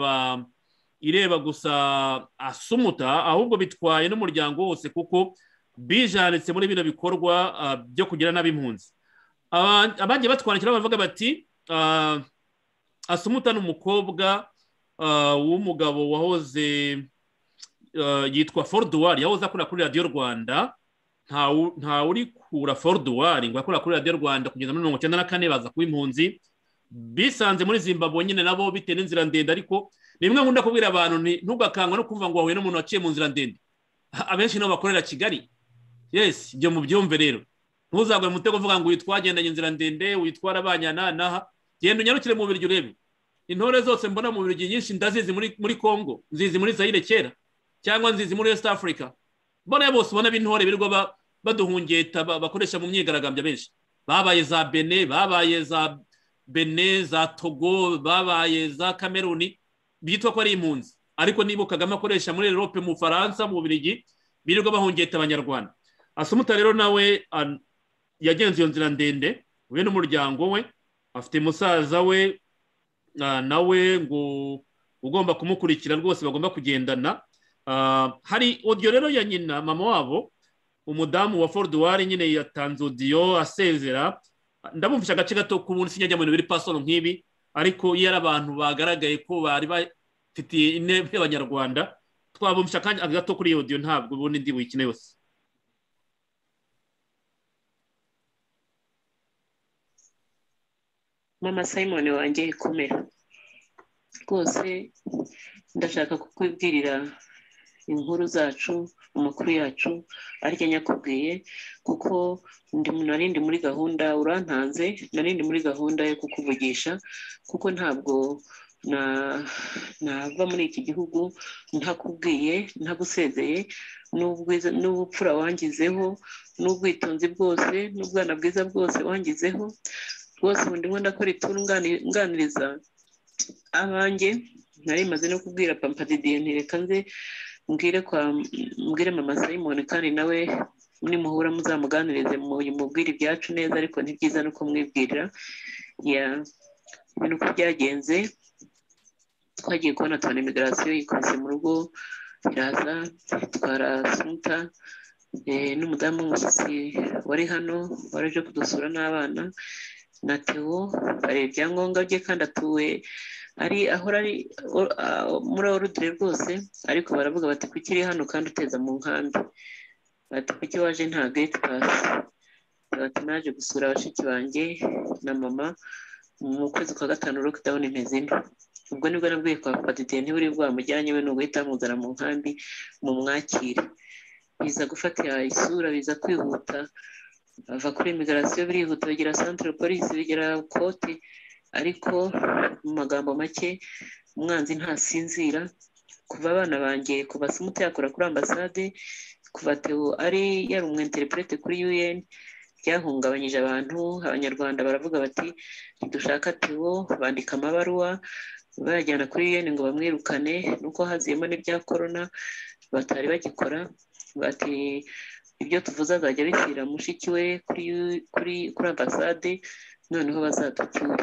ireba gusa Asumuta, ahubwo bitwaye n'umuryango wose kuko bijanitse muri bino bikorwa byo kugira nabi impunzi. Abagiye batwandikira bavuga bati Asumuta ni umukobwa w'umugabo wahoze yitwa Forduwari, yahoze akora kuri radiyo Rwanda. Nta uri kura Forduwari ngo akora kuri radiyo Rwanda kugeza muri 1994 baza kuba impunzi, bisanze muri Zimbabwe nyine nabo bitewe n'inzira ndende. Ariko rimwe nkunda kubwira abantu ntugakangwa no kumva ngo wahuye n'umuntu waciye mu nzira ndende, abenshi nabo bakorera Kigali. Yes, ibyo mu byumve rero. ntuzagwe mu mutego uvuga ngo twagendanye inzira ndende witwara abanyana naha genda unyarukire mu Bubiligi urebe intore zose mbona mu Bubiligi nyinshi ndazizi muri Congo nzizi muri Zaire kera cyangwa nzizi muri West Africa mbona bose ubona b'intore birirwa baduhungeta bakoresha mu myigaragambyo benshi babaye za Benin babaye za Benin za Togo babaye za Cameroon bitwa ko ari impunzi ariko nibo Kagame akoresha muri Europe mu Faransa mu Bubiligi birirwa bahungeta abanyarwanda Asumuta rero nawe yagenze iyo nzira ndende we n'umuryango we afite musaza we nawe ngo ugomba kumukurikira rwose bagomba kugendana hari audio rero ya nyina mama wabo umudamu wa Fordwari nyine yatanze audio asezera ndamumvisha agace gato ku bunsi nyajya mu bintu biri personal nk'ibi ariko iyo ari abantu bagaragaye ko bari bafitiye intebe y'abanyarwanda twabumvisha kandi gato kuri iyo audio ntabwo ubundi ndi buyikine yose. Mama Simon wanjye ikomera rwose ndashaka kukwibwirira inkuru zacu amakuru yacu arya nyakubwiye kuko narindi muri gahunda urantanze narindi muri gahunda yo kukuvugisha kuko ntabwo nava muri iki gihugu ntakubwiye ntagusezeye n'ubupfura wangizeho n'ubwitonzi bwose n'ubwana bwiza bwose wangizeho rwose ndimo ndakora itunganiriza abanjye nari maze no kubwira Papa Didier ntireka nze mbwire Mama Simon kandi nawe nimuhura muzamuganirize mubwire ibyacu neza ariko ni byiza no kumwibwirira ibintu uko byagenze twagiye kubona tubona immigration yikose mu rugo iraza itwara Asumuta n'umudamu w'umushyitsi wari hano waraje kudusura n'abana na Theo bareba ibyangombwa bye kandi atuwe ahora ari muri orudire rwose ariko baravuga bati kuki iri hano kandi uteza mu nkambi bati kuki waje nta gate pass bati naje gusura bashiki banjye na mama mu kwezi kwa gatanu lockdown imeze ino ubwo nibwo nabwiye kwa Papa Didier ntiburi bwamujyanye we n'uguhita amuzana mu nkambi mu mwakire biza gufatira isura biza kwihuta ava kuri immigration birihuta bigira centre police bigira kote ariko mu magambo make umwanzi ntasinzira kuva abana banjye kuva Asumuta yakora kuri ambassade kuva Theo ari yari umwinterprete kuri UN byahungabanyije abantu abanyarwanda baravuga bati ntidushaka Theo bandika amabaruwa bajyana kuri UN ngo bamwirukane nuko haziyemo n'ibya corona batari bagikora bati ibyo tuvuze azajya bishyira mushiki we kuri ambassade noneho bazaducyure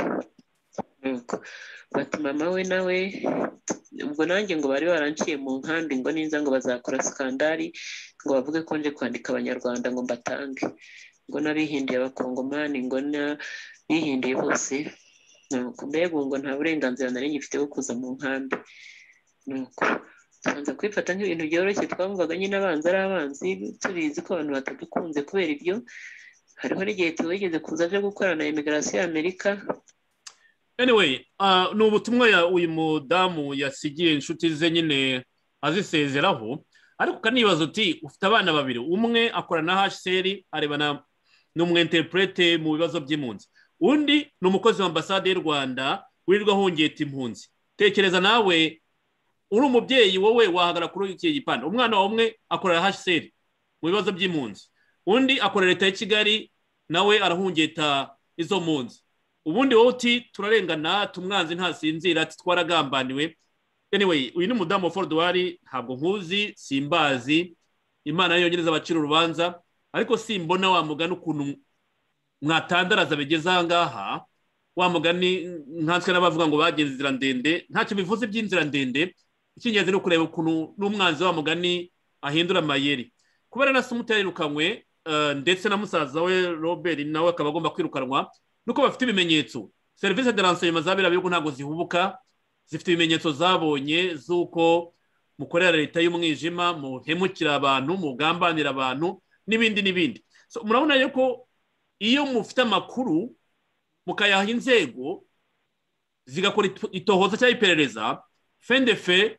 bati mama we nawe ubwo nanjye ngo bari baranciye mu nkambi ngo ninza ngo bazakora skandari ngo bavuge ko nje kwandika abanyarwanda ngo mbatange ngo nabihindiye abakongomani ngo bihindiye bose mbega ngo nta burenganzira nari ngifite bwo kuza mu nkambi nuko tubanza kwifata nk'ibintu byoroshye twavugaga nyine abanzi ari abanzi tubizi ko abantu batadukunze kubera ibyo hariho n'igihe tuwigeze kuza aje gukorana na immigration y'Amerika. Anyway ni ubutumwa uyu mudamu yasigiye inshuti ze nyine azisezeraho ariko kanibaza uti ufite abana babiri umwe akora na HCR arebana n'umwinterprete mu bibazo by'impunzi undi ni umukozi wa ambassade y'u Rwanda wirirwa ahungeta impunzi tekereza nawe uri umubyeyi wowe wahagara kuri iki gipanda umwana wa umwe akorera HCR mu bibazo by'impunzi undi akorera leta ya Kigali nawe arahungeta izo mpunzi ubundi wowe uti turarengana tumwanzi ntasinzira ati twaragambaniwe. Anyway uyu ni umudamu wa Fordwari ntabwo nkuzi simbazi Imana yonyereza abacira urubanza ariko simbona wa mugani ukuntu mwatandaraza bigeze ahangaha wa mugani nkanswe n'abavuga ngo bagenze inzira ndende ntacyo bivuze by'inzira ndende icyingenzi ni ukureba ukuntu n'umwanzi wa mugani ahindura amayeri kubera na Asumuta yirukanywe ndetse na musaza we Robert nawe akaba agomba kwirukanwa nuko bafite ibimenyetso service de renseignement zabira bihugu ntago zihubuka zifite ibimenyetso zabonye zuko mukorera leta y'umwijima muhemukira abantu mugambanira abantu n'ibindi so murabona yuko iyo mufite amakuru mukayaha inzego zigakora itohoza cyangwa iperereza fendefe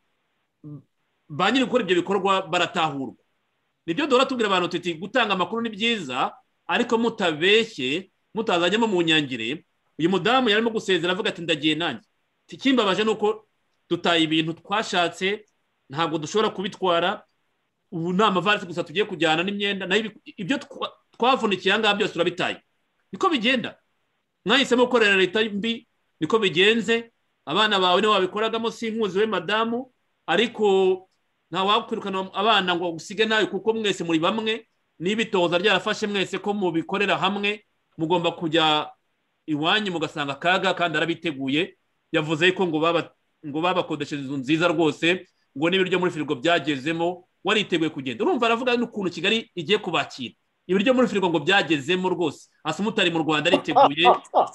banyiri gukora ibyo bikorwa baratahurwa nibyo duhora tubwira abantu tuti gutanga amakuru ni byiza ariko mutabeshye mutazajyamo mu nyangire. Uyu mudamu yarimo gusezera avuga ati ndagiye nanjye. Ikimbabaje ni uko dutaye ibintu twashatse, ntabwo dushobora kubitwara. Ubu ni amavarisi gusa tugiye kujyana n'imyenda, naho ibyo twavunikiye aha ngaha byose turabitaye. Niko bigenda. Mwahisemo gukorera leta mbi, niko bigenze. Abana bawe nibo babikoragamo, sinkuzi we madamu, ariko nta wakwirukana abana ngo usige nawe kuko mwese muri bamwe. N'ibitoza ryarafashe mwese ko mubikorera hamwe, mugomba kujya iwanyu mugasanga akaga, kandi arabiteguye. Yavuze ko ngo babakodesheje inzu nziza rwose, ngo n'ibiryo muri firigo byagezemo, wariteguye kugenda. Urumva aravuga n'ukuntu Kigali igiye kubakira. Ibiryo muri firigo ngo byagezemo rwose, asa umutari mu Rwanda ariteguye.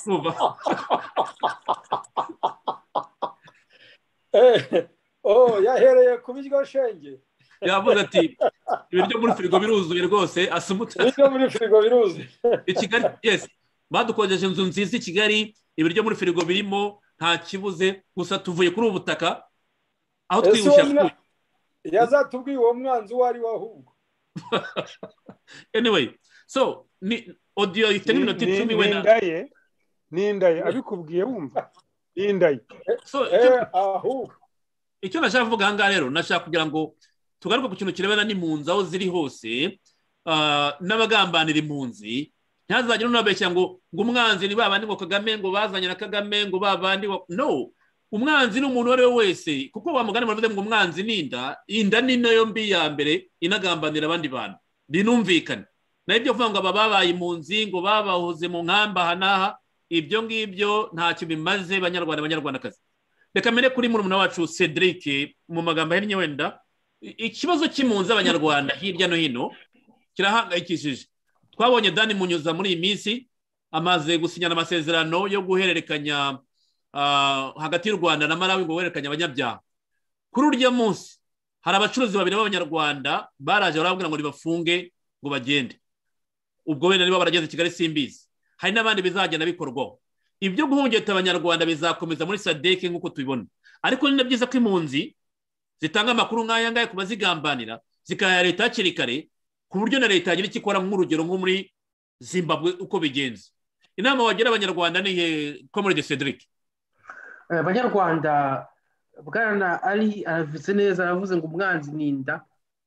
Yahereye ku biryo shenge. Yavuze ati ibiryo muri firigo biruzuye rwose, asa umutari. Ibiryo muri firigo biruzuye. I Kigali, yes, badukojeje inzu nziza i Kigali, ibiryo muri firigo birimo, nta kibuze. Gusa tuvuye kuri ubu butaka aho twihusha. Yazatubwiye uwo mwanzi wari wahubwo. Anyway, so ni audio ifite n'iminota 10 wenda. Nindaye abikubwiye wumva. Nindaye. So icyo nashaka kuvuga aha ngaha rero, nashaka kugira ngo tugaruke ku kintu kirebana n'impunzi aho ziri hose, n'abagambanira impunzi. Ntihazagire n'ababeshya ngo umwanzi ni babandi ngo Kagame, ngo bazanye na Kagame, ngo babandi no. Umwanzi ni umuntu wari we wese, kuko bamugana bavuze ngo umwanzi ninda ni nayo mbi ya mbere inagambanira abandi bantu. Binumvikana. Na ibyo kuvuga ngo aba babaye impunzi, ngo babahoze mu nkamba hanaha, ibyo ngibyo ntacyo bimaze banyarwandakazi. Reka mbere kuri murumuna wacu Cedric mu magambo ahinnye wenda, ikibazo cy'impunzi abanyarwanda hirya no hino kirahangayikishije. Twabonye Dani Munyuza muri iyi minsi amaze gusinyana amasezerano yo guhererekanya hagati y'u Rwanda na Malawi, ngo guhererekanya abanyabyaha. Kuri urya munsi hari abacuruzi babiri b'abanyarwanda baraje barababwira ngo nibafunge ngo bagende. Ubwo wenda niba barageze Kigali simbizi. Hari n'abandi bizagenda bikorwaho. Ibyo guhungeta abanyarwanda bizakomeza muri SADC nk'uko tubibona. Ariko ni byiza ko impunzi zitanga amakuru nk'aya ngaya ku bazigambanira, zikaya leta hakiri kare, ku buryo na leta yagira icyo ikora nk'urugero nko muri Zimbabwe uko bigenze. Inama wagira abanyarwanda ni Comrade Cedric. Abanyarwanda bwana ari aravuze neza, aravuze ngo umwanzi ninda.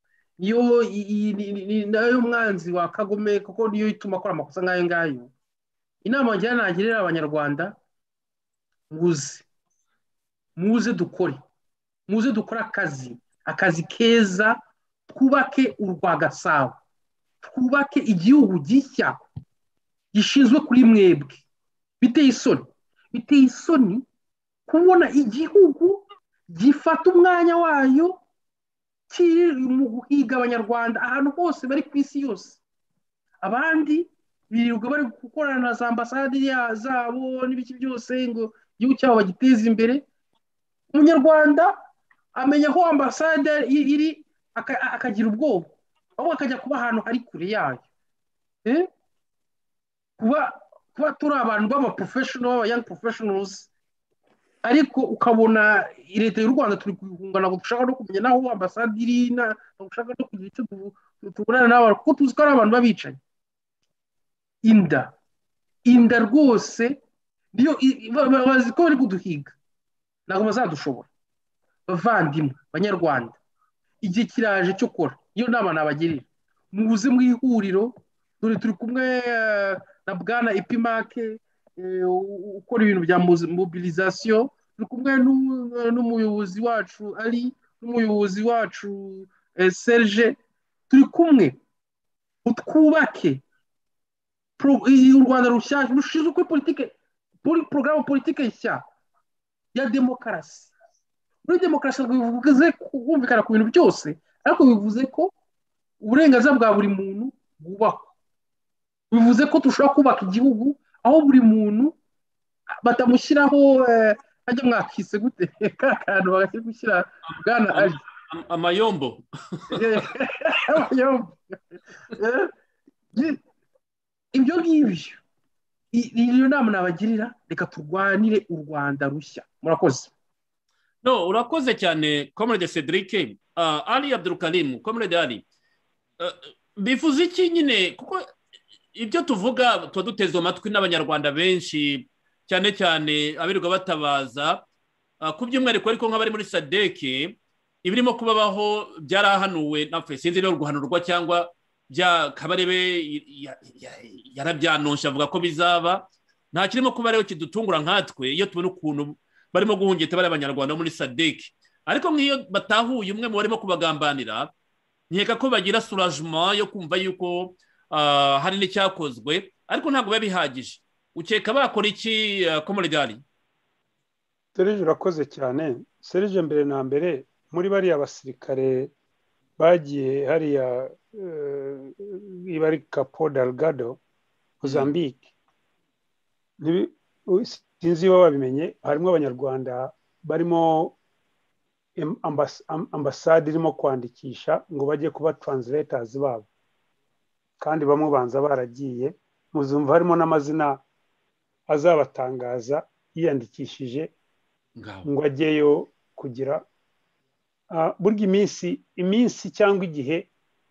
Nayo umwanzi wa Kagame, kuko niyo ituma akora amakosa nk'ayo ngayo. Inama njyana nagirira abanyarwanda, muze dukore akazi keza, twubake urwa Gasabo, twubake igihugu gishya gishinzwe kuri mwebwe. Biteye isoni kubona igihugu gifata umwanya wayo kiri mu guhiga abanyarwanda ahantu hose bari ku isi yose. Abandi birirwa bari gukorana na za ambasade zabo n'ibiki byose ngo igihugu cyabo bagiteze imbere. Umunyarwanda amenya aho ambasade iri akagira ubwoba, ahubwo akajya kuba ahantu hari kure yayo. Kuba turi abantu b'aba young professionals, ariko ukabona leta y'u Rwanda turi kuyihungana ngo dushaka no kumenya naho ambasade iri, dushaka no kugira icyo tubonana n'abantu, kuko tuzi ko ari abantu babicaye. Inda rwose niyo bazi ko bari kuduhiga, ntabwo bazadushobora. Bavandimwe banyarwanda, igihe kiraje cyo kora. Iyo nama nabagirira, muze mu ihuriro, dore turi kumwe na bwana Epimake ukora ibintu bya mobilisation, turi kumwe n'umuyobozi wacu ari n'umuyobozi wacu Serge, turi kumwe utwubake u Rwanda rushyashya rushinzwe kuri politike, porogaramu politike nshya ya demokarasi. Muri demokarasi bivuze kumvikana ku bintu byose, ariko bivuze ko uburenganzira bwa buri muntu bwubahwa. Bivuze ko dushobora kubaka igihugu aho buri muntu batamushyiraho ajya mwakise gute ka kantu bagashyira gushyira bwana ari amayombo. Ibyo ngibyo iyo nama nabagirira, reka turwanire u Rwanda rushya. Murakoze. No, urakoze cyane Comrade Cedric. Ali Abdulkarim, Comrade Ali, bifuza iki nyine, kuko ibyo tuvuga tuba duteze amatwi n'abanyarwanda benshi cyane cyane abirirwa batabaza ku by'umwihariko ariko nk'abari muri sadeke ibirimo kubabaho byarahanuwe na sinzi niba guhanurwa cyangwa bya Kabarebe yarabyanosha avuga ko bizaba nta kirimo kuba rero kidutungura nkatwe iyo tubona ukuntu barimo guhungeta bari abanyarwanda muri sadeke ariko nk'iyo batahuye umwe mu barimo kubagambanira nkeka ko bagira soulagement yo kumva yuko hari n'icyakozwe ariko ntabwo biba bihagije ukeka bakora iki komoridari Serge urakoze cyane Serge mbere na mbere muri bariya basirikare bagiye hariya ibari Capo Delgado Mozambique sinzi iyo babimenye harimo abanyarwanda barimo ambasade irimo kwandikisha ngo bajye kuba translators babo kandi bamwe banza baragiye muzumva harimo n'amazina azabatangaza yiyandikishije ngo ajyeyo kugira burya iminsi cyangwa igihe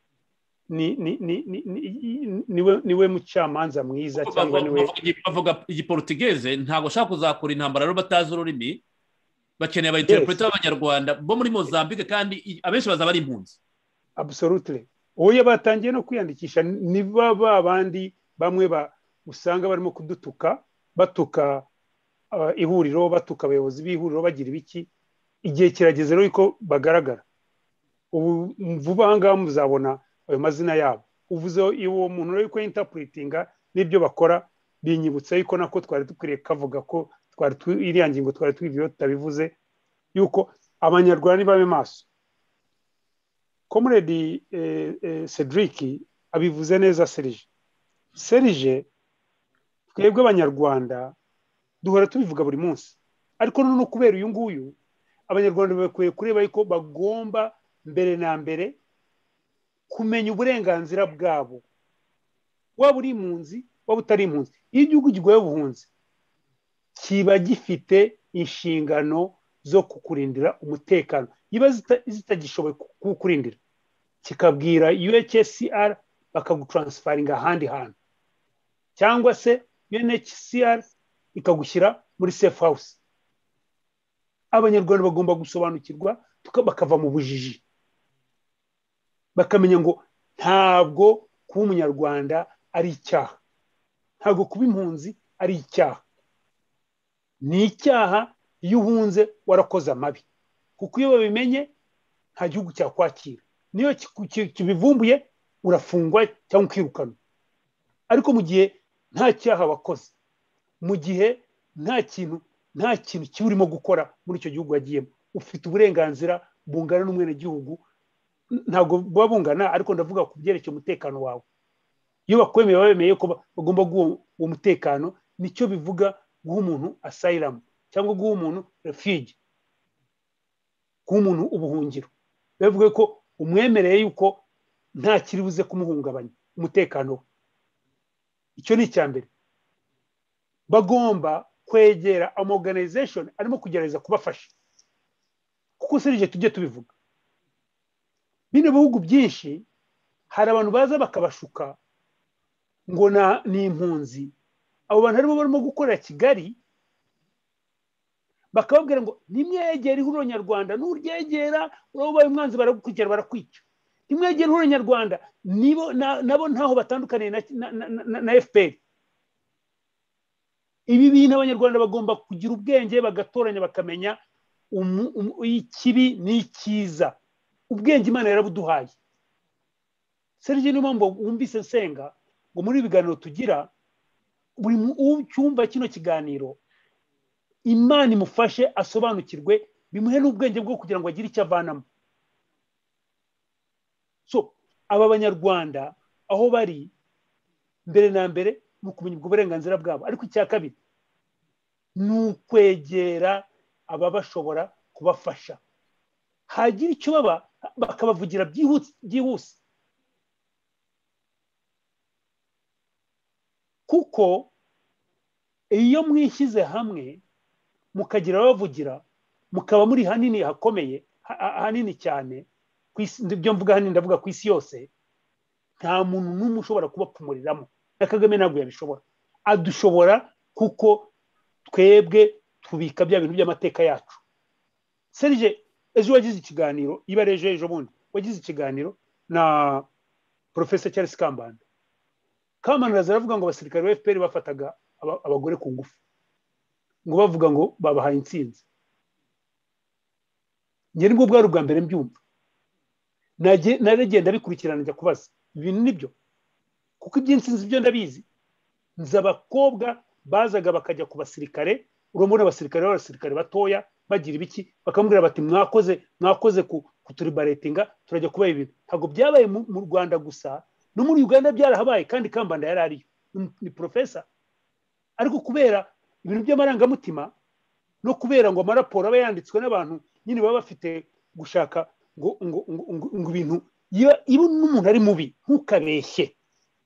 niwe mucamanza mwiza cyangwa niwe bavuga igiportugeze ntabwo ashaka kuzakora intambara rero batazi ururimi bakeneye abayinterprete b'abanyarwanda bo muri Mozambique kandi abenshi bazaba ari impunzi absolutely oya batangiye no kwiyandikisha ni babandi bamwe usanga barimo kudutuka batuka ihuriro batuka abayobozi b'ihuriro bagira ibiki igihe kirageze rero ko bagaragara ubu vuba ahangaha muzabona ayo mazina yabo uvuze uwo muntu rero ko interpretinga n'ibyo bakora binyibutsa yuko nako twari dukwiriye kavuga ko iriya ngingo twari twiviyo tutabivuze yuko abanyarwanda babe maso Comrade Cedric abivuze neza Serge twebwe abanyarwanda duhora tubivuga buri munsi ariko no kubera uyu nguyu abanyarwanda bakwiye kureba yuko bagomba mbere na mbere kumenya uburenganzira bwabo waba uri impunzi waba utari impunzi iyo igihugu kigoye ubuhunzi kiba gifite inshingano zo kukurindira umutekano niba zitagishoboye kukurindira kikabwira UNHCR bakagutransferinga ahandi hantu cyangwa se UNHCR ikagushyira muri safe house abanyarwanda bagomba gusobanukirwa bakava mu bujiji bakamenya ngo ntabwo kuba umunyarwanda ari icyaha ntabwo kuba impunzi ari icyaha ni icyaha iyo uhunze warakoze amabi kuko iyo babimenye nta gihugu cyakwakira niyo kibivumbuye urafungwa cyangwa ukirukanwa ariko mu gihe nta cyaha wakoze mu gihe nta kintu kiburimo gukora muri icyo gihugu wagiyemo ufite uburenganzira bungana n'umwenegihugu ntabwo buba bungana ariko ndavuga ku byerekeye umutekano wawe iyo bakwemeye babemeye ko bagomba guha uwo mutekano nicyo bivuga guha umuntu asylum cyangwa guha umuntu refuge guha umuntu ubuhungiro bivuga ko umwemereye yuko nta kiri buze kumuhungabanya umutekano we icyo ni icya mbere bagomba kwegera ama organization arimo kugerageza kubafasha kuko Serge tujye tubivuga bino bihugu byinshi hari abantu baza bakabashuka ngo ni impunzi abo bantu aribo barimo gukorera Kigali bakababwira ngo nimwegere ihuriro nyarwanda n'uryegera urabaye umwanzi baragukurikira barakwica nimwegere ihuriro nyarwanda nabo ntaho batandukaniye na FPR ibi bintu abanyarwanda bagomba kugira ubwenge bagatoranya bakamenya ikibi n'icyiza ubwenge Imana yarabuduhaye Serge niyo mpamvu wumvise nsenga ngo muri ibiganiro tugira buri ucyumva kino kiganiro Imana imufashe asobanukirwe bimuhe n'ubwenge bwo kugira ngo agire icyo avanamo so aba banyarwanda aho bari mbere na mbere ni ukumenya ubwo burenganzira bwabo ariko icya kabiri ni ukwegera ababashobora kubafasha hagira icyo baba bakabavugira byihuse kuko iyo mwishyize hamwe mukagira abavugira mukaba muri hanini hakomeye hanini cyane ibyo mvuga hanini ndavuga ku isi yose nta muntu n'umwe ushobora kubapfumuriramo na Kagame ntabwo yabishobora. Adushobora kuko twebwe tubika bya bintu by'amateka yacu. Serge ejo wagize ikiganiro ibareje ejo bundi wagize ikiganiro na Professor Charles Kambanda. Kambanda aravuga ngo abasirikare ba FPR bafataga abagore ku ngufu, ngo bavuga ngo babahaye intsinzi. Njye nibwo bwari ubwa mbere mbyumva, naragenda bikurikirana njya kubaza ibintu nibyo, kuko iby'intsinzi byo ndabizi. Nzi abakobwa bazaga bakajya ku basirikare, urumuna abasirikare batoya bagira ibiki, bakamubwira bati mwakoze kuturibaretinga, turajya kubaha ibintu. Ntabwo byabaye mu Rwanda gusa, no muri Uganda byarahabaye, kandi Kambanda yari ariyo, ni professor. Ariko kubera ibintu by'amarangamutima no kubera ngo amaraporo aba yanditswe n'abantu nyine baba bafite gushaka ngo ibintu ibu n'umuntu ari mubi ntukabeshye.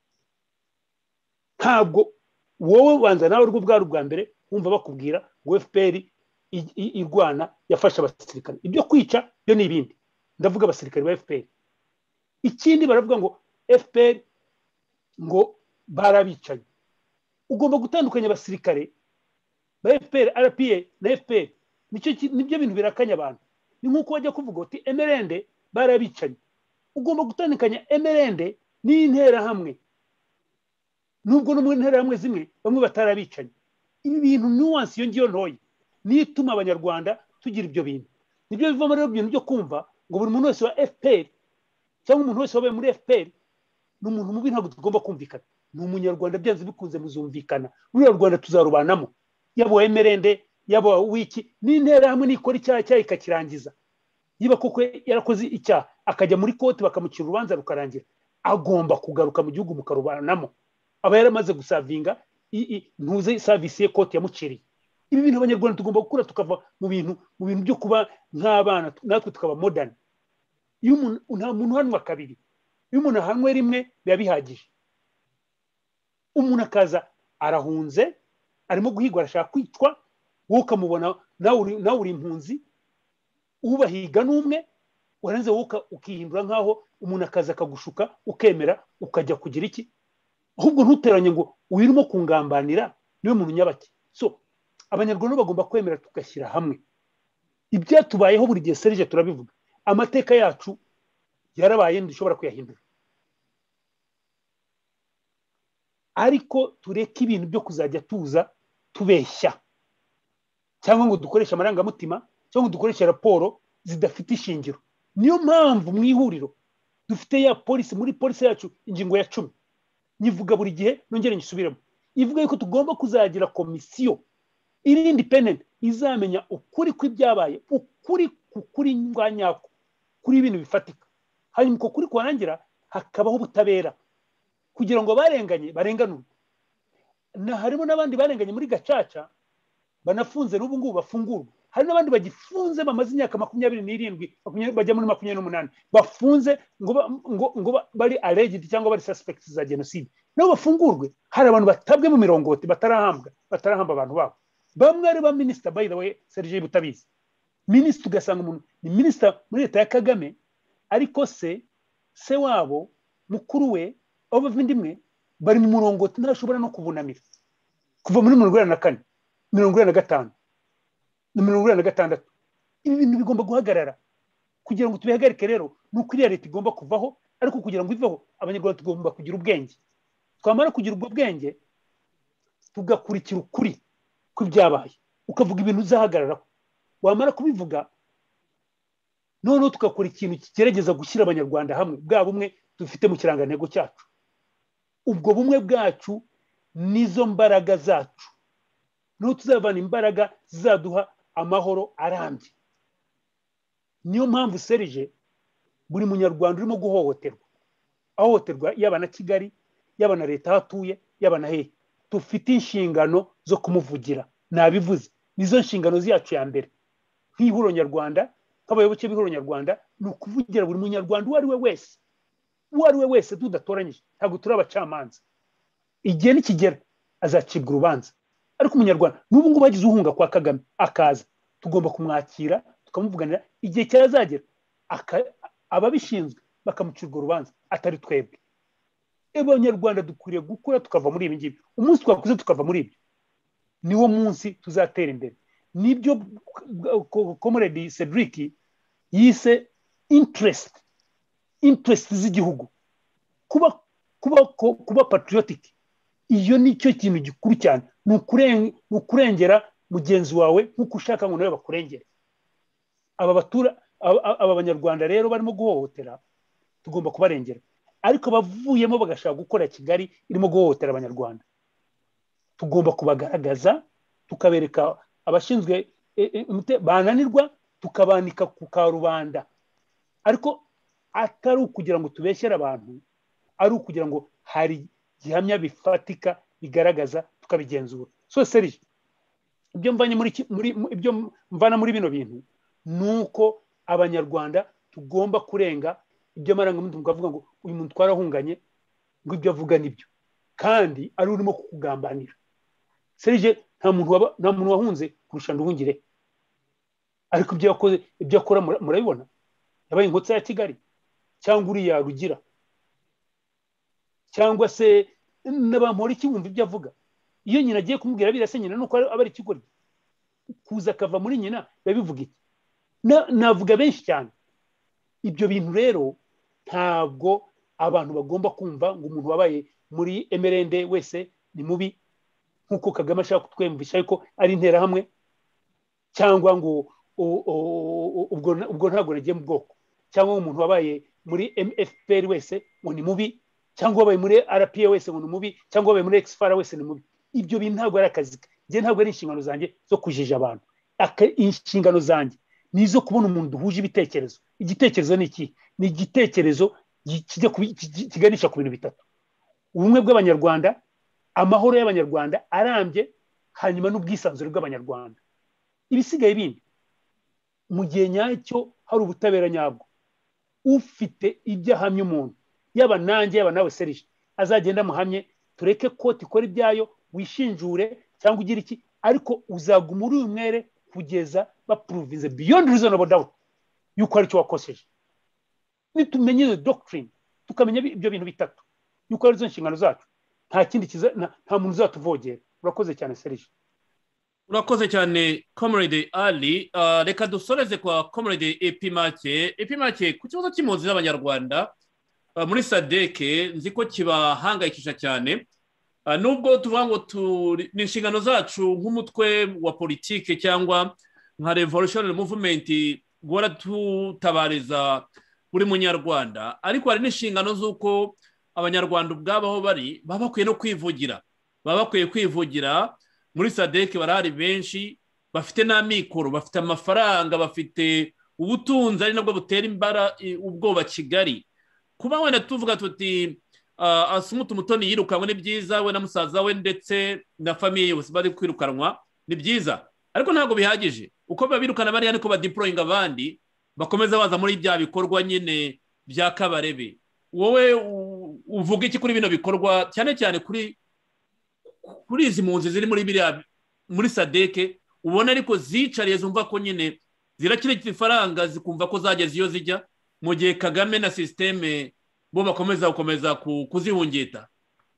Ntabwo wowe wanza nawe rwo bwari ubwa mbere wumva bakubwira ngo FPR irwana yafasha abasirikare. Ibyo kwica byo ni ibindi, ndavuga abasirikare ba FPR. Ikindi baravuga ngo FPR ngo barabicanye. Ugomba gutandukanya abasirikare ba FPR, RPA na FPR. Nibyo bintu birakanya abantu. Ni nkuko wajya kuvuga uti MRND barabicanye. Ugomba gutandukanya MRND n'intera hamwe. Nubwo no mu ntera hamwe zimwe bamwe batarabicanye. Ibi bintu nuance yo ngiyo ntoyi nituma abanyarwanda tugira ibyo bintu. Nibyo biva muri ibintu byo kumva ngo buri muntu wese wa FPR cyangwa umuntu wese wabaye muri FPR ni umuntu mubi, ntabwo tugomba kumvikana. Ni umunyarwanda byanze bikunze muzumvikana. Uriya Rwanda tuzarubanamo, yabo MRND yabo wiki n'intera hamwe nikora icyaha ikakirangiza. Yiba koko yarakoze icyaha akajya muri kote bakamucira urubanza rukarangira, agomba kugaruka mu gihugu mukarubanamo. Aba yaramaze gusavinga ntuze service ye kote yamuciriye. Ibi bintu abanyarwanda tugomba gukura tukava mu bintu byo kuba nk'abana, natwe tukaba modern. Iyo nta muntu hanwa kabiri, iyo umuntu ahanwe rimwe biba bihagije. Umuntu akaza arahunze arimo guhigwa arashaka kwitwa, wowe ukamubona nawe uri impunzi, ubahiga n'umwe, waranze wowe ukihindura nk'aho umuntu akaza akagushuka ukemera ukajya kugira iki. Ahubwo ntuteranye ngo wirimo kungambanira niwe muntu nyabaki. So abanyarwanda bagomba kwemera tugashyira hamwe. Ibyatubayeho buri gihe Serge turabivuga, amateka yacu yarabaye ndushobora kuyahindura. Ariko tureke ibintu byo kuzajya tuza tubeshya, cyangwa ngo dukoreshe amarangamutima, cyangwa dukoreshe raporo zidafite ishingiro. Niyo mpamvu mu ihuriro dufite ya polisi, muri polisi yacu ingingo ya 10 nyivuga buri gihe nongere nyisubiramo, ivuga yuko tugomba kuzagira komisiyo iri independent izamenya ukuri kw'ibyabaye, ukuri ngwanyako kuri ibintu bifatika. Hanyuma uko kuri kwarangira hakabaho ubutabera kugira ngo barenganye barenganurwe. Na harimo n'abandi barenganye muri Gacaca banafunze n'ubu ngubu bafungurwa. Hari n'abandi bagifunze bamaze imyaka 27 bajya muri 28 bafunze ngo bari alleged cyangwa bari suspects za genocide, nabo bafungurwe. Hari abantu batabwe mu mirongoti batarahamba abantu babo. Bamwe ari ba minister, by the way, Serge Butabizi minister, ugasanga umuntu ni minister muri leta ya Kagame, ariko se wabo mukuru we abo bavindimwe bari mu murongoti ntashobora no kubunamira kuva muri 1994 1995 na 1996. Ibi bintu bigomba guhagarara. Kugira ngo tubihagarike rero nuko iriya leta igomba kuvaho, ariko kugira ngo iveho abanyarwanda tugomba kugira ubwenge. Twamara kugira ubwo bwenge tugakurikira ukuri kw'ibyabaye, ukavuga ibintu uzahagararaho. Wamara kubivuga noneho tugakora ikintu kigerageza gushyira abanyarwanda hamwe, bwa bumwe dufite mu kirangantego cyacu. Ubwo bumwe bwacu nizo mbaraga zacu, no tuzavana imbaraga zizaduha amahoro arambye. Niyo mpamvu Serge buri munyarwanda urimo guhohoterwa yaba na Kigali, yaba na leta hatuye, yaba na hehe, dufite inshingano zo kumuvugira. Nabivuze nizo nshingano zacu ya mbere nk'ihuriro nyarwanda, nk'abayoboke b'ihuriro nyarwanda, ni ukuvugira buri munyarwanda uwo ari we wese tudatoranyije. Ntabwo turi abacamanza, igihe nikigera azacibwa urubanza. Ariko umunyarwanda n'ubu ngubu bagize uhunga kwa Kagame akaza, tugomba kumwakira tukamuvuganira. Igihe cyazagera ababishinzwe bakamucirwa urubanza, atari twebwe. abanyarwanda dukwiriye gukura tukava muri ibi ngibi. Umunsi twakuze tukava muri ibyo niwo munsi tuzatera imbere. Nibyo Comrade Cedric yise interest z'igihugu, kuba patriotic. Iyo nicyo kintu gikuru cyane, ni ukurengera mugenzi wawe nk'uko ushaka ngo nawe bakurengere. Aba banyarwanda rero barimo guhohotera tugomba kubarengera, ariko bavuyemo bagashaka gukora Kigali irimo guhohotera abanyarwanda tugomba kubagaragaza, tukabereka abashinzwe bananirwa, tukabanika ku karubanda, ariko atari ukugira ngo tubeshyere abantu, ari ukugira ngo hari gihamya bifatika bigaragaza tukabigenzura. So Serge, ibyo mvana muri bino bintu nuko abanyarwanda tugomba kurenga ibyo marangamuntu, tukavuga ngo uyu muntu twarahunganye, ngo ibyo avuga nibyo kandi ari urimo kukugambanira. Serge, nta muntu wahunze kurusha Nduhungire, ariko ibyo akora murabibona. Yabaye inkotsa ya Kigali, cyangwa uriya Rugira, cyangwa se n'abampora iki wumva ibyo avuga. Iyo nyina agiye kumubwira birase nyina nuko aba ari ikigoryi, kuza akava muri nyina babivuga iki? Navuga benshi cyane. Ibyo bintu rero ntabwo abantu bagomba kumva ngo umuntu wabaye muri emerende wese ni mubi, nkuko Kagame ashaka kutwemvisha ariko ari interahamwe, cyangwa ngo ubwo ntabwo nagiye mu bwoko, cyangwa umuntu wabaye muri MFPR wese ngo ni mubi, cyangwa wabaye muri RPA wese ngo ni mubi, cyangwa wabaye muri XFAR wese ni mubi. Ibyo bintu ntabwo ari akazi njye, ntabwo ari inshingano zanjye zo kujija abantu. Inshingano zanjye nizo kubona umuntu duhuje ibitekerezo. Igitekerezo ni iki? Ni igitekerezo kiganisha ku bintu bitatu: ubumwe bw'abanyarwanda, amahoro y'abanyarwanda arambye, hanyuma n'ubwisanzure bw'abanyarwanda. Ibisigaye bindi mu gihe nyacyo hari ubutabera nyabwo. Ufite ibyo ahamya umuntu, yaba nanjye yaba nawe Serge, azagenda muhamye, tureke koti ikora ibyayo, wishinjure cyangwa ugira iki, ariko uzaguma uri umwere kugeza baprovinze beyond reasonable doubt yuko ari cyo wakoseje. Nitumenye iyo doctrine, tukamenya ibyo bintu bitatu yuko ari zo nshingano zacu, nta kindi nta muntu uzatuvogera. Urakoze cyane Serge. Urakoze cyane Comrade Ali. Reka dusoreze kwa Comrade Epimake ku kibazo cy'impunzi z'abanyarwanda muri SADC. Nzi ko kibahangayikisha cyane, nubwo tuvuga ngo ni inshingano zacu nk'umutwe wa politike cyangwa nka revolutionary movement guhora tutabariza buri munyarwanda, ariko hari n'inshingano z'uko abanyarwanda ubwabo aho bari baba bakwiye no kwivugira. Baba bakwiye kwivugira. Muri SADC barahari benshi bafite n'amikoro, bafite amafaranga, bafite ubutunzi, ari nabwo butera ubwoba Kigali. Kuba wenda tuvuga tuti Asumuta Umutoni yirukanwe ni byiza, we na musaza we ndetse na famiye yose bari kwirukanwa ni byiza, ariko ntabwo bihagije. Uko babirukana bariya niko badeployinga abandi bakomeza baza muri bya bikorwa nyine bya Kabarebe. Wowe uvuga iki kuri bino bikorwa, cyane cyane kuri izi mpunzi ziri muri SADC ubona ariko zicariye zumva ko nyine zirakirikira ifaranga, zikumva ko zageze iyo zijya, mu gihe Kagame na systeme bo bakomeza kuzihungita?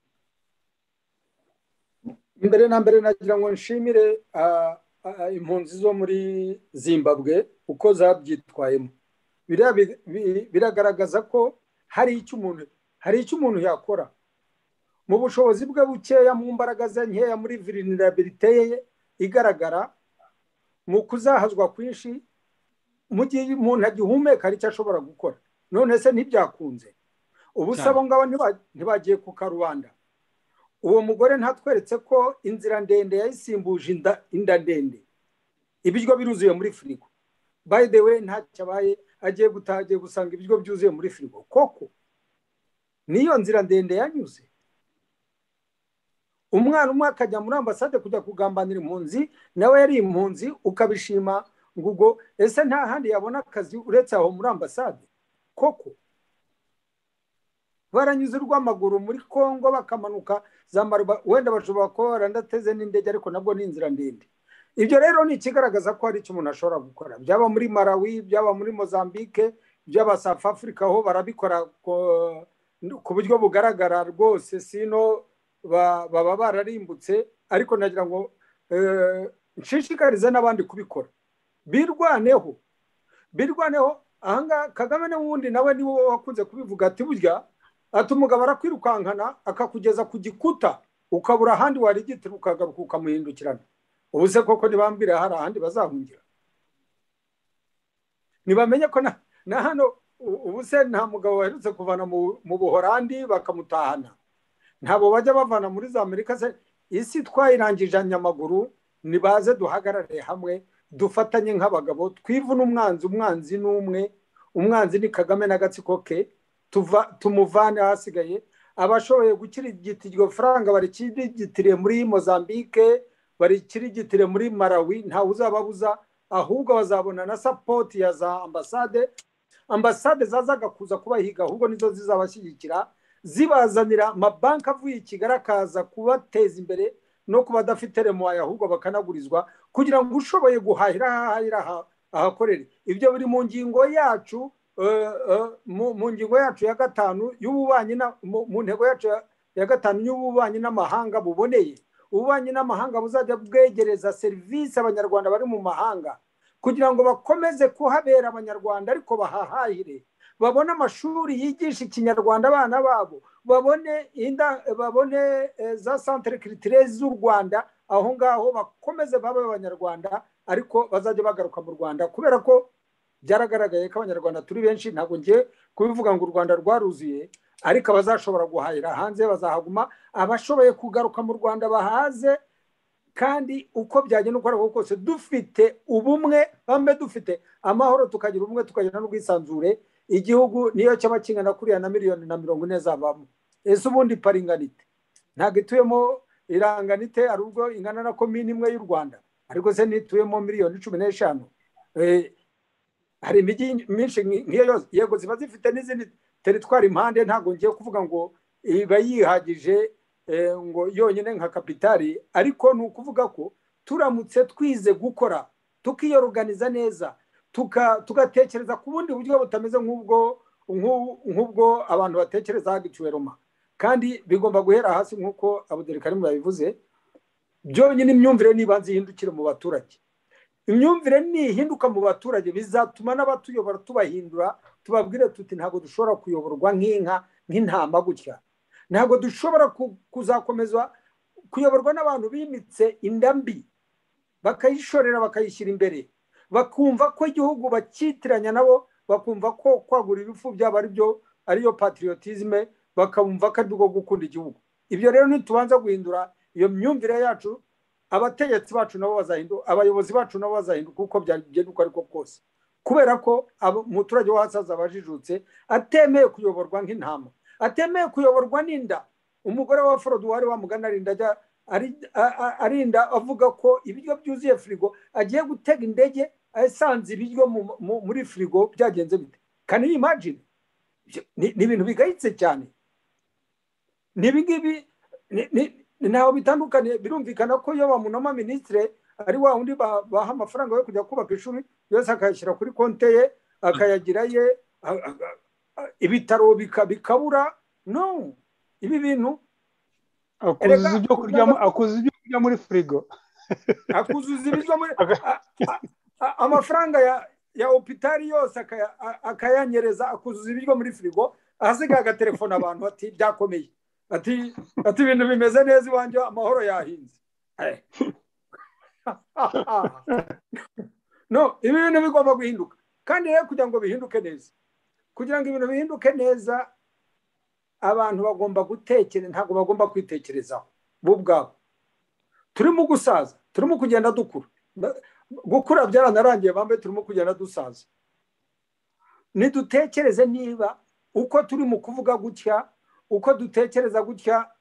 Mbere na mbere nagira ngo nshimire impunzi zo muri Zimbabwe uko zabyitwayemo. Biragaragaza ko hari icyo umuntu yakora mu bushobozi bwe bukeya, mu mbaraga ze nkeya, muri vulnerability ye igaragara, mu kuzahazwa kwinshi, mu gihe umuntu agihumeka hari icyo ashobora gukora. None se ntibyakunze? Ubusabo ngabo ntibagiye ku karubanda. Uwo mugore ntatweretse ko inzira ndende yayisimbuje inda ndende. Ibiryo biruzuye muri firigo. By the way, ntacyo abaye agiye gusanga ibiryo byuzuye muri firigo. Koko niyo nzira ndende yanyuze. Umwana umwe akajya muri ambasade kujya kugambanira impunzi, nawe yari impunzi, ukabishima ngo ese nta handi yabona akazi uretse aho muri ambasade? Koko baranyuze urw'amaguru muri Kongo bakamanuka za Maruba, wenda bashobora kuba barandateze n'indege, ariko nabwo ni inzira ndende. Ibyo rero ni ikigaragaza ko hari icyo umuntu ashobora gukora. Byaba muri Malawi, byaba muri Mozambique, byaba South Africa, aho barabikora ku buryo bugaragara rwose, sino baba bararimbutse. Ariko nagira ngo nshishikarize n'abandi kubikora, birwaneho. Ahangaha Kagame n'ubundi nawe niwe wakunze kubivuga ati burya ati umugabo arakwirukankana akakugeza ku gikuta ukabura ahandi warigitira ukagaruka ukamuhindukirana. Ubu se koko ntibambwira hari ahandi bazahungira? Ntibamenye ko na hano ubu se nta mugabo waherutse kuvana mu Buholandi bakamutahana? Ntabo bajya bavana muri za Amerika se? Isi twayirangije amaguru, nibaze duhagarare hamwe dufatanye nk'abagabo, twivuna umwanzi n'umwe. Umwanzi ni Kagame n'agatsiko ke, tumuvane hasigaye. Abashoboye gukirigita iryo faranga barikirigitire muri Mozambique, barikirigitire muri Malawi, ntawe uzababuza, ahubwo bazabona na support ya za ambasade zazaga kuza kubahiga, ahubwo nizo zizabashyigikira, zibazanira amabanki avuye i Kigali akaza kubateza imbere no kuba adafite remoya, ahubwo bakanagurizwa kugira ngo ushoboye guhahira ahakorere. Ibyo biri mu ngingo yacu mu ngingo yacu ya 5 y'ububanyi mu ntego yacu ya 5 y'ububanyi n'amahanga buboneye. Ububanyi n'amahanga buzajya bwegereza serivisi abanyarwanda bari mu mahanga kugira ngo bakomeze kuhabera abanyarwanda, ariko bahahahire, babone amashuri yigisha ikinyarwanda abana babo, babone za centre culturelle z'u Rwanda, aho ngaho bakomeze babe abanyarwanda, ariko bazajya bagaruka mu Rwanda, kubera ko byaragaragaye ko abanyarwanda turi benshi. Ntabwo ngiye kubivuga ngo u Rwanda rwaruzuye, ariko abazashobora guhahira hanze bazahaguma, abashoboye kugaruka mu Rwanda bahaze. Kandi uko byagenda uko ariko kose dufite ubumwe, bambe dufite amahoro, tukagira ubumwe, tukagira n'ubwisanzure, igihugu niyo cyaba kingana kuriya na 140 zabamo. Ese ubundi paringanite ntabwo ituyemo iranganite, ari ubwo ingana na komini imwe y'u Rwanda, ariko se nituyemo 15 hari imijyi myinshi nk'iyo yose. Yego ziba zifite n'izindi teritwari impande, ntabwo ngiye kuvuga ngo iba yihagije ngo yonyine nka kapitali, ariko ni ukuvuga ko turamutse twize gukora, tukiyoruganiza neza, tugatekereza ku bundi buryo butameze nk'ubwo abantu batekereza hagiciwe Roma. Kandi bigomba guhera hasi nk'uko Abudurikarimu yabivuze. Byonyine imyumvire nibanze ihindukire mu baturage. Imyumvire nihinduka mu baturage, bizatuma n'abatuyobora tubahindura, tubabwire tuti ntabwo dushobora kuyoborwa nk'intama gutya. Ntabwo dushobora kuzakomeza kuyoborwa n'abantu bimitse indambi, bakayishorera bakayishyira imbere, bakumva ko igihugu bakitiranya nabo, bakumva ko kwagura ibifu byabo ariyo patriotisme, bakumva ko ari bwo gukunda igihugu. Ibyo rero nitubanza guhindura iyo myumvire yacu, abategetsi bacu nabo bazahinduka, abayobozi bacu nabo bazahinduka uko byagenda uko ariko kose, kubera ko umuturage wahasaza abajijutse atemeye kuyoborwa nk'intama, atemeye kuyoborwa n'inda. Umugore wa Froduwari wa mugana arinda avuga ko ibiryo byuzuye frigo, agiye gutega indege asanze ibiryo muri frigo, byagenze bite? Can you imagine? Ni ibintu bigayitse cyane. Nibingibi ntaho bitandukanye. Birumvikana ko iyo bamunoma ministre ari wa undi baha amafaranga yo kujya kubaka ishuri, yose akayashyira kuri konte ye, akayagira ye, ibitaro bikabura. No, ibi bintu akuzuza ibyo kurya muri frigo, akuzuza ibyo muri amafaranga ya hopitali yose akayanyereza, akuzuza ibiryo muri frigo, ahasigaye agatelefona abantu ati byakomeye, ati ibintu bimeze neza iwanjye, amahoro yahinze. No, ibi bintu bigomba guhinduka. Kandi rero kugira ngo bihinduke neza, kugira ngo ibintu bihinduke neza, abantu bagomba gutekereza, ntabwo bagomba kwitekerezaho bo ubwabo. Turimo gusaza, turimo kugenda dukura, gukura byaranarangiye, bambe turimo kugenda dusaza. Nidutekereze niba uko turimo kuvuga gutya, uko dutekereza gutya,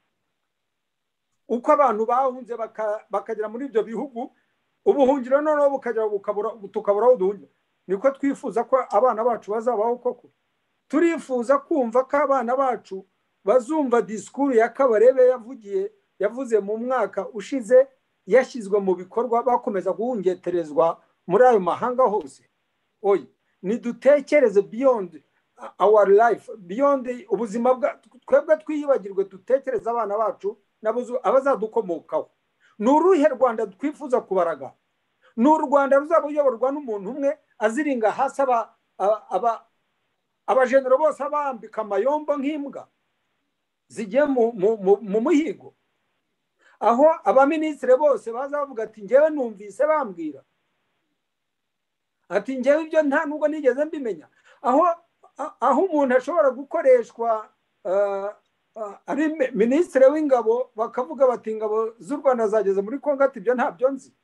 uko abantu bahunze bakagera muri ibyo bihugu, ubuhungiro noneho bukagera tukabura uduhungiro, niko twifuza ko abana bacu bazabaho koko? Turifuza kumva ko abana bacu bazumva disikuru ya Kabarebe yavuze mu mwaka ushize, yashyizwe mu bikorwa, bakomeza guhungeterezwa muri ayo mahanga hose? Oya, nidutekereze beyond our life beyond ubuzima twebwe twiyibagirwe dutekereza abana bacu abazadukomokaho. Ni uruhe Rwanda twifuza kubaraga? Ni u Rwanda ruzaba uyoborwa n'umuntu umwe aziringa hasi abajenero bose abambika amayombo nk'imbwa zigiye mu muhigo, aho abaminisitiri bose baza bavuga ati njyewe numvise bambwira, ati njyewe ibyo nta nubwo nigeze mbimenya, aho umuntu ashobora gukoreshwa ari minisitiri w'ingabo bakavuga bati ingabo z'u Rwanda zageze muri Kongo, ati ibyo ntabyo nzi.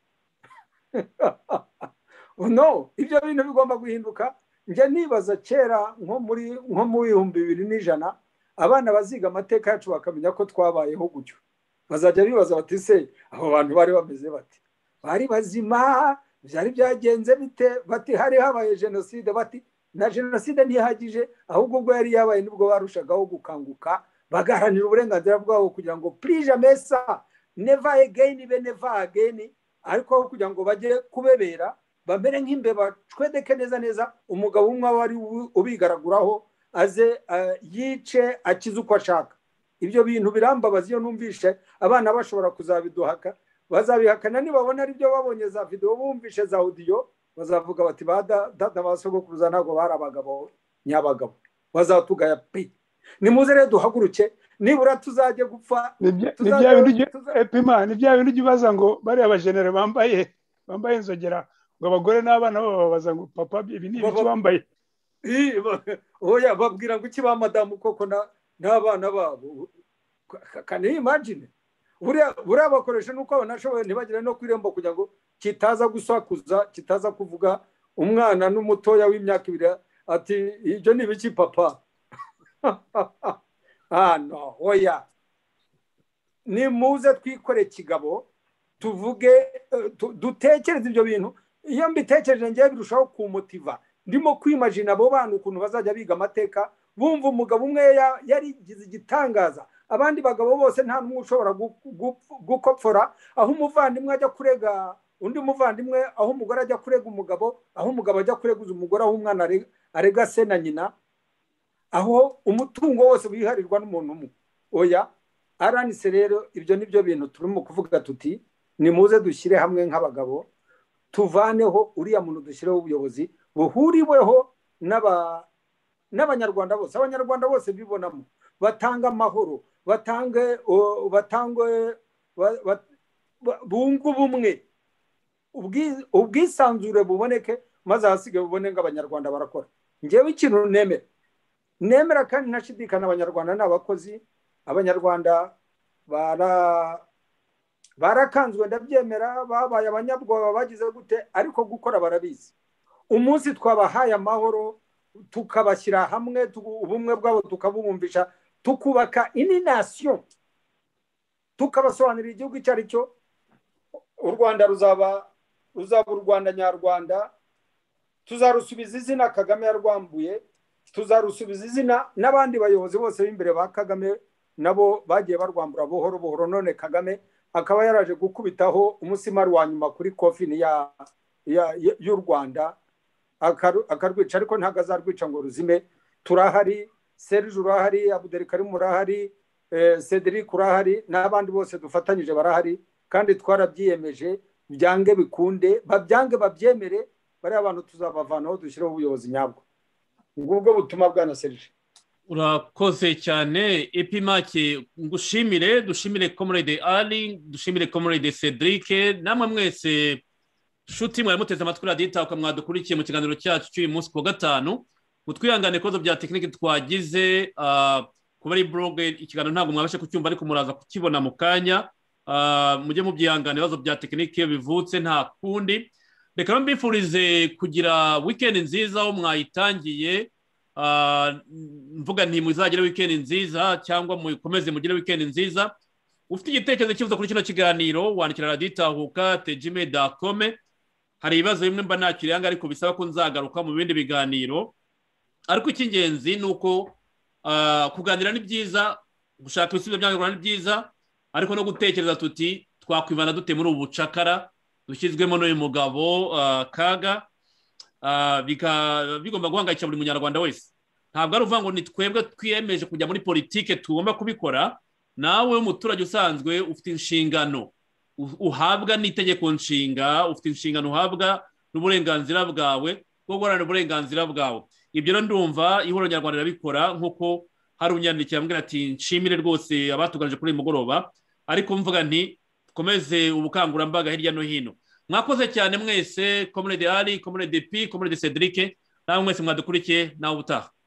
No, ibyo bintu bigomba guhinduka. Njye nibaza kera nko mu 2100 abana baziga amateka yacu bakamenya ko twabayeho gutyo, bazajya bibaza bati se abo bantu bari bameze bati, bari bazima, byari byagenze bite? Bati hari habaye jenoside, bati na jenoside ntihagije, ahubwo ubwo yari yabaye nibwo barushagaho gukanguka bagaharanira uburenganzira bwabo kugira ngo plus jamais ça, never again, be never again, ariko aho kugira ngo bajye kubebera bamere nk'imbeba cwedeke neza umugabo umwe wari ubigaraguraho aze yice akize uko ashaka. Ibyo bintu birambabaza iyo numvishe abana bashobora kuzabiduhaka, bazabihakana nibabona ari byo babonye za video bumvishe za audio, bazavuga bati data basogokuruza ntago bari abagabo nyabagabo, bazatugaya pe. Nimuze rero duhaguruke, nibura tuzajye gupfa. Epima ni bya bintu gibaza ngo bari abajenere bambaye inzogera ngo abagore n'abana bababaza ngo papa ibi ni ibiki bambaye. Oya, babwira ngo iki ba madamu koko n'abana babo. Can you imagine? Buriya bakoresha nuko abanashoboye ntibagire no kwirembo kugira ngo kitaza gusakuza, kitaza kuvuga umwana n'umutoya w'imyaka 2 ati ibyo ni ibiki papa. No, oya. Ni muze twikore kigabo tuvuge dutekereze ibyo bintu. Iyo mbitekereje ngiye birushaho kumutiva, ndimo kwimagine abo bantu ukuntu bazajya biga amateka bumva umugabo umwe yarigize igitangaza, abandi bagabo bose nta numwe ushobora gukopfora, aho umuvandimwe ajya kurega undi muvandimwe, aho umugore ajya kurega umugabo, aho umugabo ajya kureguza umugore, aho umwana arega se na nyina, aho umutungo wose wiharirwa n'umuntu umwe. Oya, aranise rero ibyo nibyo bintu turimo kuvuga tuti nimuze dushyire hamwe nk'abagabo, tuvaneho uriya muntu dushyireho ubuyobozi buhuriweho n'abanyarwanda bose. Abanyarwanda bose bibonamo, batanga amahoro, bunga ubumwe, ubwisanzure buboneke, maze ahasigaye bubone ngo abanyarwanda barakora. Njyewe ikintu nemera kandi ntashidikana, abanyarwanda ni abakozi. Abanyarwanda barakanzwe ndabyemera, babaye abanyabwoba bagize gute, ariko gukora barabizi. Umunsi twabahaye amahoro tukabashyira hamwe, ubumwe bwabo tukabumvisha, tukubaka ini nation, tukabasobanurira igihugu icyo ari cyo, u Rwanda ruzaba u Rwanda nyarwanda. Tuzarusubiza izina Kagame yarwambuye, tuzarusubiza izina n'abandi bayobozi bose b'imbere ba Kagame nabo bagiye barwambura buhoro buhoro. None Kagame akaba yaraje gukubitaho umusimari wa nyuma kuri kofini y'u Rwanda, akarwica, ariko ntago azarwica ngo ruzime. Turahari, Serge urahari, Abdelkarim urahari, Cedric urahari, n'abandi bose dufatanyije barahari, kandi twarabyiyemeje, byange bikunde, babyange babyemere, bari abantu tuzabavanaho dushyireho ubuyobozi nyabwo. Ngubwo butuma bwana Serge. Urakoze cyane Epimake, ngushimire, dushimire Comrade Ali, dushimire Comrade Cedric, namwe mwese shuti mwari muteze amatwi radiyo Itahuka mwadukurikiye mu kiganiro cyacu cy'uyu munsi ku wa gatanu. Mutwihangane ibibazo bya tekinike twagize, kuba ari blog ikiganiro ntabwo mwabashe kucyumva, ariko muraza kukibona mu kanya. Mujye mubyihangana, ibibazo bya tekinike bivutse nta kundi. Reka mbifurize kugira weekend nziza aho mwayitangiye. Mvuga nti muzagire weekend nziza, cyangwa mukomeze mugire weekend nziza. Ufite igitekerezo kivuze kuri kino kiganiro wandikira radiyo Itahuka @gmail.com. Hari ibibazo bimwe mba nakiranga, ariko bisaba ko nzagaruka mu bindi biganiro. Ariko icy'ingenzi ni uko kuganira ni byiza, gushaka ibisubizo by'abanyarwanda ni byiza, ariko no gutekereza tuti twakwivana dute muri ubu bucakara dushyizwemo n'uyu mugabo Kaga. Bigomba guhangayikira buri munyarwanda wese. ntabwo ari uvuga ngo ni twebwe twiyemeje kujya muri politike tugomba kubikora. Nawe umuturage usanzwe ufite inshingano uhabwa n'itegeko nshinga, ufite inshingano uhabwa n'uburenganzira bwawe bwo guharanira uburenganzira bwawe. Ibyo rero ndumva ihuriro nyarwanda rirabikora, nk'uko hari unyandikira ambwira ati nshimire rwose abatuganije kuri uyu mugoroba, ariko mvuga nti dukomeze ubukangurambaga hirya no hino. Mwakoze cyane mwese, Comrade Ali, Comrade P, Comrade Cedric, nawe mwese mwadukurikiye, nawe ubutaha.